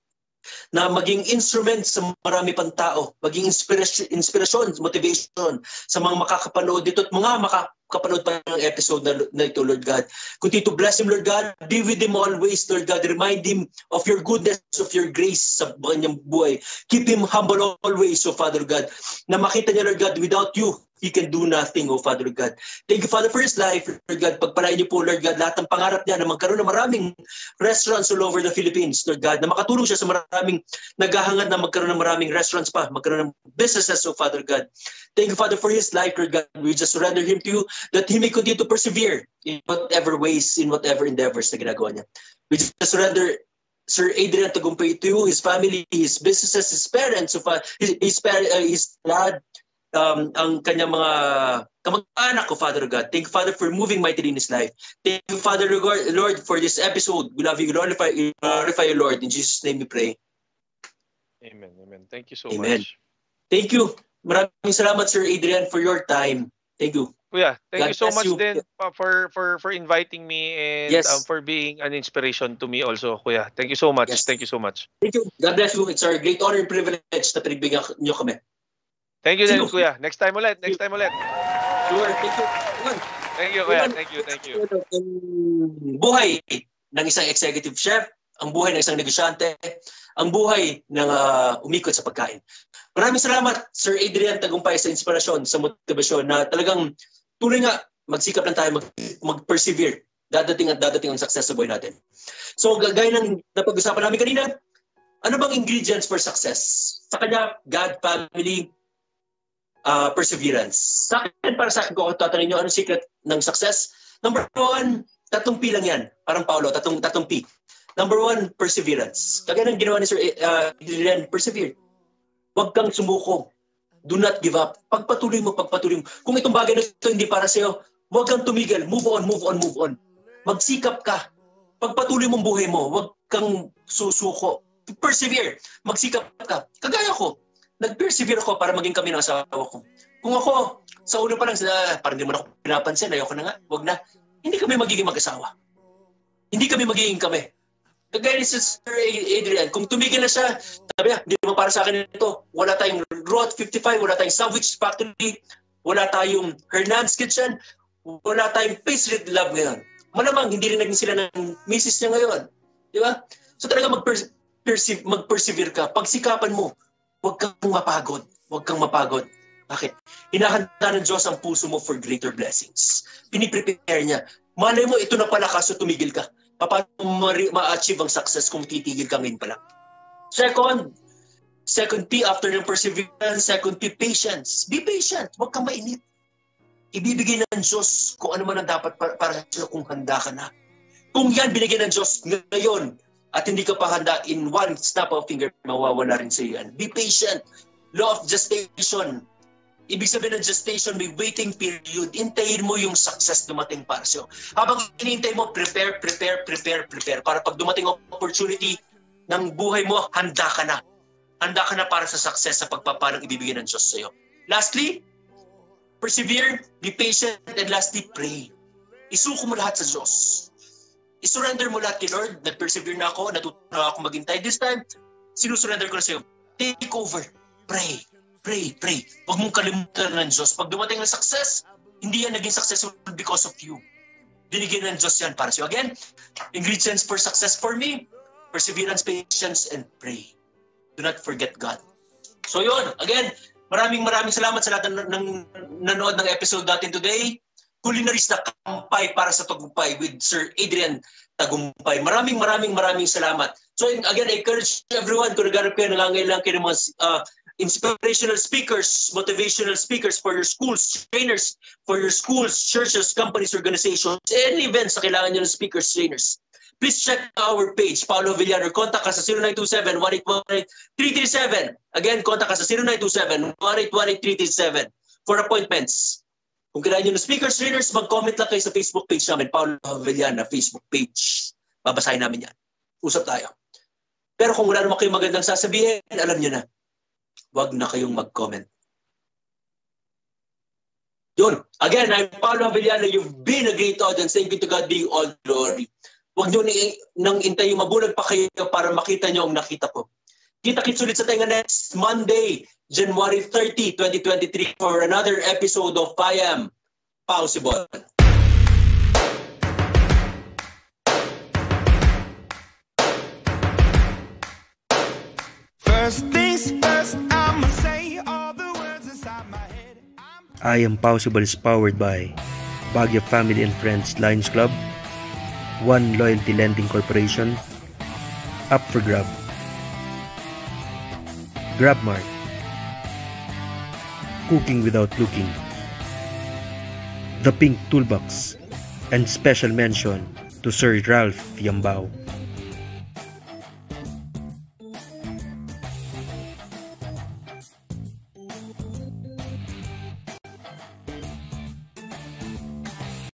na maging instrument sa marami pang tao, maging inspirasyon, inspirasyon, motivation sa mga makakapanood dito at mga makakapanood pa ng episode na, na ito, Lord God. Continue to bless him, Lord God. Be with him always, Lord God. Remind him of your goodness, of your grace sa kanyang buhay. Keep him humble always, O Father God. Na makita niya, Lord God, without you, he can do nothing, O Father God. Thank you, Father, for his life, Lord God. Pagpalain niyo po, Lord God, lahat ng pangarap niya na magkaroon ng maraming restaurants all over the Philippines, Lord God, na makatulong siya sa maraming naghahangad na magkaroon ng maraming restaurants pa, magkaroon ng businesses, O Father God. Thank you, Father, for his life, Lord God. We just surrender him to you that he may continue to persevere in whatever ways, in whatever endeavors na ginagawa niya. We just surrender Sir Adrian Tagumpay to you, his family, his businesses, his parents, his, his, uh, his dad, Um, ang kanyang mga kamag-anak ko, Father God. Thank you, Father, for moving mightily in his life. Thank you, Father, Lord, for this episode. We love you, glorify, glorify you, Lord. In Jesus' name we pray. Amen, amen. Thank you so Amen. much. Thank you. Maraming salamat, Sir Adrian, for your time. Thank you. Kuya, thank God you so bless much you. din uh, for for for inviting me and Yes. um, for being an inspiration to me also, Kuya. Thank you so much. Yes. Thank you so much. Thank you. God bless you. It's our great honor and privilege na pinagbigyan niyo kami. Thank you See din, you. Kuya. Next time ulit. Next time ulit. Sure. Thank you. Thank you, Kuya. Thank you, thank you. Ang buhay ng isang executive chef, ang buhay ng isang negosyante, ang buhay ng uh, umikot sa pagkain. Maraming salamat, Sir Adrian Tagumpay, sa inspirasyon, sa motivasyon na talagang tuloy nga magsikap lang tayo mag, mag-persevere Dadating at dadating ang success sa buhay natin. So, gaya ng napag-usapan namin kanina, ano bang ingredients for success? Sa kanya, God, family, uh, perseverance. Sa akin, para sa akin, kung ako tatanungin nyo, anong secret ng success? Number one, tatlong P lang yan. Parang Paolo, tatlong, tatlong P. Number one, perseverance. Kagaya ng ginawa ni Sir uh, Adrian, persevere. Huwag kang sumuko. Do not give up. Pagpatuloy mo, pagpatuloy mo. Kung itong bagay na ito hindi para sa'yo, huwag kang tumigil. Move on, move on, move on. Magsikap ka. Pagpatuloy mong buhay mo, huwag kang susuko. Persevere. Magsikap ka. Kagaya ko, nag-persevere ako para maging kami ng asawa ko. Kung ako, sa ulo pa lang, uh, parang hindi mo na ako pinapansin, ayoko na nga, huwag na. Hindi kami magiging mag-asawa. Hindi kami magiging kami. Kagaya ni Sir Adrian, kung tumigil na siya, sabi niya, hindi naman para sa akin ito. Wala tayong Route fifty-five, wala tayong Sandwich Factory, wala tayong Hernan's Kitchen, wala tayong Pastry Love ngayon. Malamang, hindi rin naging sila ng misis niya ngayon. Di ba? So talaga mag-pers- perse- mag-persevere ka. Pagsikapan mo, huwag kang mapagod. Huwag kang mapagod. Bakit? Hinahanda ng Diyos ang puso mo for greater blessings. Piniprepare niya. Malay mo, ito na pala kaso tumigil ka. Paano ma-achieve ang success kung titigil ka ngayon pala? Second, second P after ng perseverance, second P, patience. Be patient. Huwag kang mainit. Ibibigay ng Diyos kung ano man ang dapat para, para sa'yo kung handa ka na. Kung yan binigay ng Diyos ngayon at hindi ka pa handa, in one snap of finger, mawawala rin sa'yo yan. Be patient. Law of gestation. Ibig sabihin ng gestation, may waiting period. Hintayin mo yung success dumating para sa'yo. Habang hinihintay mo, prepare, prepare, prepare, prepare. Para pag dumating ang opportunity ng buhay mo, handa ka na. Handa ka na para sa success sa pagpapalang ibibigay ng Diyos sa'yo. Lastly, persevere, be patient, and lastly, pray. Isuko mo lahat sa Diyos. I-surrender mo lahat kay Lord. Nag-persevere na ako, natuto na ako maghintay. This time, sinusurrender ko na sa'yo. Take over. Pray. Pray, pray. Huwag mong kalimutan ng Diyos. Pag dumating ng success, hindi yan naging successful because of you. Binigyan ng Diyos yan para sa'yo. Again, ingredients for success for me, perseverance, patience, and pray. Do not forget God. So yun, again, maraming maraming salamat sa lahat ng, ng nanood ng episode natin today. Culinarista Kampay para sa Tagumpay with Sir Adrian Tagumpay. Maraming maraming maraming salamat. So again, I encourage everyone kung nagharap kayo, nangangailangan kayo ng mga uh, inspirational speakers, motivational speakers for your schools, trainers for your schools, churches, companies, organizations, any events na kailangan nyo ng speakers, trainers. Please check our page, Paolo Villano. Contact us sa zero nine two seven, one eight one eight, three three seven. Again, contact us sa zero nine two seven, one eight one eight, three three seven for appointments. Kung kailangan nyo ng speakers, trainers, mag-comment lang kayo sa Facebook page namin, Paolo Villano, Facebook page. Babasahin namin yan. Usap tayo. Pero kung wala naman kayong magandang sasabihin, alam nyo na, huwag na kayong mag-comment. Yun. Again, I'm Paolo Javellana. You've been a great audience. Thank you to God being all glory. Huwag nyo nang intay yung mabulag pa kayo para makita nyo ang nakita ko. Kita-kits ulit sa tayo next Monday, January thirtieth, twenty twenty-three for another episode of I Am Paossible. First things first, I'ma say all the words inside my head. I Am Paossible is powered by Baguio Family and Friends Lions Club, One Loyalty Lending Corporation, UpforGrubs, GrabMart, Cooking Without Looking, The Pink Toolbox, and special mention to Sir Ralph Yambao.